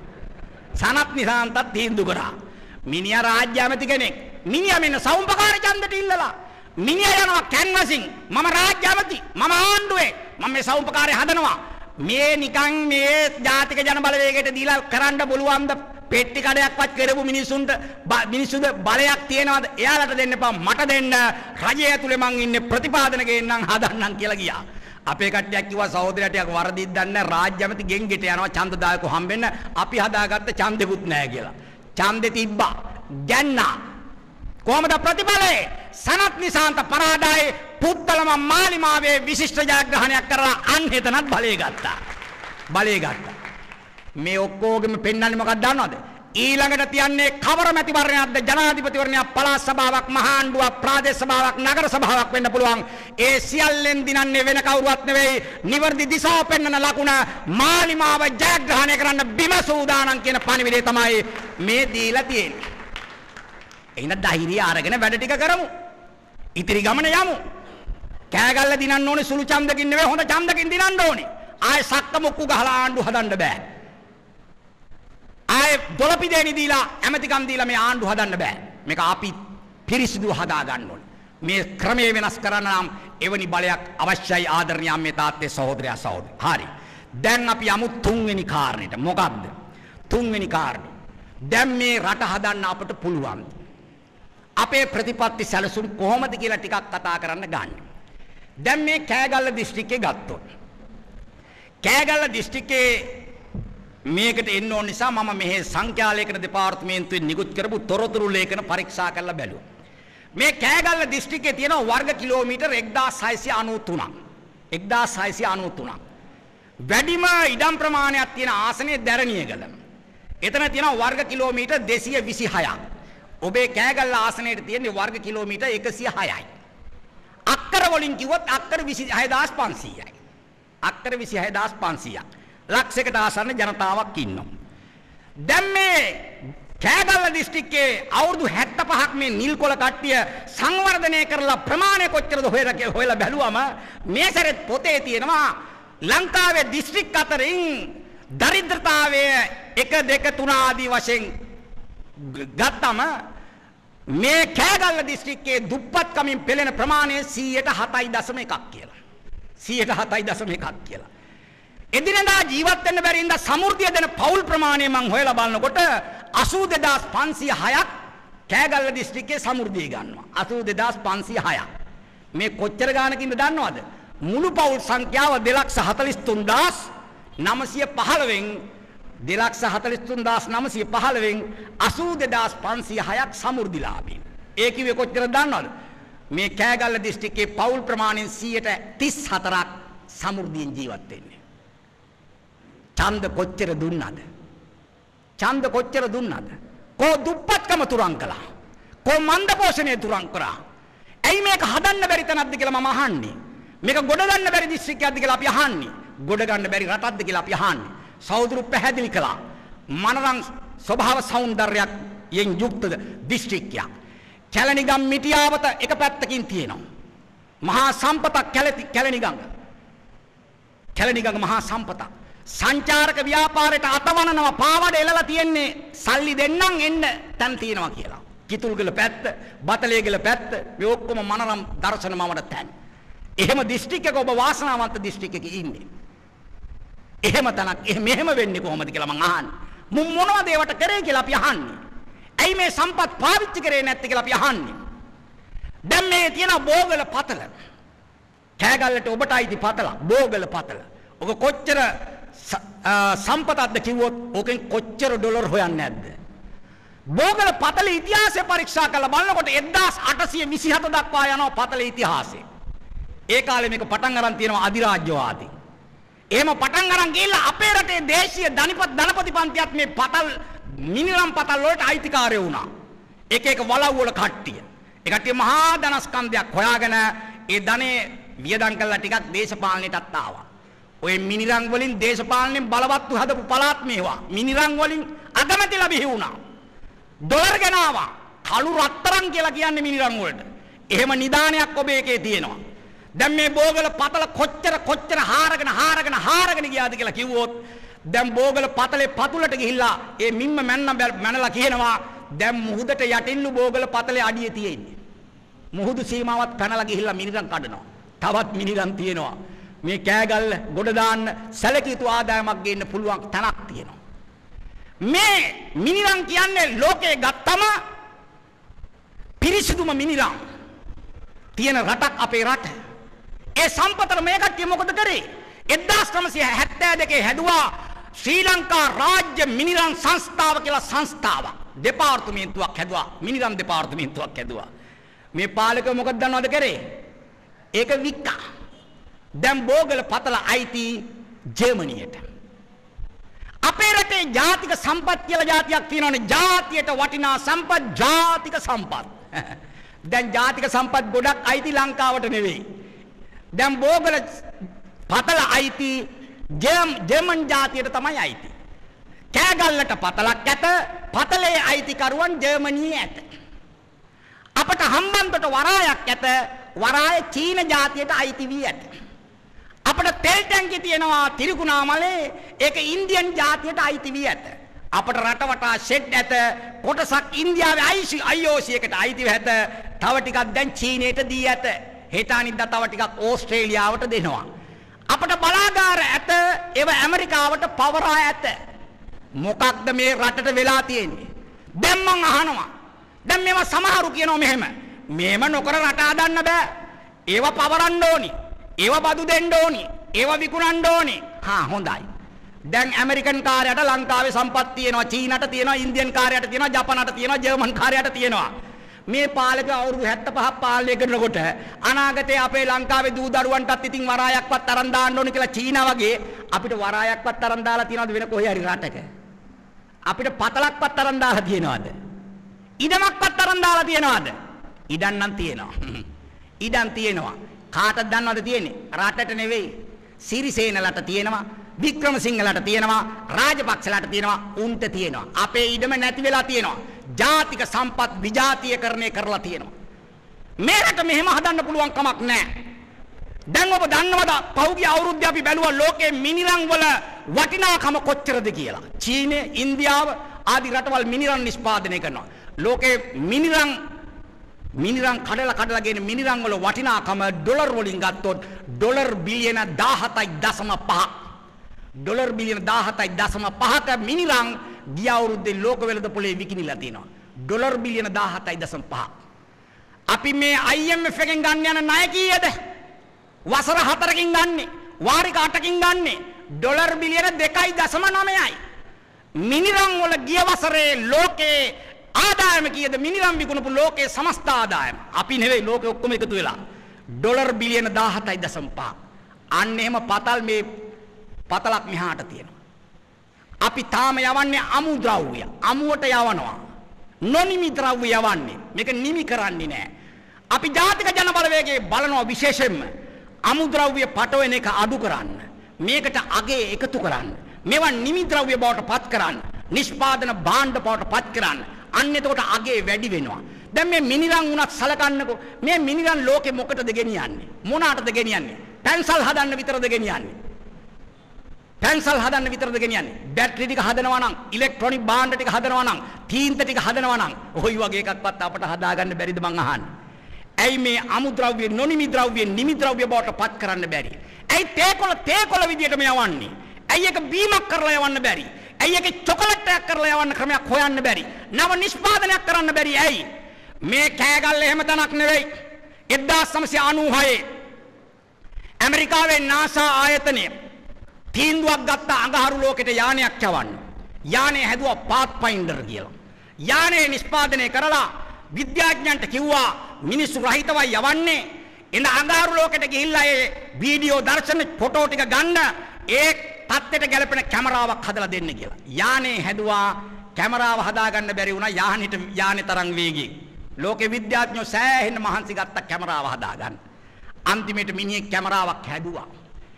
සනත් නිසාන්තත් තීන්දුව කරා. මිනිහා රාජ්‍ය ඇමති කෙනෙක්. මිනිහා මෙන්න සෞම්පකාර ඡන්දට ඉල්ලලා. මිනිහා යනවා කැන්වසින් මම රාජ්‍ය ඇමති මම ආණ්ඩුවේ මම මේ සෞම්පකාරය හදනවා. මේ නිකන් මේ ජාතික ජන බලවේගයට දීලා කරන්න බලුවන්ද පෙට්ටි කඩයක්වත් කරපු මිනිසුන්ට මිනිසුද බලයක් තියනවාද? එයාලට දෙන්න එපා මට දෙන්න. රජය ඇතුලේ මං ඉන්නේ ප්‍රතිපාදන ගේන්නම් හදන්නම් කියලා ගියා. අපේ කට්ටියක් කිව්වා සහෝදරයා ටිකක් වරදිත් දන්නේ රාජ්‍ය ඇමති ගෙන්ගෙට යනවා ඡන්දදායකව හම්බෙන්න. අපි හදාගත්ත ඡන්දෙකුත් නැහැ කියලා. ඡන්දෙ තිබ්බා. ගැන්නා. කොහමද ප්‍රතිඵලය? සනත් නිසාන්ත පරාදායි පුත්තලම මාලිමාවේ විශිෂ්ට ජයග්‍රහණයක් කරලා අන් හෙතනත් බලය ගත්තා. බලය ගත්තා. මේ ඔක්කොගෙම පෙන්වන්නේ මොකක්ද දන්නවද? ඊළඟට තියන්නේ කවර මැතිවරණයක්ද? ජනාධිපතිවරණයක්, පළාත් සභාවක්, මහා ආණ්ඩුවක්, ප්‍රාදේශ සභාවක්, නගර සභාවක් වෙන්න පුළුවන්. ඒ සියල්ලෙන් දිනන්නේ වෙන කවුරුවත් නෙවෙයි. නිවර්දි දිශාව පෙන්වන ලකුණ මාලිමාව ජයග්‍රහණය කරන්න බිම සූදානම් කියන පණිවිඩය තමයි මේ දීලා තියෙන්නේ. එයින් ධෛර්යය අරගෙන වැඩ ටික කරමු. ඉතිරි ගමන යමු. කෑගල්ල දිනන්න ඕනේ සුළු ඡන්දකින් නෙවෙයි හොඳ ඡන්දකින් දිනන්න ඕනේ. ආයේ සක්ක මුක්කු ගහලා ආණ්ඩු හදන්න බෑ. ආයේ දොළපිදේනි දීලා ඇමතිකම් දීලා මේ ආණ්ඩු හදන්න බෑ. මේක අපි පිරිසිදු හදා ගන්න ඕනේ. මේ ක්‍රමයේ වෙනස් කරන්න නම් එවැනි බලයක් අවශ්‍යයි ආදරණීය අම්මේ තාත්තේ සහෝදරයා සහෝදරි. හරි. දැන් අපි යමු තුන්වෙනි කාරණේට. මොකක්ද? තුන්වෙනි කාරණේ. දැන් මේ රට හදන්න අපට පුළුවන්. අපේ ප්‍රතිපත්ති සැලසුම් කොහොමද කියලා ටිකක් කතා කරන්න ගන්න. දැන් මේ කෑගල්ල දිස්ත්‍රික්කේ ගත්තොත් කෑගල්ල දිස්ත්‍රික්කේ මේකට එන්න ඕන නිසා මම මෙහි සංඛ්‍යා ලේඛන දෙපාර්තමේන්තුවෙන් නිකුත් කරපු තොරතුරු ලේඛන පරීක්ෂා කරලා බැලුවා. මේ කෑගල්ල දිස්ත්‍රික්කේ තියෙන වර්ග කිලෝමීටර් එක්දාස් හයසිය අනූ තුනක්. එක්දාස් හයසිය අනූ තුනක්. වැඩිම ඉඩම් ප්‍රමාණයක් තියෙන ආසනයේ දැරණියගල. එතන තියෙන වර්ග කිලෝමීටර් දෙසිය විසිහයක්. ඔබේ කෑගල්ල ආසනයේ තියෙන වර්ග කිලෝමීටර් එකසිය හයයි. අක්කර වලින් කිව්වොත් අක්කර විසිහයදාස් පන්සීයයි. අක්කර විසිහයදාස් පන්සීයක්. ලක්ෂයකට ආසන්න ජනතාවක් ඉන්නවා. දැන් මේ කෑගල්ල දිස්ත්‍රික්කයේ අවුරුදු හැත්තෑපහක් මේ නිල්කොළ කට්ටිය සංවර්ධනය කරලා ප්‍රමාණය කොච්චරද හොයලා හොයලා බැලුවම මේ සැරේ පොතේ තියෙනවා ලංකාවේ දිස්ත්‍රික් අතරින් දරිද්‍රතාවයේ එක දෙක තුන ආදී වශයෙන් ගත්තම මේ කෑගල්ල දිස්ත්‍රික්කයේ දුප්පත්කමින් පෙළෙන ප්‍රමාණය සියයට හතයි දශම එකක් කියලා. සියයට හතයි දශම එකක් කියලා. එදිනෙදා ජීවත් වෙන්න බැරි ඉඳ සමෘද්ධිය දෙන පවුල් ප්‍රමාණය මම හොයලා බලනකොට අසූ දෙදාස් පන්සිය හයක් කෑගල්ල දිස්ත්‍රික්කයේ සමෘද්ධිය ගන්නවා. අසූ දෙදාස් පන්සිය හයක්. මේ කොච්චර ගානකින්ද දන්නවද? මුළු පවුල් සංඛ්‍යාව දෙලක්ෂ හතළිස් තුන්දාස් නවසිය පහළොවෙන් දෙලක්ෂ හතළිස් තුන්දාස් නවසිය පහළොවෙන් අසූ දෙදාස් පන්සිය හයක් සමෘද්ධිලාභී. ඒ කිව්වේ කොච්චරද දන්නවද? මේ කෑගල්ල දිස්ත්‍රික්කයේ පවුල් ප්‍රමාණයෙන් සියයට තිස් හතරක් සමෘද්ධියෙන් ජීවත් වෙන්නේ. ඡන්ද කොච්චර දුන්නද? ඡන්ද කොච්චර දුන්නද? කෝ දුප්පත්කම තුරන් කළා. කෝ මන්ද පෝෂණය තුරන් කරා. ඇයි මේක හදන්න බැරි තැනක්ද කියලා මම අහන්නේ. මේක ගොඩ ගන්න බැරි දිස්ත්‍රික්කයක්ද කියලා අපි අහන්නේ. ගොඩ ගන්න බැරි රටක්ද කියලා අපි අහන්නේ. සහෝදරු පැහැදිලි කළා. මනරම් ස්වභාව සෞන්දර්යයක් යෙන් යුක්ත දිස්ත්‍රික්කයක්. කැලණිගම් මිටියාවත එක පැත්තකින් තියෙනවා. මහා සම්පතක් කැලණිගඟ. කැලණිගඟ මහා සම්පතක්. සංචාරක ව්‍යාපාරයට අතවනනවා පාවඩ එලලා තියෙන්නේ සල්ලි දෙන්නම් එන්න තැන් තියෙනවා කියලා. කිතුල්ගල පැත්ත, බතලේගල පැත්ත මේ ඔක්කොම මනරම් දර්ශන මවන තැන්. එහෙම දිස්ත්‍රික්කයක ඔබ වාසනාවන්ත දිස්ත්‍රික්කයක ඉන්නේ. එහෙම තනක් මෙහෙම වෙන්නේ කොහොමද කියලා මං අහන්නේ. මුන් මොනවද ඒවට කරේ කියලා අපි අහන්නේ. ඇයි මේ සම්පත් පාවිච්චි කරේ නැත්තේ කියලා අපි අහන්නේ. දැන් මේ තියෙන බෝගල පතල. කෑගල්ලට ඔබට අයිති පතල බෝගල පතල. ඔක කොච්චර සම්පතක්ද කිව්වොත් ඕකෙන් කොච්චර ඩොලර් හොයන්නේ නැද්ද? බෝගල පතල ඉතිහාසය පරීක්ෂා කරලා බලනකොට එක්දාස් අටසිය විසිහත දක්වා යනවා පතල ඉතිහාසය. ඒ කාලේ මේක පටන් අරන් තියෙනවා අධිරාජ්‍යවාදී. එහෙම පටන් අරන් ගිහිල්ලා අපේ රටේ දේශීය ධනිපත් ධනපති පන්තියත් මේ පතල් මිනිරම් පතල් වලට අයිතිකාරයෝ වුණා. එක එක වලව් වල කට්ටිය. ඒ කට්ටිය මහා ධනස්කන්ධයක් හොයාගෙන ඒ ධනෙ වියදම් කළා ටිකක් දේශපාලනයටත් ආවා. ඔය මිනිරම් වලින් දේශපාලනයෙන් බලවත්තු හදපු පළාත් මේවා. මිනිරම් වලින් අගමැතිලා බිහි වුණා. ඩොලර් ගෙනාවා. කළු රත්තරන් කියලා කියන්නේ මිනිරම් වලට. එහෙම නිදානයක් ඔබ එකේ තියෙනවා. දැන් මේ බෝගල පතල කොච්චර කොච්චර හාරගෙන හාරගෙන හාරගෙන ගියාද කියලා කිව්වොත් දැන් බෝගල පතලේ පතුලට ගිහිල්ලා ඒ මිම්ම මැන්න මැනලා කියනවා දැන් මුහුදට යටින්නු බෝගල පතලේ අඩිය තියෙන්නේ. මුහුදු සීමාවත් පැනලා ගිහිල්ලා මිනිරම් කඩනවා. තවත් මිනිරම් තියෙනවා. මේ කෑගල්ල ගොඩ දාන්න සැලකිය යුතු ආදායමක් ගේන්න පුළුවන් තැනක් තියෙනවා. මේ මිනිරම් කියන්නේ ලෝකේ ගත්තම පිරිසිදුම මිනිරම් තියෙන රටක් අපේ රට. ඒ සම්පතර මේ කට්ටිය මොකද කරේ? එක්දාස් නවසිය හැත්තෑ දෙකේ හැදුවා ශ්‍රී ලංකා රාජ්‍ය මිනිරම් සංස්ථාව කියලා සංස්ථාවක්. දෙපාර්තමේන්තුවක් හැදුවා. මිනිරම් දෙපාර්තමේන්තුවක් හැදුවා. මේ පාලකව මොකද දන්නවද කරේ? ඒක වික්කා. දැන් බෝගල පතල අයිති ජර්මනියට. අපේ රටේ ජාතික සම්පත් කියලා જાතියක් තියෙනවනේ. ජාතියට වටිනා සම්පත් ජාතික සම්පත්. දැන් ජාතික සම්පත් ගොඩක් අයිති ලංකාවට නෙවෙයි. දැන් බෝගල පතල අයිති ජර්මන් ජාතියට තමයි අයිති. කෑගල්ලට පතලක් ඇත. පතලේ අයිතිකරුවන් ජර්මනියේ ඇත. අපට හම්බන්තොට වරායක් ඇත. වරාය චීන ජාතියට අයිති වී ඇත. අපට තෙල් ටැංකිය තියෙනවා තිරිකුණාමලේ. ඒක ඉන්දියන් ජාතියට අයිති වී ඇත. අපට රට වටා ෂෙඩ් ඇත. කොටසක් ඉන්දියාවේ අයි ඕ සී එකට අයිති ඇත. තව ටිකක් දැන් චීනයට දී ඇත. හෙට අනිද්දා තව ටිකක් ඕස්ට්‍රේලියාවට දෙනවා. අපට බලාගාර ඇත. ඒව ඇමරිකාවට පවරා ඇත. මොකක්ද මේ රටට වෙලා තියෙන්නේ? දැන් මං අහනවා. දැන් මේවා සමහරු කියනවා මෙහෙම. මේව නොකර රට හදන්න බෑ. ඒව පවරන්න ඕනි. ඒව බදු දෙන්න ඕනි. ඒව විකුණන්න ඕනි. හා හොඳයි. දැන් ඇමරිකන් කාර්යයට ලංකාවේ සම්පත් තියෙනවා. චීනට තියෙනවා. ඉන්දියන් කාර්යයට තියෙනවා. ජපානට තියෙනවා. ජර්මන් කාර්යයට තියෙනවා. මේ පාලක අවුරුදු හැත්තෑ පහක් පාලනය කරනකොට අනාගතයේ අපේ ලංකාවේ දූ දරුවන්ටත් ඉතින් වරායක්වත් අරන් දාන්න ඕනේ කියලා චීනා වගේ අපිට වරායක්වත් අරන් දාලා තියනවද වෙන කොහේ හරි රටක? අපිට පතලක්වත් අරන් දාලා තියනවද? ඉඩමක්වත් අරන් දාලා තියනවද? ඉඩම් නම් තියෙනවා. ඉඩම් තියෙනවා. කාටද දන්නවද තියෙන්නේ? රටට නෙවෙයි. සිරිසේනලට තියෙනවා. වික්‍රමසිංහලට තියෙනවා. රාජපක්ෂලට තියෙනවා. උන්ට තියෙනවා. අපේ ඉඩම නැති වෙලා තියෙනවා. ජාතික සම්පත් විජාතියකරණය කරලා තියෙනවා. මේ රට මෙහෙම හදන්න පුළුවන් කමක් නැහැ. දැන් ඔබ දන්නවද පහුගිය අවුරුද්දේ අපි බැලුවා ලෝකේ මිනිරම් වල වටිනාකම කොච්චරද කියලා. චීනය, ඉන්දියාව ආදී රටවල් මිනිරම් නිෂ්පාදනය කරනවා. ලෝකේ මිනිරම් මිනිරම් කඩලා කඩලා ගෙන මිනිරම් වල වටිනාකම ඩොලර් වලින් ගත්තොත් ඩොලර් බිලියන දාහතයි දශම පහ. ඩොලර් බිලියන දාහතයි දශම පහක මිනිරම් ගිය අවුරුද්දේ ලෝක වෙළඳ පොලේ විකිණිලා තිනවා. ඩොලර් බිලියන දාහතයි දශම පහ. අපි මේ අයි එම් එෆ් එකෙන් ගන්න යන ණය කීයද? වසර හතරකින් ගන්නෙ. වාරික අටකින් ගන්නෙ. ඩොලර් බිලියන දෙකයි දශම නවයයි. මිනිරම් වල ගිය වසරේ ලෝකේ ආදායම කීයද? මිනිරම් විකුණපු ලෝකේ සමස්ත ආදායම. අපි නෙවෙයි ලෝකේ ඔක්කොම එකතු වෙලා. ඩොලර් බිලියන දාහතයි දශම පහ. අන්න එහෙම පතල් මේ පතලක් මෙහාට තියෙනවා. අපි තාම යවන්නේ අමු ද්‍රව්‍ය. අමුවට යවනවා. නොනිමි ද්‍රව්‍ය යවන්නේ. මේක නිමි කරන්නේ නැහැ. අපි ජාතික ජන බලවේගයේ බලනවා විශේෂයෙන්ම අමු ද්‍රව්‍ය පටවෙන එක අඩු කරන්න. මේකට අගේ එකතු කරන්න. මේවා නිමි ද්‍රව්‍ය බවට පත් කරන්න. නිෂ්පාදන භාණ්ඩ බවට පත් කරන්න. අන්න එතකොට අගේ වැඩි වෙනවා. දැන් මේ මිනිරම් උනත් සලකන්නකෝ. මේ මිනිරම් ලෝකෙ මොකටද ගෙනියන්නේ? මොනාටද ගෙනියන්නේ? පැන්සල් හදන්න විතරද ගෙනියන්නේ? පැන්සල් හදන්න විතරද ගෙනියන්නේ? බැටරි ටික හදනවා නම්, ඉලෙක්ට්‍රොනික භාණ්ඩ ටික හදනවා නම්, තීන්ත ටික හදනවා නම්, ඔයි වගේ එකක්වත් අපට හදාගන්න බැරිද මං අහන්නේ. ඇයි මේ අමුද්‍රව්‍ය නොනිමි ද්‍රව්‍ය නිමි ද්‍රව්‍ය බවට පත් කරන්න බැරි? ඇයි තේකොළ තේකොළ විදියටම යවන්නේ? ඇයි එක බීමක් කරලා යවන්න බැරි? ඇයි එක චොකලට් එකක් කරලා යවන්න ක්‍රමයක් හොයන්න බැරි? නව නිෂ්පාදනයක් කරන්න බැරි ඇයි? මේ කෑගල්ල එහෙම තනක් නෙවෙයි. එක්දාස් නවසිය අනූහය ඇමරිකාවේ නාසා ආයතනය තීන්දුවක් ගත්ත අඟහරු ලෝකෙට යානයක් යවන්න. යානය හැදුවා පාත්ෆයින්ඩර් කියලා. යානය නිෂ්පාදනය කරලා විද්‍යාඥයන්ට කිව්වා මිනිස්සු රහිතවයි යවන්නේ. එන අඟහරු ලෝකෙට ගිහිල්ලා ඒ වීඩියෝ දර්ශන ෆොටෝ ටික ගන්න ඒ තත්ත්වයට ගැලපෙන කැමරාවක් හදලා දෙන්න කියලා. යානේ හැදුවා කැමරාව හදාගන්න බැරි වුණා යානෙට යානේ තරම් වේගයෙන්. ලෝකේ විද්‍යාඥයෝ සෑහෙන මහන්සි ගත්ත කැමරාව හදාගන්න. අන්තිමට මිනිහෙක් කැමරාවක් හැදුවා.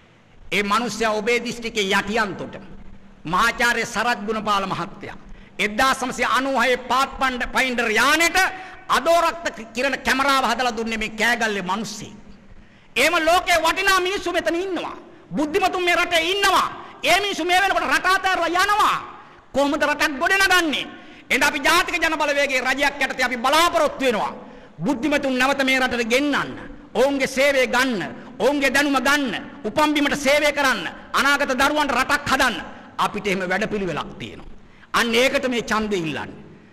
ඒ මිනිස්සයා ඔබේ දිස්ත්‍රික්කේ යටියන්තොට මහාචාර්ය සරත් ගුණපාල මහත්තයා එක්දාස් නවසිය අනූහය පාත්ෆයින්ඩර් යානෙට අදෝරක්ත කිරණ කැමරාව හදලා දුන්නේ මේ කෑගල්ලේ මිනිස්සෙක්. එහෙම ලෝකේ වටිනා මිනිස්සු මෙතන ඉන්නවා. බුද්ධිමතුන් මේ රටේ ඉන්නවා. ඒ මිනිස්සු මේ වෙනකොට රට අතහැරලා යනවා. කොහොමද රටක් ගොඩනගන්නේ? එහෙනම් අපි ජාතික ජන බලවේගයේ රජයක් යටතේ අපි බලාපොරොත්තු වෙනවා. බුද්ධිමතුන් නැවත මේ රටට ගෙන්නන්න. ඔවුන්ගේ සේවය ගන්න. ඔවුන්ගේ දැනුම ගන්න. උපන් බිමට සේවය කරන්න. අනාගත දරුවන්ට රටක් හදන්න. අපිට එහෙම වැඩපිළිවෙලක් තියෙනවා. අන්න ඒකට මේ ඡන්දෙ ඉල්ලන්නේ.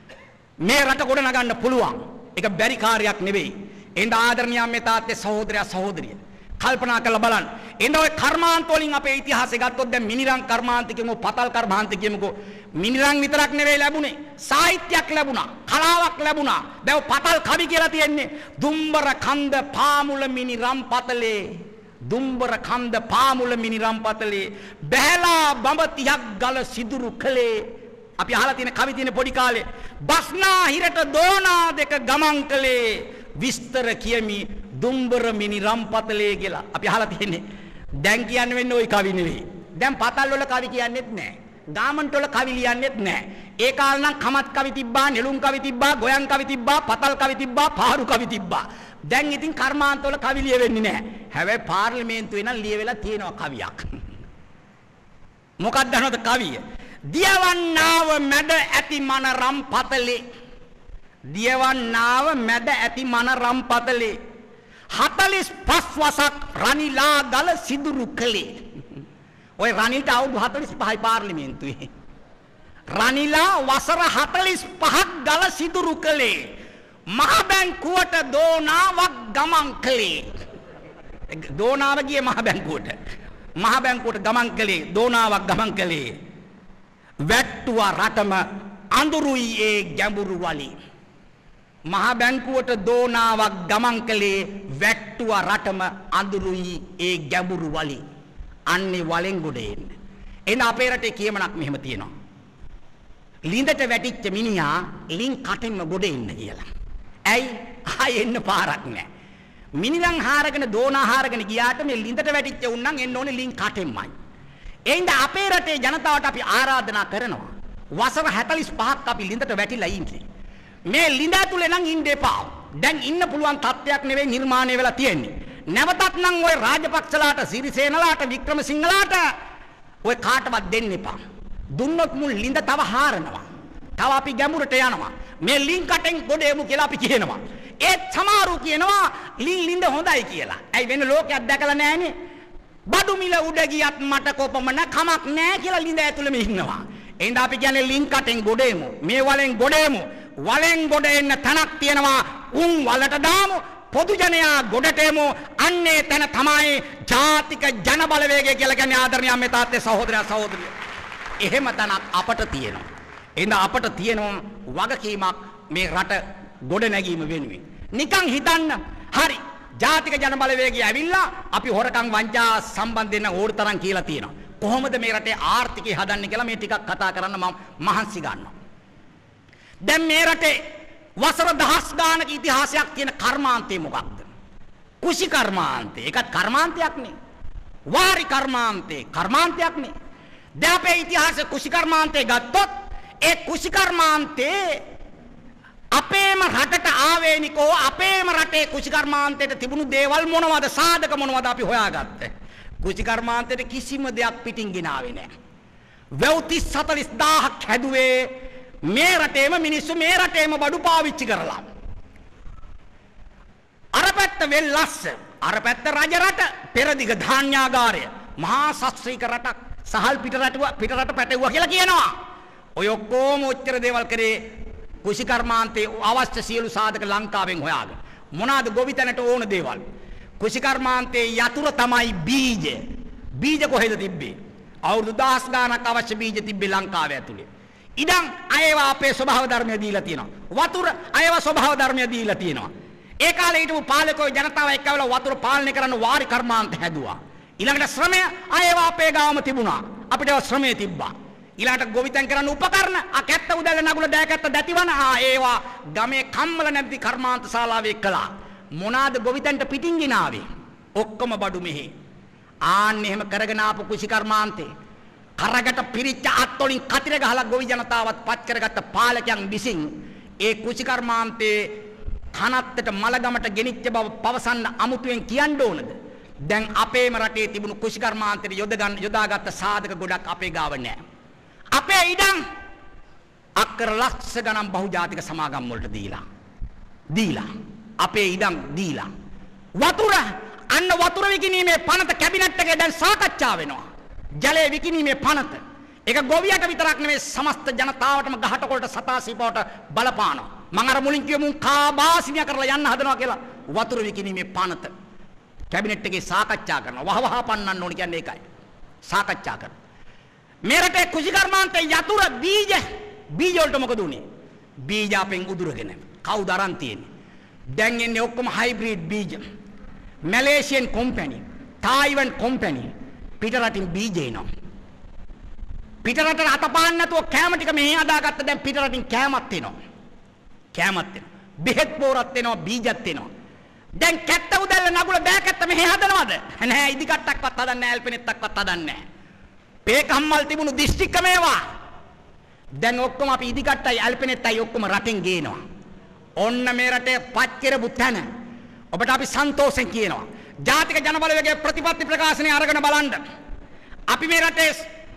මේ රට ගොඩනගන්න පුළුවන්. ඒක බැරි කාර්යයක් නෙවෙයි. එහෙනම් ආදරණීය මේ තාත්තේ සහෝදරයා සහෝදරිය කල්පනා කරලා බලන්න. එහෙනම් ඔය කර්මාන්ත වලින් අපේ ඉතිහාසය ගත්තොත් දැන් මිනිරන් කර්මාන්ත කියමුකෝ, පතල් කර්මාන්ත කියමුකෝ. මිනිරන් විතරක් නෙවෙයි ලැබුණේ. සාහිත්‍යයක් ලැබුණා, කලාවක් ලැබුණා. දැන් පතල් කවි කියලා තියෙන්නේ. දුම්බර කන්ද පාමුල මිනිරම් පතලේ. දුම්බර කන්ද පාමුල මිනිරම් පතලේ. බැලලා බඹ තිහක් ගල සිදුරු කලේ. අපි අහලා තියෙන කවි තියෙන පොඩි කාලේ. බස්නා හිරට දෝනා දෙක ගමන් කලේ. විස්තර කියමි දුම්බර මිනි රම්පතලේ කියලා අපි අහලා තියෙන්නේ. දැන් කියන්න වෙන්නේ ওই කවි නෙවෙයි. දැන් පතල් වල කවි කියන්නේත් නැහැ. ගාමන්ට වල කවි ලියන්නේත් නැහැ. ඒ කාලේ නම් කමත් කවි තිබ්බා, නෙළුම් කවි තිබ්බා, ගොයන් කවි තිබ්බා, පතල් කවි තිබ්බා, පාරු කවි තිබ්බා. දැන් ඉතින් කර්මාන්ත වල කවි ලියවෙන්නේ නැහැ. හැබැයි පාර්ලිමේන්තුවේ නම් ලියවෙලා තියෙනවා කවියක්. මොකක්ද අහනවද කවිය? දියවන්නාව මැද ඇති මන රම්පතලේ. දියවන්නාව මැද ඇති මන රම්පතලේ. හතළිස් පස් වසක් රනිලා ගල සිදුරු කලේ. ඔය රනිල්ට අවුරුදු හතළිස් පහයි පාර්ලිමේන්තුවේ. රනිලා වසර හතළිස් පහක් ගල සිදුරු කලේ. මහ බැංකුවට දෝනාවක් ගමන් කලේ. දෝනාව ගියේ මහ බැංකුවට. මහ බැංකුවට ගමන් කලේ. දෝනාවක් ගමන් කලේ. වැට්ටුවා රටම අඳුරුයි ඒ ගැඹුරු වලි. මහ බැංකුවට දෝනාවක් ගමන් කලේ. වැට්ටුවා රටම අඳුරුයි ඒ ගැඹුරු වලි. අන්නේ වලෙන් ගොඩ එන්න. එන අපේ රටේ කියමනක් මෙහෙම තියෙනවා. ලිඳට වැටිච්ච මිනිහා ලින් කටින්ම ගොඩ එන්න කියලා. ඇයි? ආයෙ එන්න පාරක් නැහැ. මිනිරන් හාරගෙන දෝනා හාරගෙන ගියාට මේ ලිඳට වැටිච්ච උන් නම් එන්න ඕනේ ලින් කටින්මයි. එයින්ද අපේ රටේ ජනතාවට අපි ආරාධනා කරනවා. වසර හතළිස් පහක් අපි ලිඳට වැටිලා ඉන්නේ. මේ ලිඳ ඇතුලේ නම් ඉන්න එපා. දැන් ඉන්න පුළුවන් තත්ත්වයක් නෙවෙයි නිර්මාණය වෙලා තියෙන්නේ. නැවතත් නම් ওই රාජපක්ෂලාට, සිරිසේනලාට, වික්‍රමසිංහලාට ওই කාටවත් දෙන්න එපා. දුන්නොත් මුල් ලිඳ තව හාරනවා. තව අපි ගැඹුරට යනවා. මේ ලින් කටෙන් ගොඩ එමු කියලා අපි කියනවා. ඒත් සමහරු කියනවා ලින් ලිඳ හොඳයි කියලා. ඇයි වෙන ලෝකයක් දැකලා නැහනේ. බඩු මිල උඩ ගියත් මට කොපමණ කමක් නැහැ කියලා ලිඳ ඇතුළෙම ඉන්නවා. එහෙනම් අපි කියන්නේ ලින් කටෙන් ගොඩ එමු. මේ වලෙන් ගොඩ එමු. වලෙන් ගොඩ එන්න තනක් තියෙනවා. උන් වලට දාමු. පොදු ජනයා ගොඩට එමු. අන්නේ තන තමයි ජාතික ජන බලවේගය කියලා කියන්නේ ආදරණීය මේ තාත්තේ සහෝදරයා සහෝදරිය. එහෙම තනක් අපට තියෙනවා. එහෙනම් අපට තියෙනවා වගකීමක් මේ රට ගොඩ නැගීම වෙනුවෙන්. නිකන් හිතන්න. හරි. ජාතික ජන බලවේගය ඇවිල්ලා අපි හොරකම් වංචා සම්බන්ධයෙන් ඕන තරම් කියලා තියෙනවා. කොහොමද මේ රටේ ආර්ථිකය හදන්නේ කියලා මේ ටිකක් කතා කරන්න මම මහන්සි ගන්නවා. දැන් මේ රටේ වසර දහස් ගානක ඉතිහාසයක් තියෙන කර්මාන්තය මොකක්ද? කුෂි කර්මාන්තය. ඒකත් කර්මාන්තයක් නේ. වාරි කර්මාන්තය කර්මාන්තයක් නේ. දැන් අපේ ඉතිහාසයේ කුෂි කර්මාන්තය ගත්තොත් ඒ කුෂි කර්මාන්තේ අපේම රටට ආවේනිකෝ අපේම රටේ කුෂි කර්මාන්තයට තිබුණු දේවල් මොනවද? සාධක මොනවද අපි හොයාගත්තේ? කුෂි කර්මාන්තයට කිසිම දෙයක් පිටින් ගෙනාවේ නැහැ. වැව් තිස් හතළිස් දාහක් හැදුවේ මේ රටේම මිනිස්සු මේ රටේම බඩු පාවිච්චි කරලා. අර පැත්ත වෙල්ලස්ස, අර පැත්ත රජ රට, පෙරදිග ධාන්‍යාගාරය, මහා ශාස්ත්‍රීය රටක්, සහල් පිට රට පිට රට පැටවුවා කියලා කියනවා. ඔය ඔක්කොම උච්චර දේවල් කරේ කුෂිකර්මාන්තයේ අවශ්‍ය සියලු සාධක ලංකාවෙන් හොයාගෙන. මොනවාද ගොවිතැනට ඕන දේවල්? කුෂිකර්මාන්තයේ යතුරු තමයි බීජ. බීජ කොහෙද තිබ්බේ? අවුරුදු දහස් ගාණක් අවශ්‍ය බීජ තිබ්බේ ලංකාවේ ඇතුලේ. ඉතින් අයවා අපේ ස්වභාව ධර්මය දීලා තියෙනවා. වතුර අයවා ස්වභාව ධර්මය දීලා තියෙනවා. ඒ කාලේ හිටපු පාලකෝ ජනතාව එක්කවලා වතුර පාලනය කරන්න වාරි කර්මාන්ත හැදුවා. ඊළඟට ශ්‍රමය අයවා අපේ ගාම තිබුණා. අපිට ශ්‍රමය තිබ්බා. ඊළඟට ගොවිතැන් කරන්න උපකරණ අකැත්ත උදැල්ල නගුල දෑකැත්ත දැතිවන ආ ඒවා ගමේ කම්මල නැති කර්මාන්ත ශාලාවේ කළා. මොනවාද ගොවිතැන්ට පිටින් ගිනාවේ? ඔක්කොම බඩු මෙහි. ආන්න එහෙම කරගෙන ආපු කුෂි කර්මාන්තේ කරකට පිරිච්ච අත් වලින් කතිර ගහලා ගොවි ජනතාවත් පත් කරගත්ත පාලකයන් විසින් ඒ කුෂි කර්මාන්තේ කනත්තට මලගමට ගෙනිච්ච බව පවසන්න අමුතුවෙන් කියන්න ඕනද? දැන් අපේම රටේ තිබුණු කුෂි කර්මාන්තේ යොදගන්න යොදාගත්ත සාධක ගොඩක් අපේ ගාව නැහැ. අපේ ඉඩම් අක්කර ලක්ෂ ගණන් බහුජාතික සමාගම් වලට දීලා දීලා අපේ ඉඩම් දීලා වතුර අන්න වතුර විකිණීමේ පනත කැබිනට් එකේ දැන් සාකච්ඡා වෙනවා. ජලය විකිණීමේ පනත ඒක ගොවියට විතරක් නෙමෙයි සමස්ත ජනතාවටම ගහට කොල්ට සතා සීපාවට බලපානවා. මම අර මුලින් කිව්ව මුන් කාබාසිනිය කරලා යන්න හදනවා කියලා වතුර විකිණීමේ පනත කැබිනට් එකේ සාකච්ඡා කරනවා. වහ වහ පන්නන්න ඕනි කියන්නේ ඒකයි. සාකච්ඡා කරනවා. මේ රටේ කුෂිකර්මාන්තේ යතුරු බීජ බීජ වලට මොකද උනේ? බීජ අපෙන් උදුරගෙන කවුද අරන් තියෙන්නේ? දැන් එන්නේ ඔක්කොම හයිබ්‍රිඩ් බීජ. මැලේසියන් කම්පැනි, තායිවන් කම්පැනි පිට රටින් බීජ එනවා. පිට රටට අතපාන්න නැතුව කැම ටික මෙහි හදාගත්ත දැන් පිට රටින් කැමත් එනවා. කැමත් එනවා. බෙහෙත් පොරත් එනවා, බීජත් එනවා. දැන් කැත්ත උදැල්ල නගුල බෑකැත්ත මෙහි හදනවද? නැහැ, ඉදි කට්ටක්වත් හදන්නේ නැහැ, ඇල්පෙනෙත්තක්වත් හදන්නේ නැහැ. පේ කම්මල් තිබුණු දිස්ත්‍රික්ක මේවා. දැන් ඔක්කොම අපි ඉදි කට්ටයි ඇල්පෙනෙත්තයි ඔක්කොම රටින් ගේනවා. ඔන්න මේ රටේ පත් කරපු තැන ඔබට අපි සන්තෝෂෙන් කියනවා. ජාතික ජනබලවේගයේ ප්‍රතිපත්ති ප්‍රකාශනය අරගෙන බලන්න. අපි මේ රටේ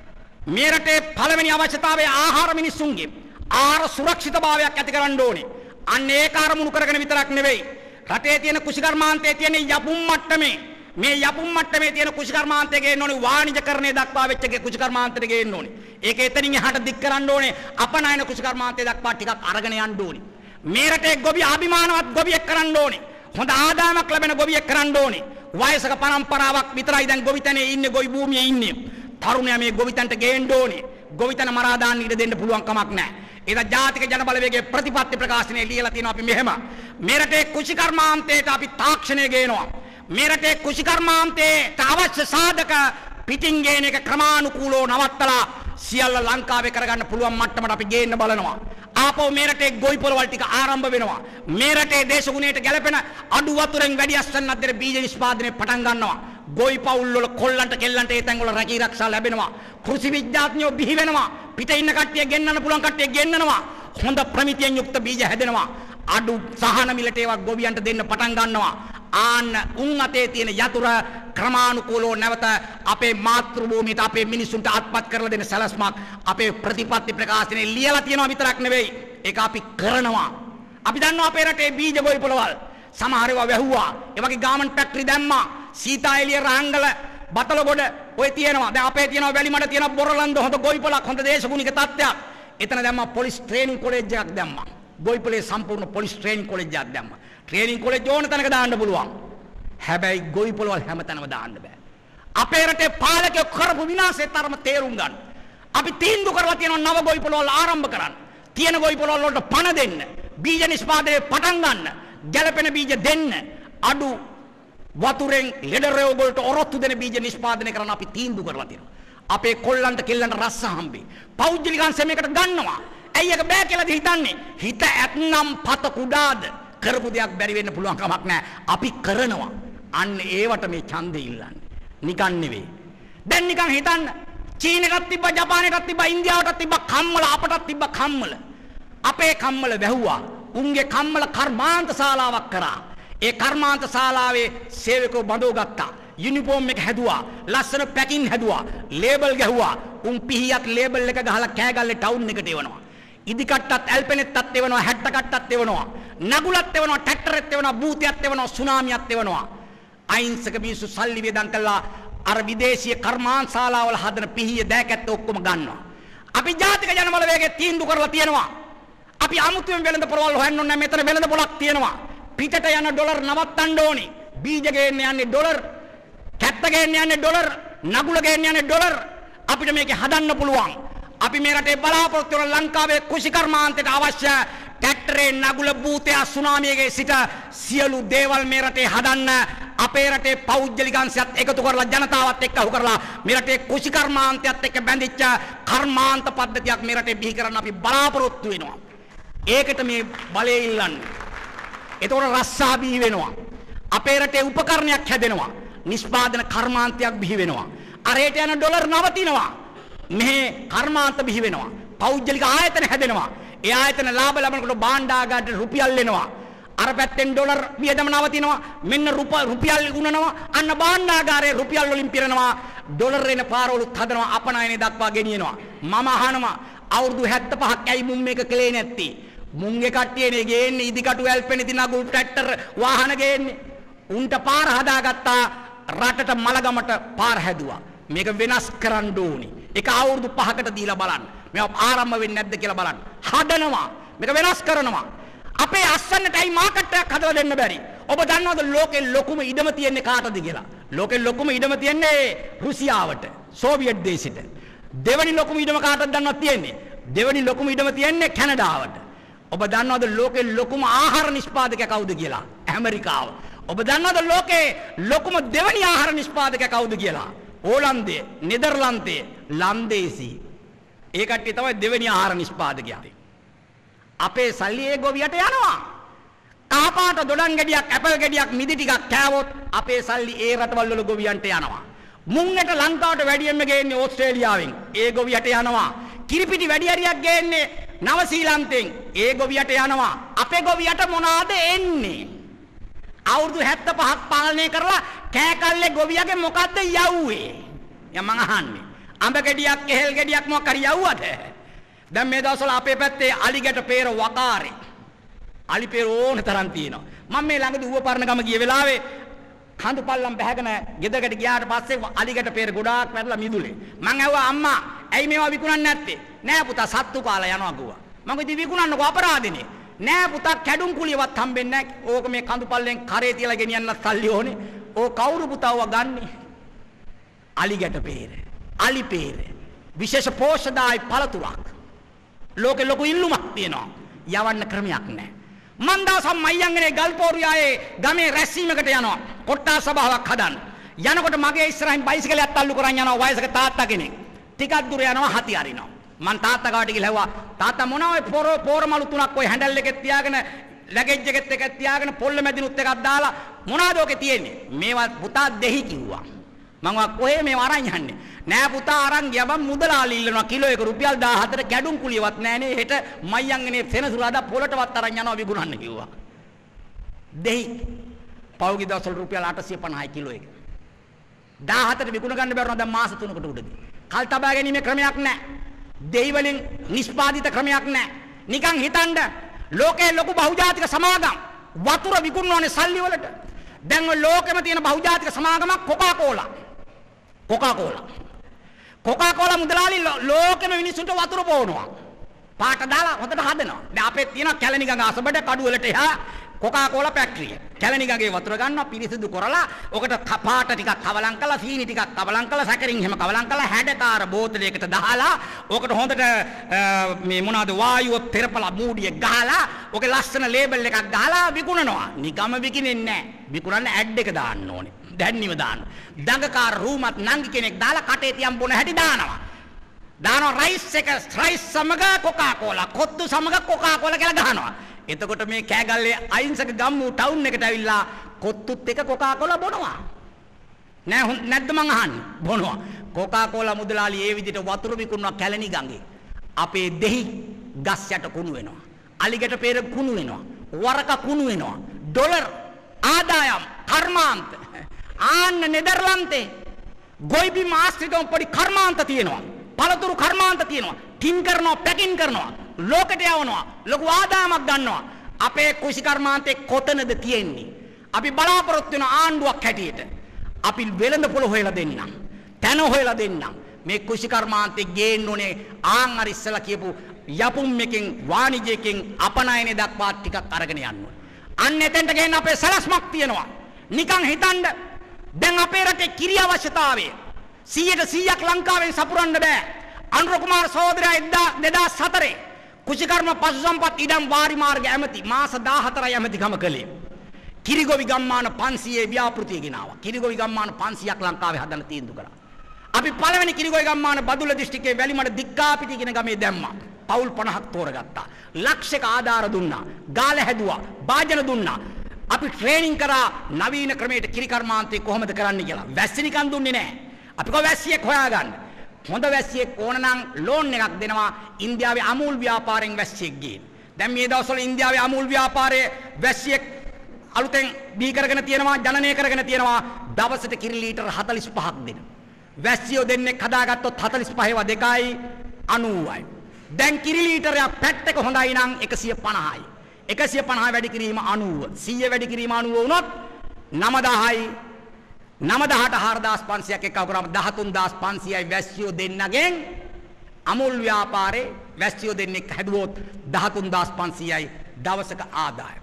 මේ රටේ පළවෙනි අවශ්‍යතාවය ආහාර මිනිසුන්ගේ ආහාර සුරක්ෂිතභාවයක් ඇති කරන්න ඕනේ. අන්න ඒක අරමුණු කරගෙන විතරක් නෙවෙයි. රටේ තියෙන කුෂිකර්මාන්තයේ තියෙන යපුම් මට්ටමේ මේ යපුම් මට්ටමේ තියෙන කුෂිකර්මාන්තයේ ගේන්න ඕනේ වාණිජකරණය දක්වා වෙච්ච කුෂිකර්මාන්තයට ගේන්න ඕනේ. ඒක එතනින් එහාට දික් කරන්න ඕනේ. අපනයන කුෂිකර්මාන්තය දක්වා ටිකක් අරගෙන යන්න ඕනේ. මේ රටේ ගොවි අභිමානවත් ගොවියෙක් කරන්න ඕනේ. හොඳ ආදායමක් ලැබෙන ගොවියෙක් කරන්න ඕනේ. වයසක පරම්පරාවක් විතරයි දැන් ගොවිතැනේ ඉන්නේ, ගොවි භූමියේ ඉන්නේ. තරුණයා මේ ගොවිතැනට ගේන්න ඕනේ. ගොවිතැන මරා දාන්න ඉඩ දෙන්න පුළුවන් කමක් නැහැ. ඒක ජාතික ජනබලවේගයේ ප්‍රතිපත්ති ප්‍රකාශනයේ ලියලා තියෙනවා අපි මෙහෙම. මේ රටේ කුෂිකර්මාන්තයට අපි තාක්ෂණය ගේනවා. මේ රටේ කුෂිකර්මාන්තයට අවශ්‍ය සාධක පිටින් ගේන එක ක්‍රමානුකූලව නවත්තලා සියල්ල ලංකාවේ කරගන්න පුළුවන් මට්ටමට අපි ගේන්න බලනවා. ආපහු මේ රටේ ගොවි පොළවල් ටික ආරම්භ වෙනවා. මේ රටේ දේශගුණයට ගැලපෙන අඩු වතුරෙන් වැඩි අස්වැන්නක් දෙන බීජ නිෂ්පාදනය පටන් ගන්නවා. ගොවි පවුල් වල කොල්ලන්ට කෙල්ලන්ට ඒ තැන් වල රැකී ආරක්ෂා ලැබෙනවා. කෘෂි විද්‍යාඥයෝ බිහි වෙනවා. පිට ඉන්න කට්ටිය ගෙන්නන්න පුළුවන් කට්ටිය ගෙන්නනවා. හොඳ ප්‍රමිතියෙන් යුක්ත බීජ හැදෙනවා. අඩු සහන මිලට ඒවා ගොවියන්ට දෙන්න පටන් ගන්නවා. ආන්න උන් අතේ තියෙන යතුර ක්‍රමානුකූලව නැවත අපේ මාතෘ භූමියට අපේ මිනිසුන්ට අත්පත් කරලා දෙන සැලැස්මක් අපේ ප්‍රතිපත්ති ප්‍රකාශනයේ ලියලා තියෙනවා විතරක් නෙවෙයි. ඒක අපි කරනවා. අපි දන්නවා අපේ රටේ බීජ ගොවි පොළවල් සමහර ඒවා වැහුවා. ඒ වගේ ගාමන්ට් ෆැක්ටරි දැම්මා. සීතා එළිය රාංගල බතලගොඩ ඔය තියෙනවා. දැන් අපේ තියෙනවා වැලිමඩ තියෙනවා බොරලන්ද හොඳ ගොවි පොළක් හොඳ දේශගුණික තත්ත්වයක්. එතන දැම්මා පොලිස් ට්‍රේනින් කොලෙජ් එකක් දැම්මා. ගොවි පොළේ සම්පූර්ණ පොලිස් ට්‍රේනින් කොලෙජ් එකක් දැම්මා. ට්‍රේනින් කොලෙජ් ඕන තැනක දාන්න පුළුවන්. හැබැයි ගොවි පොළවල් හැමතැනම දාන්න බෑ. අපේ රටේ පාලකයෝ කරපු විනාශේ තරම තේරුම් ගන්න. අපි තීන්දුව කරලා තියෙනවා නව ගොවි පොළවල් ආරම්භ කරන්න. තියෙන ගොවි පොළවල් වලට පණ දෙන්න. බීජ නිෂ්පාදනයේ පටන් ගන්න. ගැළපෙන බීජ දෙන්න. අඩු වතුරෙන් ලෙඩ රෝග වලට ඔරොත්තු දෙන බීජ නිෂ්පාදනය කරන්න අපි තීන්දුව කරලා තියෙනවා. අපේ කොල්ලන්ට කෙල්ලන්ට රස්ස හම්බේ. පෞද්ගලිකංශ මේකට ගන්නවා. ඇයි එක බෑ කියලාද හිතන්නේ? හිත ඇත්නම් පත කුඩාද? කරපු දෙයක් බැරි වෙන්න පුළුවන් කමක් නැහැ. අපි කරනවා. අන්න ඒවට මේ ඡන්දේ ඉල්ලන්නේ. නිකන් නෙවෙයි. දැන් නිකන් හිතන්න. චීනෙටත් තිබ්බා, ජපානෙටත් තිබ්බා, ඉන්දියාවටත් තිබ්බා කම්මල, අපටත් තිබ්බා කම්මල. අපේ කම්මල වැහුවා. උන්ගේ කම්මල කර්මාන්ත ශාලාවක් කරා. ඒ කර්මාන්ත ශාලාවේ සේවකව බඳව ගත්තා. යුනිෆෝම් එක හැදුවා. ලස්සන පැකින් හැදුවා. ලේබල් ගැහුවා. උන් පිහියක් ලේබල් එක ගහලා කෑගල්ලේ ටවුන් එකට එවනවා. ඉදි කට්ටත් ඇල්පෙනෙත්තත් එවනවා හැට්ට කට්ටත් එවනවා නගුලත් එවනවා ට්‍රැක්ටරෙත් එවනවා බූතයත් එවනවා සුනාමියත් එවනවා අහිංසක මිනිස්සු සල්ලි වේදම් කළා අර විදේශීය කර්මාන්තශාලාවල හදන පිහිය දෑකැත්ත ඔක්කොම ගන්නවා අපි ජාතික ජනබල වේගයේ තීන්දුව කරලා තියෙනවා අපි අමුතුවෙන් වෙළඳ පොළවල් හොයන්න ඕනේ මෙතන වෙළඳ පොළක් තියෙනවා පිටට යන ඩොලර් නවත්තන්න ඕනේ බීජ ගේන්න යන්නේ ඩොලර් කැත්ත ගේන්න යන්නේ ඩොලර් නගුල ගේන්න යන්නේ ඩොලර් අපිට මේක හදන්න පුළුවන් අපි මේ රටේ බලාපොරොත්තු වෙන ලංකාවේ කුෂිකර්මාන්තයට අවශ්‍ය ට්‍රැක්ටරේ නගුල බූතය සුනාමියගේ සිට සියලු දේවල් මේ රටේ හදන්න අපේ රටේ පෞද්ගලික අංශයත් එකතු කරලා ජනතාවත් එක්ක අහු කරලා මේ රටේ කුෂිකර්මාන්තයත් එක්ක බැඳිච්ච කර්මාන්ත පද්ධතියක් මේ රටේ බිහි කරන්න අපි බලාපොරොත්තු වෙනවා ඒකට මේ බලය ඉල්ලන්නේ එතකොට රස්සා බිහි වෙනවා අපේ රටේ උපකරණයක් හැදෙනවා නිෂ්පාදන කර්මාන්තයක් බිහි වෙනවා අරේට යන ඩොලර් නවතිනවා මෙහි කර්මාන්ත බිහි වෙනවා පෞද්ගලික ආයතන හැදෙනවා ඒ ආයතන ලාභ ලබනකොට භාණ්ඩාගාරයට රුපියල් එනවා අර පැත්තෙන් ඩොලර් වියදම නවතිනවා මෙන්න රුපියල් උනනවා අන්න භාණ්ඩාගාරයේ රුපියල් වලින් පිරෙනවා ඩොලර් එන පාරවලුත් හදනවා අපනයන දක්වා ගෙනියනවා මම අහනවා අවුරුදු හැත්තෑ පහක් ඇයි මුම් මේක කලේ නැත්තේ මුන්ගේ කට්ටියනේ ගේන්නේ ඉදිකටු ඇල්පෙන ඉතින් නගුල් ට්‍රැක්ටර් වාහන ගේන්නේ උන්ට පාර හදාගත්තා රටට මලගමට පාර හැදුවා මේක වෙනස් කරන්න ඕනේ ඒක අවුරුදු පහකට දීලා බලන්න මේවා ආරම්භ වෙන්නේ නැද්ද කියලා බලන්න හදනවා මේක වෙනස් කරනවා අපේ අස්සන්නටයි මාකට් එකක් හදලා දෙන්න බැරි ඔබ දන්නවද ලෝකේ ලොකුම ඉඩම තියෙන්නේ කාටද කියලා ලෝකේ ලොකුම ඉඩම තියෙන්නේ රුසියාවට සෝවියට් දේශෙට දෙවෙනි ලොකුම ඉඩම කාටද දන්නවද තියෙන්නේ දෙවෙනි ලොකුම ඉඩම තියෙන්නේ කැනඩාවට ඔබ දන්නවද ලෝකේ ලොකුම ආහාර නිෂ්පාදකයා කවුද කියලා ඇමරිකාව ඔබ දන්නවද ලෝකේ ලොකුම දෙවෙනි ආහාර නිෂ්පාදකයා කවුද කියලා ඕලන්තය නෙදර්ලන්තය ලන්දේසි ඒ කට්ටිය තමයි දෙවෙනි ආහාර නිෂ්පාදකයා අපේ සල්ලි ඒ ගොවියට යනවා කහපාට දොඩම් ගෙඩියක් ඇපල් ගෙඩියක් මිදි ටිකක් කෑවොත් අපේ සල්ලි ඒ රටවල් වල ගොවියන්ට යනවා මුංගට ලංකාවට වැඩියෙන්ම ගේන්නේ ඕස්ට්‍රේලියාවෙන් ඒ ගොවියට යනවා කිරිපිටි වැඩි හරියක් ගේන්නේ නව ශ්‍රීලන්තෙන් ඒ ගොවියට යනවා අපේ ගොවියට මොනවාද එන්නේ අවුරුදු හැත්තෑ පහක් පාලනය කරලා කෑකල්ලේ ගොවියගේ මොකද්ද යව්වේ යා මං අහන්නේ අඹ ගෙඩියක් කෙහෙල් ගෙඩියක් මොකක් හරි යවුවද දැන් මේ දවස්වල අපේ පැත්තේ අලිගැට peer වකාරේ අලි peer ඕන තරම් තියෙනවා මම මේ ළඟදී ඌව පරණ ගම ගිය වෙලාවේ කඳු පල්ලම් බහගෙන ගෙදරකට ගියාට පස්සේ අලිගැට peer ගොඩාක් වැටලා මිදුලේ මං ඇහුවා අම්මා ඇයි මේවා විකුණන්නේ නැත්තේ නෑ පුතා සත්තු කාලා යනවා කිව්වා මම ඉතින් විකුණන්නකෝ අපරාධනේ නෑ පුතා කැඩුම් කුලියවත් හම්බෙන්නේ නෑ ඕක මේ කඳු පල්ලෙන් කරේ තියලා ගෙනියන්න සල්ලි ඕනේ ඕ කවුරු පුතාව ගන්නෙ අලිගැට peer අලි peer විශේෂ පෝෂදායි පළතුරක් ලෝකෙ ලොකු ඉල්ලුමක් තියෙනවා යවන්න ක්‍රමයක් නැහැ මන් දවසක් මයංගනේ ගල්පෝරියායේ ගමේ රැස්වීමකට යනවා කොට්ටා සභාවක් හදන්න යනකොට මගේ ඉස්සරහින් බයිසිකලයක් තල්ලු කරන් යනවා වයසක තාත්තා කෙනෙක් ටිකක් දුර යනවා හති අරිනවා මං තාත්තා ගාවට ගිහලා ඇහුවා තාත්තා මොනවා පොර පොරමලු තුනක් ඔය හැන්ඩල් එකෙත් තියාගෙන ලැගේජ් එකෙත් එකක් තියාගෙන පොල්ල මැදිනුත් එකක් දාලා මොනවාද ඔකේ තියෙන්නේ මේවා පුතා දෙහි කිව්වා මං වා කොහේ මේව අරන් යන්නේ නෑ පුතා අරන් ගියම මුදලාලි ඉල්ලනවා කිලෝ එක රුපියල් දාහතර කැඩුම් කුලියවත් නෑනේ හෙට මයංගනේ සෙනසුරාදා පොලටවත් අරන් යනවා විකුණන්න කිව්වා දෙහි පෞගි දවසල් රුපියල් අටසිය පනහයි කිලෝ එක දාහතර විකුණ ගන්න බැරුණා දැන් මාස තුනකට උඩදී කල් තබා ගැනීමේ ක්‍රමයක් නෑ දෙහි වලින් නිෂ්පාදිත ක්‍රමයක් නෑ නිකන් හිතන්න ලෝකේ ලොකු බහුජාතික සමාගම් වතුර විකුණනවානේ සල්ලි වලට දැන් ඔය ලෝකෙම තියෙන බහුජාතික සමාගමක් කොකාකෝලා කොකාකෝලා කොකාකෝලා මුදලාලි ලෝකෙම මිනිස්සුන්ට වතුර පොවනවා පාට දාලා හොඳට හදනවා දැන් අපේ තියෙන කැලණිගඟ අසබඩ කඩු වලට එහා කොකාකෝලා ෆැක්ටරිය කැලණිගඟේ වතුර ගන්නවා පිරිසිදු කරලා ඔකට පාට ටිකක් කවලම් කරලා සීනි ටිකක් කවලම් කරලා සැකරින් එහෙම කවලම් කරලා හැඩකාර බෝතලයකට දාලා ඔකට හොඳට මේ මොනවාද වායුව පෙරපලා මූඩිය ගහලා ඔකේ ලස්සන ලේබල් එකක් ගහලා විකුණනවා නිකම්ම විකිනෙන්නේ නැහැ විකුණන්න ඇඩ් එක දාන්න ඕනේ දැන්නිව දාන්න දඟකාර රූමත් නංගි කෙනෙක් දාලා කටේ තියන් බොන හැටි දානවා දානවා රයිස් එක රයිස් සමග කොකාකෝලා කොත්තු සමග කොකාකෝලා කියලා ගහනවා එතකොට මේ කෑගල්ලේ අයින්සක ගම්මු ටවුන් එකට ඇවිල්ලා කොත්තුත් එක කොකාකෝලා බොනවා නෑ නැද්ද මං අහන්නේ බොනවා කොකාකෝලා මුදලාලි ඒ විදිහට වතුර විකුණනවා කැලණි ගඟේ අපේ දෙහි ගස් යට කුණු වෙනවා අලිගැට peer කුණු වෙනවා වරක කුණු වෙනවා ඩොලර් ආදායම් කර්මාන්ත ආන්න නෙදර්ලන්තේ ගොයිබිම ආශ්‍රිතව පොඩි කර්මාන්ත තියෙනවා පළතුරු කර්මාන්ත තියෙනවා ටින් කරනවා පැකින් කරනවා ලෝකෙට යවනවා. ලොකු ආදායමක් ගන්නවා. අපේ කුෂිකර්මාන්තේ කොතනද තියෙන්නේ? අපි බලාපොරොත්තු වෙන ආණ්ඩුවක් හැටියට අපි වෙළඳ පොළ හොයලා දෙන්නම්. තැන හොයලා දෙන්නම්. මේ කුෂිකර්මාන්තේ ගේන්න ඕනේ ආන් අර ඉස්සලා කියපු යපුම් එකෙන් වාණිජයකින් අපනයනේ දක්වා ටිකක් අරගෙන යන්න ඕනේ. අන්න එතෙන්ට ගෙන්න අපේ සලස්මක් තියෙනවා. නිකන් හිතන්න දැන් අපේ රටේ කිරි අවශ්‍යතාවය සීයට සීයක් ලංකාවෙන් සපුරන්න බෑ. අනුර කුමාර සහෝදරයා දෙදාස් හතරේ කුෂිකර්ම පශුසම්පත් ඉඩම් වාරි මාර්ග ඇමති මාස දාහතරයි ඇමතිකම කළේ. කිරිගොවි ගම්මාන පන්සියයේ ව්‍යාපෘතිය ගෙනාවා. කිරිගොවි ගම්මාන පන්සියයක් ලංකාවේ හදන්න තීන්දුව කළා. අපි පළවෙනි කිරිගොවි ගම්මාන බදුල්ල දිස්ත්‍රික්කයේ වැලිමඩ දික්කාපිටිය කියන ගමේ දැම්මා. පවුල් පනහක් තෝරගත්තා. ලක්ෂයක ආධාර දුන්නා. ගාල හැදුවා. වාජන දුන්නා. අපි ට්‍රේනින් කරා නවීන ක්‍රමයට කිරි කර්මාන්තේ කොහොමද කරන්න කියලා. වැස්සි නිකන් දුන්නේ නැහැ. අපි කො වැස්සියෙක් හොයාගන්න. හොඳ වැස්සියෙක් ඕන නම් ලෝන් එකක් දෙනවා ඉන්දියාවේ අමූල් ව්‍යාපාරයෙන් වැස්සියෙක් ගේන්න. දැන් මේ දවස්වල ඉන්දියාවේ අමූල් ව්‍යාපාරයේ වැස්සියෙක් අලුතෙන් බී කරගෙන තියෙනවා ජනනය කරගෙන තියෙනවා දවසට කිරි ලීටර් හතළිස් පහක් දෙන. වැස්සියෝ දෙන්නෙක් හදාගත්තොත් හතළිස් පහ ඒවා දෙකයි අනූවයි. දැන් කිරි ලීටරයක් පැට් එක හොඳයි නම් එකසිය පනහයි. එකසිය පනහ වැඩි කිරීම අනූව. සීය වැඩි කිරීම අනූව වුණොත් නවදහයි. නවදහට හාරදාස් පන්සියයක් එක්කව කරාම දහතුන් දාස් පන්සියයි වැස්සියෝ දෙන්නගෙන් අමුල් ව්‍යාපාරේ වැස්සියෝ දෙන්නෙක් හැදුවොත් දහතුන් දාස් පන්සියයි දවසක ආදායම.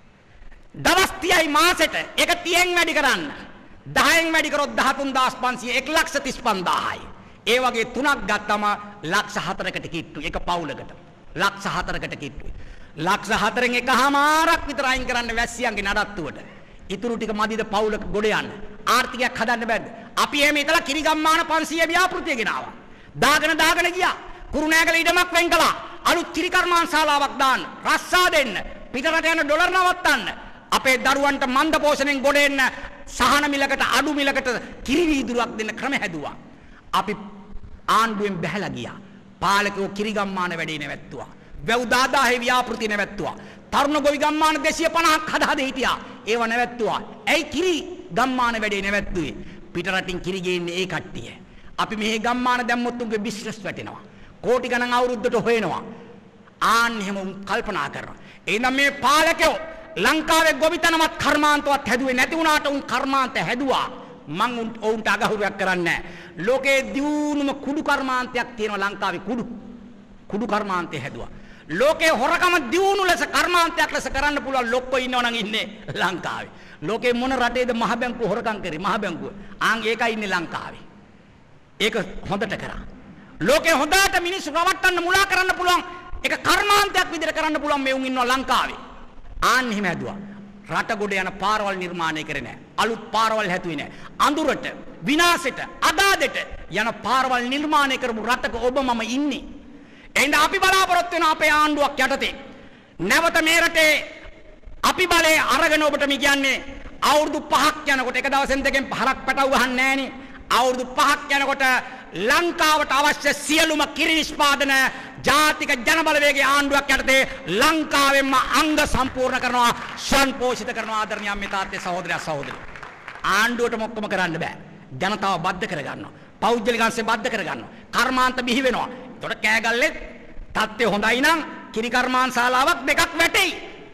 දවස් තිහයි මාසෙට ඒක තිහෙන් වැඩි කරන්න. දහයෙන් වැඩි කරොත් දහතුන් දාස් පන්සිය එක ලක්ෂ තිස් පන්දාහයි. ඒ වගේ තුනක් ගත්තම ලක්ෂ හතරකට කිට්ටුයි. එක පවුලකට. ලක්ෂ හතරකට කිට්ටුයි. ලක්ෂ හතරෙන් එකහමාරක් විතර අයින් කරන්න වැස්සියන්ගේ නඩත්තුවට. ඉතුරු ටික මදිද පවුලක ගොඩ යන්න. ආර්ථිකයක් හදන්න බැද්ද? අපි එහෙම ඉතලා කිරිගම්මාන පන්සිය ව්‍යාපෘතිය ගෙනාවා. දාගෙන දාගෙන ගියා. කුරුණෑගල ඉඩමක් වෙන් කළා. අලුත් කිරි කර්මාන්තශාලාවක් දාන්න. රස්සා දෙන්න. පිටරට යන ඩොලර් නවත්තන්න. අපේ දරුවන්ට මන්ද පෝෂණයෙන් ගොඩ එන්න සහන මිලකට අඩු මිලකට කිරි වීදුරුවක් දෙන්න ක්‍රම හැදුවා. අපි ආණ්ඩුවෙන් බැහැලා ගියා. පාලකයෝ කිරි ගම්මාන වැඩේ නැවැත්තුවා. වැව් දාදාහේ ව්‍යාපෘති නැවැත්තුවා. තරුණ ගොවි ගම්මාන දෙසිය පනහක් හද හද හිටියා. ඒව නැවැත්තුවා. ඇයි කිරි ගම්මාන වැඩේ නැවැත්තුවේ? පිටරටින් කිරි ගේන්නේ ඒ කට්ටිය. අපි මෙහි ගම්මාන දැම්මොත් උන්ගේ බිස්නස් වැටෙනවා. කෝටි ගණන් අවුරුද්දට හොයනවා. ආන්න එහෙම උන් කල්පනා කරනවා. එහෙනම් මේ පාලකයෝ ලංකාවේ ගොවිතැනවත් කර්මාන්තවත් හැදුවේ නැති වුණාට උන් කර්මාන්ත හැදුවා. මං ඔවුන්ට අගහුරුවක් කරන්නේ නැහැ. ලෝකේ දියුණුම කුඩු කර්මාන්තයක් තියෙනවා ලංකාවේ කුඩු. කුඩු කර්මාන්තය හැදුවා. ලෝකේ හොරකම දියුණු ලෙස කර්මාන්තයක් ලෙස කරන්න පුළුවන් ලොක්කෝ ඉන්නව නම් ඉන්නේ ලංකාවේ. ලෝකේ මොන රටේද මහ බැංකුව හොරකම් කරේ? මහ බැංකුව. ආන් ඒකයි ඉන්නේ ලංකාවේ. ඒක හොඳට කරා. ලෝකේ හොඳට මිනිස්සු රවට්ටන්න මුලා කරන්න පුළුවන් ඒක කර්මාන්තයක් විදිහට කරන්න පුළුවන් මේ උන් ඉන්නවා ලංකාවේ. ආන් එහෙම හැදුවා. රට ගොඩ යන පාරවල් නිර්මාණය කරේ නැහැ. අලුත් පාරවල් හැදුවේ නැහැ. අඳුරට, විනාශෙට, අදාදෙට යන පාරවල් නිර්මාණය කරපු රටක ඔබ මම ඉන්නේ. එහෙනම් අපි බලාපොරොත්තු වෙන අපේ ආණ්ඩුවක් යටතේ නැවත මේ රටේ අපි බලේ අරගෙන ඔබට මේ කියන්නේ අවුරුදු පහක් යනකොට එක දවසෙන් දෙකෙන් හරක් පැටව ගහන්නේ නැහනේ. අවුරුදු පහක් යනකොට ලංකාවට අවශ්‍ය සියලුම කිරි නිෂ්පාදන ජාතික ජනබලවේගයේ ආණ්ඩුවක් යටතේ ලංකාවෙන්ම අංග සම්පූර්ණ කරනවා, සංපෝෂිත කරනවා. ආදරණීය අම්මේ තාත්තේ සහෝදරයා සහෝදරි. ආණ්ඩුවට මොක්කම කරන්න බෑ. ජනතාව බද්ධ කරගන්නවා. පෞද්ගලික අංශය බද්ධ කරගන්නවා. කර්මාන්ත බිහි වෙනවා. එතකොට කෑගල්ලේ තත්ත්වය හොඳයි නම් කිරි කර්මාන්තශාලාවක් දෙකක් වැටෙයි.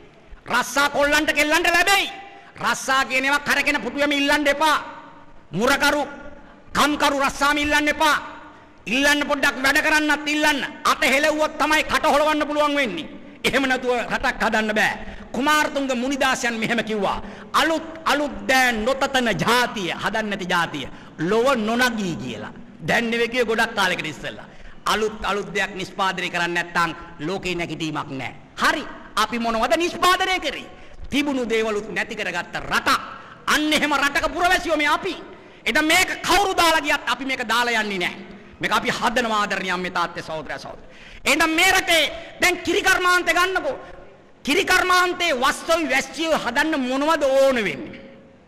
රස්සා කොල්ලන්ට කෙල්ලන්ට ලැබෙයි. රස්සා කියන ඒවා කරගෙන පුටුවෙම ඉල්ලන්න එපා. මුරකරු කම්කරු රස්සාම ඉල්ලන්න එපා. ඉල්ලන්න පොඩ්ඩක් වැඩ කරන්නත් ඉල්ලන්න. අත හෙලවුවොත් තමයි කට හොලවන්න පුළුවන් වෙන්නේ. එහෙම නැතුව රටක් හදන්න බෑ. කුමාරතුංග මුනිදාසයන් මෙහෙම කිව්වා. අලුත් අලුත් දෑන් නොතතන ජාතිය හදන්න නැති ජාතිය ලොව නොනගී කියලා. දැන් නෙවෙයි කිය ගොඩක් කාලෙකට ඉස්සෙල්ලා. අලුත් අලුත් දෙයක් නිෂ්පාදනය කරන්නේ නැත්නම් ලෝකේ නැගිටීමක් නැහැ. හරි. අපි මොනවද නිෂ්පාදනය කරේ? තිබුණු දේවලුත් නැති කරගත්ත රටක්. අන්න එහෙම රටක පුරවැසියෝ මේ අපි. එතන මේක කවුරු දාලා ගියත් අපි මේක දාලා යන්නේ නැහැ. මේක අපි හදනවා ආදරණීය අම්මේ තාත්තේ සහෝදරයා සහෝදරි. එහෙනම් මේ රටේ දැන් කිරි කර්මාන්තේ ගන්නකෝ. කිරි කර්මාන්තේ වස්තුයි වැස්සිය හදන්න මොනවද ඕන වෙන්නේ?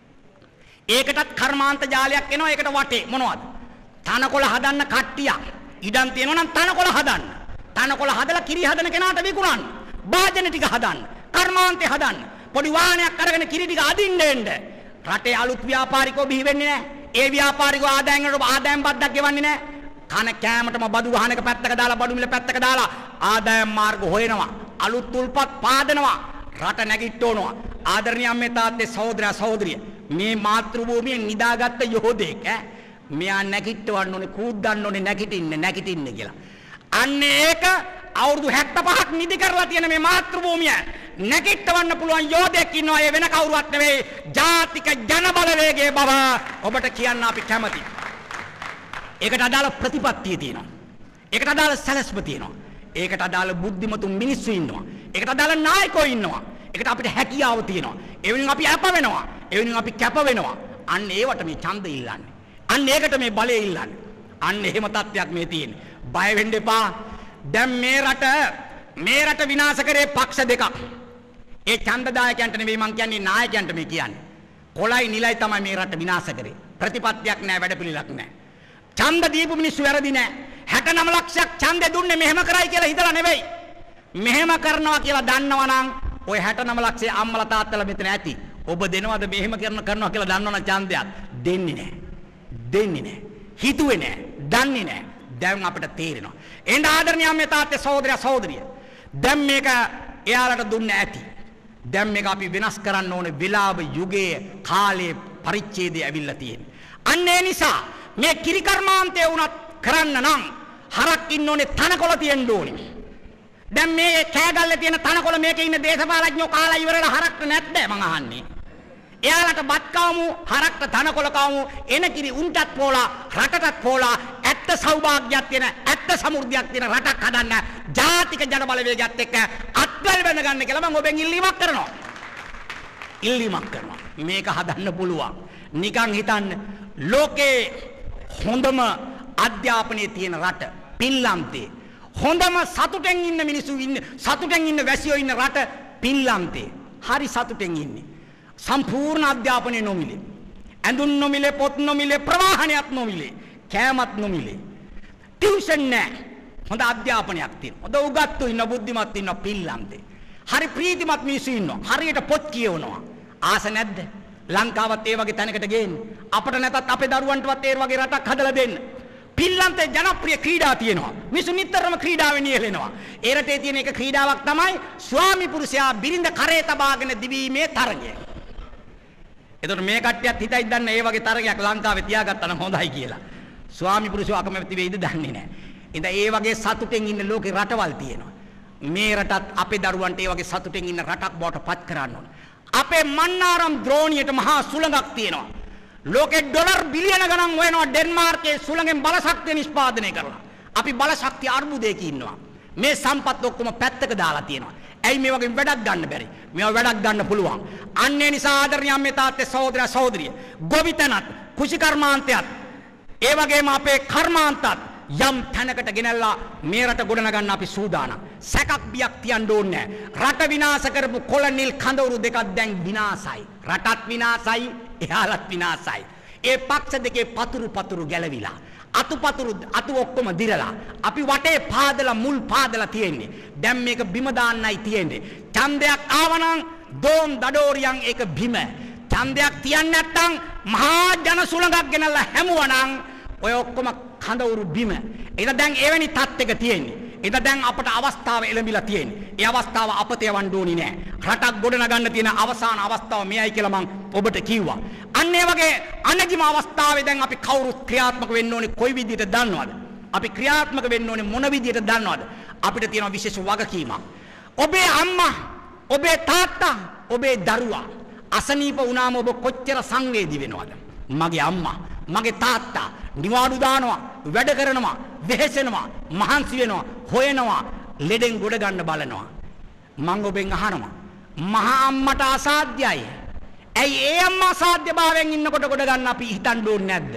ඒකටත් කර්මාන්ත ජාලයක් එනවා. ඒකට වටේ මොනවද? තනකොළ හදන්න කට්ටියක්. ඉඩම් තියෙනවා නම් තනකොළ හදන්න. තනකොළ හදලා කිරි හදන කෙනාට විකුණන්න. වාජන ටික හදන්න. කර්මාන්තේ හදන්න. පොඩි වාහනයක් අරගෙන කිරි ටික අදින්න එන්න. රටේ අලුත් ව්‍යාපාරිකෝ බිහි වෙන්නේ නැහැ. ඒ ව්‍යාපාරිකෝ ආදායම් වලට ආදායම් බද්දක් ගෙවන්නේ නැහැ. කන කෑමටම බදු ගහන එක පැත්තක දාලා බඩු මිල පැත්තක දාලා ආදායම් මාර්ග හොයනවා. අලුත් උල්පත් පාදනවා. රට නැගිට්ටවනවා. ආදරණීය අම්මේ තාත්තේ සහෝදරයා සහෝදරිය මේ මාතෘභූමියෙන් නිදාගත්ත යෝධයෙක් ඈ මෙයා නැගිටවන්න ඕනේ කූද්දන්න ඕනේ නැගිටින්න නැගිටින්න කියලා. අන්න ඒක අවුරුදු හැත්තෑපහක් නිදි කරලා තියෙන මේ මාතෘභූමිය නැගිටවන්න පුළුවන් යෝධයෙක් ඉන්නවා. ඒ වෙන කවුරුවත් නෙවෙයි ජාතික ජන බලවේගයේ බව ඔබට කියන්න අපි කැමතියි. ඒකට අදාළ ප්‍රතිපත්තිය තියෙනවා. ඒකට අදාළ සැලැස්ම තියෙනවා. ඒකට අදාළ බුද්ධිමතුන් මිනිස්සු ඉන්නවා. ඒකට අදාළ නායකයෝ ඉන්නවා. ඒකට අපිට හැකියාව තියෙනවා. ඒ වෙනින් අපි අප වෙනවා. ඒ වෙනින් අපි කැප වෙනවා. අන්න ඒවට මේ ඡන්ද ඉල්ලන්නේ. අන්න ඒකට මේ බලය ඉල්ලන්නේ. අන්න එහෙම තත්ත්වයක් මේ තියෙන්නේ. බය වෙන්න එපා. දැන් මේ රට මේ රට විනාශ කරේ පක්ෂ දෙකක්. ඒ ඡන්දදායකයන්ට නෙවෙයි මං කියන්නේ නායකයන්ට මේ කියන්නේ. කොළයි නිලයි තමයි මේ රට විනාශ කරේ. ප්‍රතිපත්තියක් නැහැ වැඩපිළිවෙලක් නැහැ. ඡන්ද දීපු මිනිස්සු වැරදි නැහැ. හැටනව ලක්ෂයක් ඡන්දේ දුන්නේ මෙහෙම කරයි කියලා හිතලා නෙවෙයි. මෙහෙම කරනවා කියලා දන්නවා නම් ඔය හැටනව ලක්ෂයේ අම්මලා තාත්තලා මෙතන ඇති. ඔබ දෙනවද මෙහෙම කරන කරනවා කියලා දන්නවනම් ඡන්දයක් දෙන්නේ නැහැ. දෙන්නේ නැහැ. හිතුවේ නැහැ. දන්නේ නැහැ. දැන් අපිට තේරෙනවා. එහෙනම් ආදරණීය අම්මේ තාත්තේ සහෝදරයා සහෝදරිය. දැන් මේක එයාලට දුන්න ඇති. දැන් මේක අපි වෙනස් කරන්න ඕනේ වෙලාව යුගයේ කාලයේ පරිච්ඡේදය ඇවිල්ලා තියෙන්නේ. අන්න ඒ නිසා මේ කිරි කර්මාන්තය වුණත් කරන්න නම් හරක් ඉන්න ඕනේ තනකොළ තියෙන්න ඕනේ. දැන් මේ කෑගල්ලේ තියෙන තනකොළ මේකේ ඉන්න දේශපාලඥයෝ කාලා ඉවරලා හරක්ට නැද්ද මං අහන්නේ. එයාලට බත් කවමු හරක්ට තනකොළ කවමු එන කිරි උන්ටත් පෝලා රටටත් පෝලා ඇත්ත සෞභාග්‍යයක් තියෙන ඇත්ත සමෘද්ධියක් තියෙන රටක් හදන්න ජාතික ජන බලවේගයත් එක්ක අත්වල වෙන ගන්න කියලා මම ඔබෙන් ඉල්ලීමක් කරනවා. ඉල්ලීමක් කරනවා. මේක හදන්න පුළුවන්. නිකන් හිතන්න ලෝකේ හොඳම අධ්‍යාපනයේ තියෙන රට පින්ලන්තේ හොඳම සතුටෙන් ඉන්න මිනිස්සු ඉන්න සතුටෙන් ඉන්න වැසියෝ ඉන්න රට පින්ලන්තේ හරි සතුටෙන් ඉන්නේ සම්පූර්ණ අධ්‍යාපනය නොමිලේ ඇඳුම් නොමිලේ පොත් නොමිලේ ප්‍රවාහනයක් නොමිලේ කෑමත් නොමිලේ ටියුෂන් නැහැ හොඳ අධ්‍යාපනයක් තියෙනවා හොඳ උගත්තු ඉන්න බුද්ධිමත් ඉන්න පින්ලන්තේ හරි ප්‍රීතිමත් මිනිස්සු ඉන්නවා හරියට පොත් කියවනවා ආස නැද්ද ලංකාවත් ඒ වගේ තැනකට ගේන්නේ අපිට නැතත් අපේ දරුවන්ටවත් ඒ වගේ රටක් හදලා දෙන්න පින්ලන්තේ ජනප්‍රිය ක්‍රීඩා තියෙනවා මිනිස්සු නිතරම ක්‍රීඩාවෙන් නියැලෙනවා ඒ රටේ තියෙන එක ක්‍රීඩාවක් තමයි ස්වාමි පුරුෂයා බිරිඳ කරේ තබාගෙන දිවීමේ තරගය එතකොට මේ කට්ටියත් හිතයි දන්න ඒ වගේ තරගයක් ලංකාවේ තියාගත්තා නම් හොඳයි කියලා ස්වාමි පුරුෂෝ අකමැති වෙයිද දන්නේ නැහැ ඉතින් ඒ වගේ සතුටෙන් ඉන්න ලෝකේ රටවල් තියෙනවා මේ රටත් අපේ දරුවන්ට ඒ වගේ සතුටෙන් ඉන්න රටක් බවට පත් කරන්න ඕන අපේ මන්නාරම් ද්‍රෝණියට මහා සුළඟක් තියෙනවා ලෝකේ ඩොලර් බිලියන ගණන් වෙනවා ඩෙන්මාර්කේ සුළඟෙන් බලශක්තිය නිෂ්පාදනය කරලා අපි බලශක්තිය අර්බුදයක ඉන්නවා මේ සම්පත් ඔක්කොම පැත්තක දාලා තියෙනවා ඇයි මේ වගේ වැඩක් ගන්න බැරි මේවා වැඩක් ගන්න පුළුවන් අන්න ඒ නිසා ආදරණීය අම්මේ තාත්තේ සහෝදර සහෝදරිය ගොවිතැනත් කුෂිකර්මාන්තයත් ඒ වගේම අපේ කර්මාන්තත් යම් තැනකට ගෙනල්ලා මේ රට ගොඩනගන්න අපි සූදානම් සැකක් බියක් තියන්න ඕනේ රට විනාශ කරපු කොළනිල් කඳවුරු දෙකක් දැන් විනාශයි රටත් විනාශයි එයාලත් විනාශයි ඒ පක්ෂ දෙකේ පතුරු පතුරු ගැලවිලා අතුපතුරු අතු ඔක්කොම දිරලා අපි වටේ පාදලා මුල් පාදලා තියෙන්නේ දැන් මේක බිම දාන්නයි තියෙන්නේ ඡන්දයක් ආවනම් දෝන් දඩෝරියන් ඒක බිම ඡන්දයක් තියන්නේ නැත්නම් මහා ජන සුළඟක් ගෙනල්ලා හැමුවනම් ඔය ඔක්කොම කඳවුරු බිම ඒක දැන් එවැනි තත්ත්වයක තියෙන්නේ ඒක දැන් අපට අවස්ථාව එළඹිලා තියෙන්නේ ඒ අවස්ථාව අපත යවන්න ඕනි නෑ රටක් ගොඩනගන්න තියෙන අවසාන අවස්ථාව මෙයයි කියලා මම ඔබට කිව්වා අන්න ඒ වගේ අනගිම අවස්ථාවේ දැන් අපි කවුරුත් ක්‍රියාත්මක වෙන්න ඕනේ කොයි විදිහට දන්නවද අපි ක්‍රියාත්මක වෙන්න ඕනේ මොන විදිහට දන්නවද අපිට තියෙන විශේෂ වගකීමක් ඔබේ අම්මා ඔබේ තාත්තා ඔබේ දරුවා අසනීප වුණාම ඔබ කොච්චර සංවේදී වෙනවද මගේ අම්මා මගේ තාත්තා නිවාඩු දානවා වැඩ කරනවා වෙහෙසෙනවා මහන්සි වෙනවා හොයනවා ලෙඩෙන් ගොඩ ගන්න බලනවා මං ඔබෙන් අහනවා මහා අම්මට අසාධ්‍යයි ඇයි ඒ අම්මා අසාධ්‍යභාවයෙන් ඉන්නකොට ගොඩ ගන්න අපි හිතන්න ඕනේ නැද්ද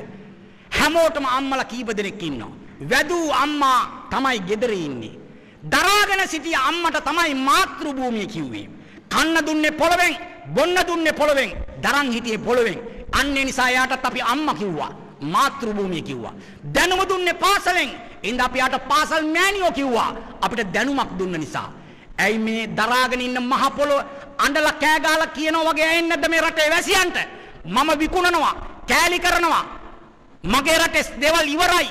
හැමෝටම අම්මලා කීප දෙනෙක් ඉන්නවා වැදූ අම්මා තමයි ගෙදර ඉන්නේ දරාගෙන සිටිය අම්මට තමයි මාතෘ භූමිය කිව්වේ කන්න දුන්නේ පොළවෙන් බොන්න දුන්නේ පොළවෙන් දරන් හිටියේ පොළවෙන් අන්න ඒ නිසා යාටත් අපි අම්මා කිව්වා මාතෘ භූමිය කිව්වා දැනුම දුන්නේ පාසලෙන් ඉඳ අපි යාට පාසල් මෑණියෝ කිව්වා අපිට දැනුමක් දුන්න නිසා ඇයි මේ දරාගෙන ඉන්න මහ පොළොව අඬලා කෑ ගහලා කියනවා වගේ ඇහෙන්නේ නැද්ද මේ රටේ වැසියන්ට මම විකුණනවා කෑලි කරනවා මගේ රටේ දේවල් ඉවරයි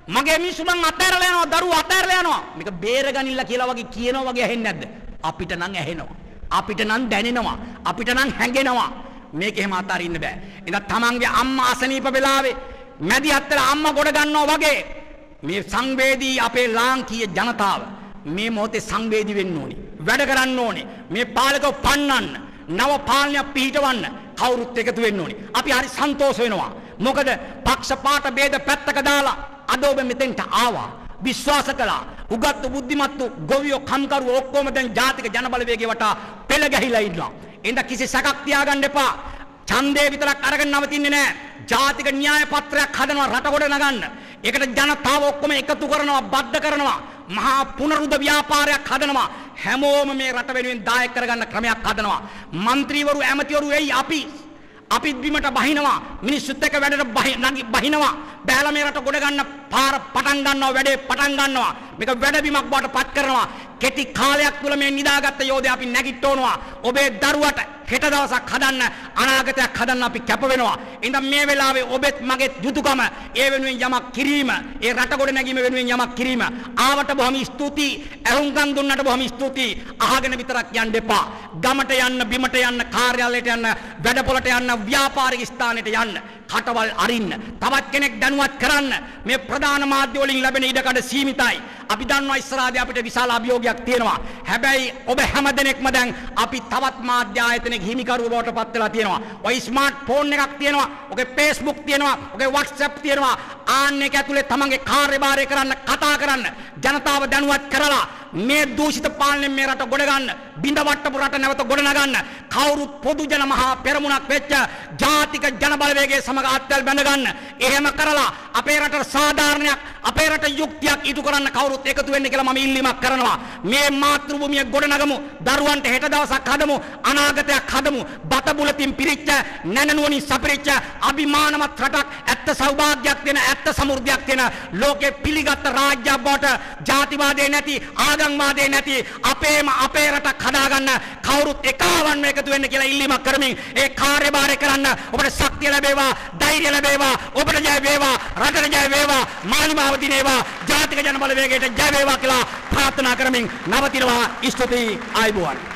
මගේ මිනිස්සු මං අතෑරලා යනවා දරුවෝ අතෑරලා යනවා මේක බේරගනින්න කියලා වගේ කියනවා වගේ ඇහෙන්නේ නැද්ද අපිට නම් ඇහෙනවා අපිට නම් දැනෙනවා අපිට නම් හැඟෙනවා මේක එහෙම අතාරින්න බෑ ඉතින් තමන්ගේ අම්මා අසනීප වෙලාවේ මැදි අත්තර අම්මා ගොඩ ගන්නවා වගේ මේ සංවේදී අපේ ලාංකීය ජනතාව මේ මොහොතේ සංවේදී වෙන්න ඕනි වැඩ කරන්න ඕනි මේ පාලකව පන්නන්න නව පාලනයක් පිහිටවන්න කවුරුත් එකතු වෙන්න ඕනි අපි හරි සන්තෝෂ වෙනවා මොකද පක්ෂ පාට ભેද පැත්තක දාලා අද ඔබ මෙතෙන්ට ආවා විශ්වාස කළා උගත් බුද්ධිමත් ගොවියෝ කම්කරු ඔක්කොම දැන් ජාතික ජනබලවේගය වටා පෙළ ගැහිලා ඉන්නවා එඳ කිසි සැකක් තියාගන්න එපා ඡන්දේ විතරක් අරගෙන නවතින්නේ නැහැ ජාතික න්‍යාය පත්‍රයක් හදනවා රට ගොඩ නගන්න ඒකට ජනතාව ඔක්කොම එකතු කරනවා බද්ධ කරනවා මහා පුනරුද්ධ ව්‍යාපාරයක් හදනවා හැමෝම මේ රට වෙනුවෙන් දායක කරගන්න ක්‍රමයක් හදනවා മന്ത്രിවරු ඇමතිවරු එයි අපි අපිත් බිමට බහිනවා මිනිස්සුත් එක්ක වැඩට බහිනවා බෑලා මේ රට ගොඩ ගන්න පාර පටන් ගන්නවා වැඩේ පටන් ගන්නවා මේක වැඩ බිමක් බවට පත් කරනවා කෙටි කාලයක් තුල මේ නිදාගත්ත යෝධය අපි නැගිටවනවා ඔබේ දරුවට හෙට දවසක් හදන්න අනාගතයක් හදන්න අපි කැප වෙනවා ඉතින් මේ වෙලාවේ ඔබෙත් මගේ යුතුයකම ඒ වෙනුවෙන් යමක් කිරීම ඒ රට ගොඩ නැගීම වෙනුවෙන් යමක් කිරීම ආවට බොහොම ස්තුතියි අහුම්කම් දුන්නට බොහොම ස්තුතියි අහගෙන විතරක් යන්න එපා ගමට යන්න බිමට යන්න කාර්යාලයට යන්න වැඩපොළට යන්න ව්‍යාපාරික ස්ථානෙට යන්න කටවල් අරින්න තවත් කෙනෙක් දැනුවත් කරන්න මේ ප්‍රධාන මාධ්‍ය වලින් ලැබෙන ඉඩකඩ සීමිතයි අපි දන්නවා ඉස්සරහදී අපිට විශාල අභියෝගයක් තියෙනවා හැබැයි ඔබ හැමදෙනෙක්ම දැන් අපි තවත් මාධ්‍ය ආයතනයක හිමිකරුවෝ බවට පත් වෙලා තියෙනවා ඔය ස්මාර්ට් ෆෝන් එකක් තියෙනවා ඔගේ Facebook තියෙනවා ඔගේ WhatsApp තියෙනවා ආන්න එක ඇතුලේ තමන්ගේ කාර්යභාරය කරන්න කතා කරන්න ජනතාව දැනුවත් කරලා මේ දූෂිත පාලනයෙන් මේ රට ගොඩ ගන්න බිඳ වට්ටපු රට නැවත ගොඩ නගන්න කවුරුත් පොදු ජන මහා පෙරමුණක් වෙච්ච ජාතික ජන බලවේගයේ සමග අත්වැල් බැඳ ගන්න එහෙම කරලා අපේ රටට සාධාරණයක් අපේ රට යුක්තියක් ඉටු කරන්න කවුරුත් එකතු වෙන්න කියලා මම ඉල්ලීමක් කරනවා මේ මාතෘ භූමිය ගොඩ නගමු දරුවන්ට හෙට දවසක් හදමු අනාගතයක් හදමු බත බුලතින් පිරිච්ච නැනනුවණින් සපිරිච්ච අභිමානවත් රටක් ඇත්ත සෞභාග්‍යයක් දෙන ඇත්ත සමෘද්ධියක් දෙන ලෝකේ පිළිගත් රාජ්‍යයක් බවට ජාතිවාදේ නැති ආගම්වාදේ නැති අපේම අපේ රටක් හදාගන්න කවුරුත් එකවන්ව එකතු වෙන්න කියලා ඉල්ලීමක් කරමින් ඒ කාර්යභාරය කරන්න ඔබට ශක්තිය ලැබේවා ධෛර්යය ලැබේවා ඔබට ජය වේවා රටට ජය වේවා මාලිමාව දිනේවා ජාතික ජන බලවේගයට ජය වේවා කියලා ප්‍රාර්ථනා කරමින් නවතිනවා ස්තුතියි ආයුබෝවන්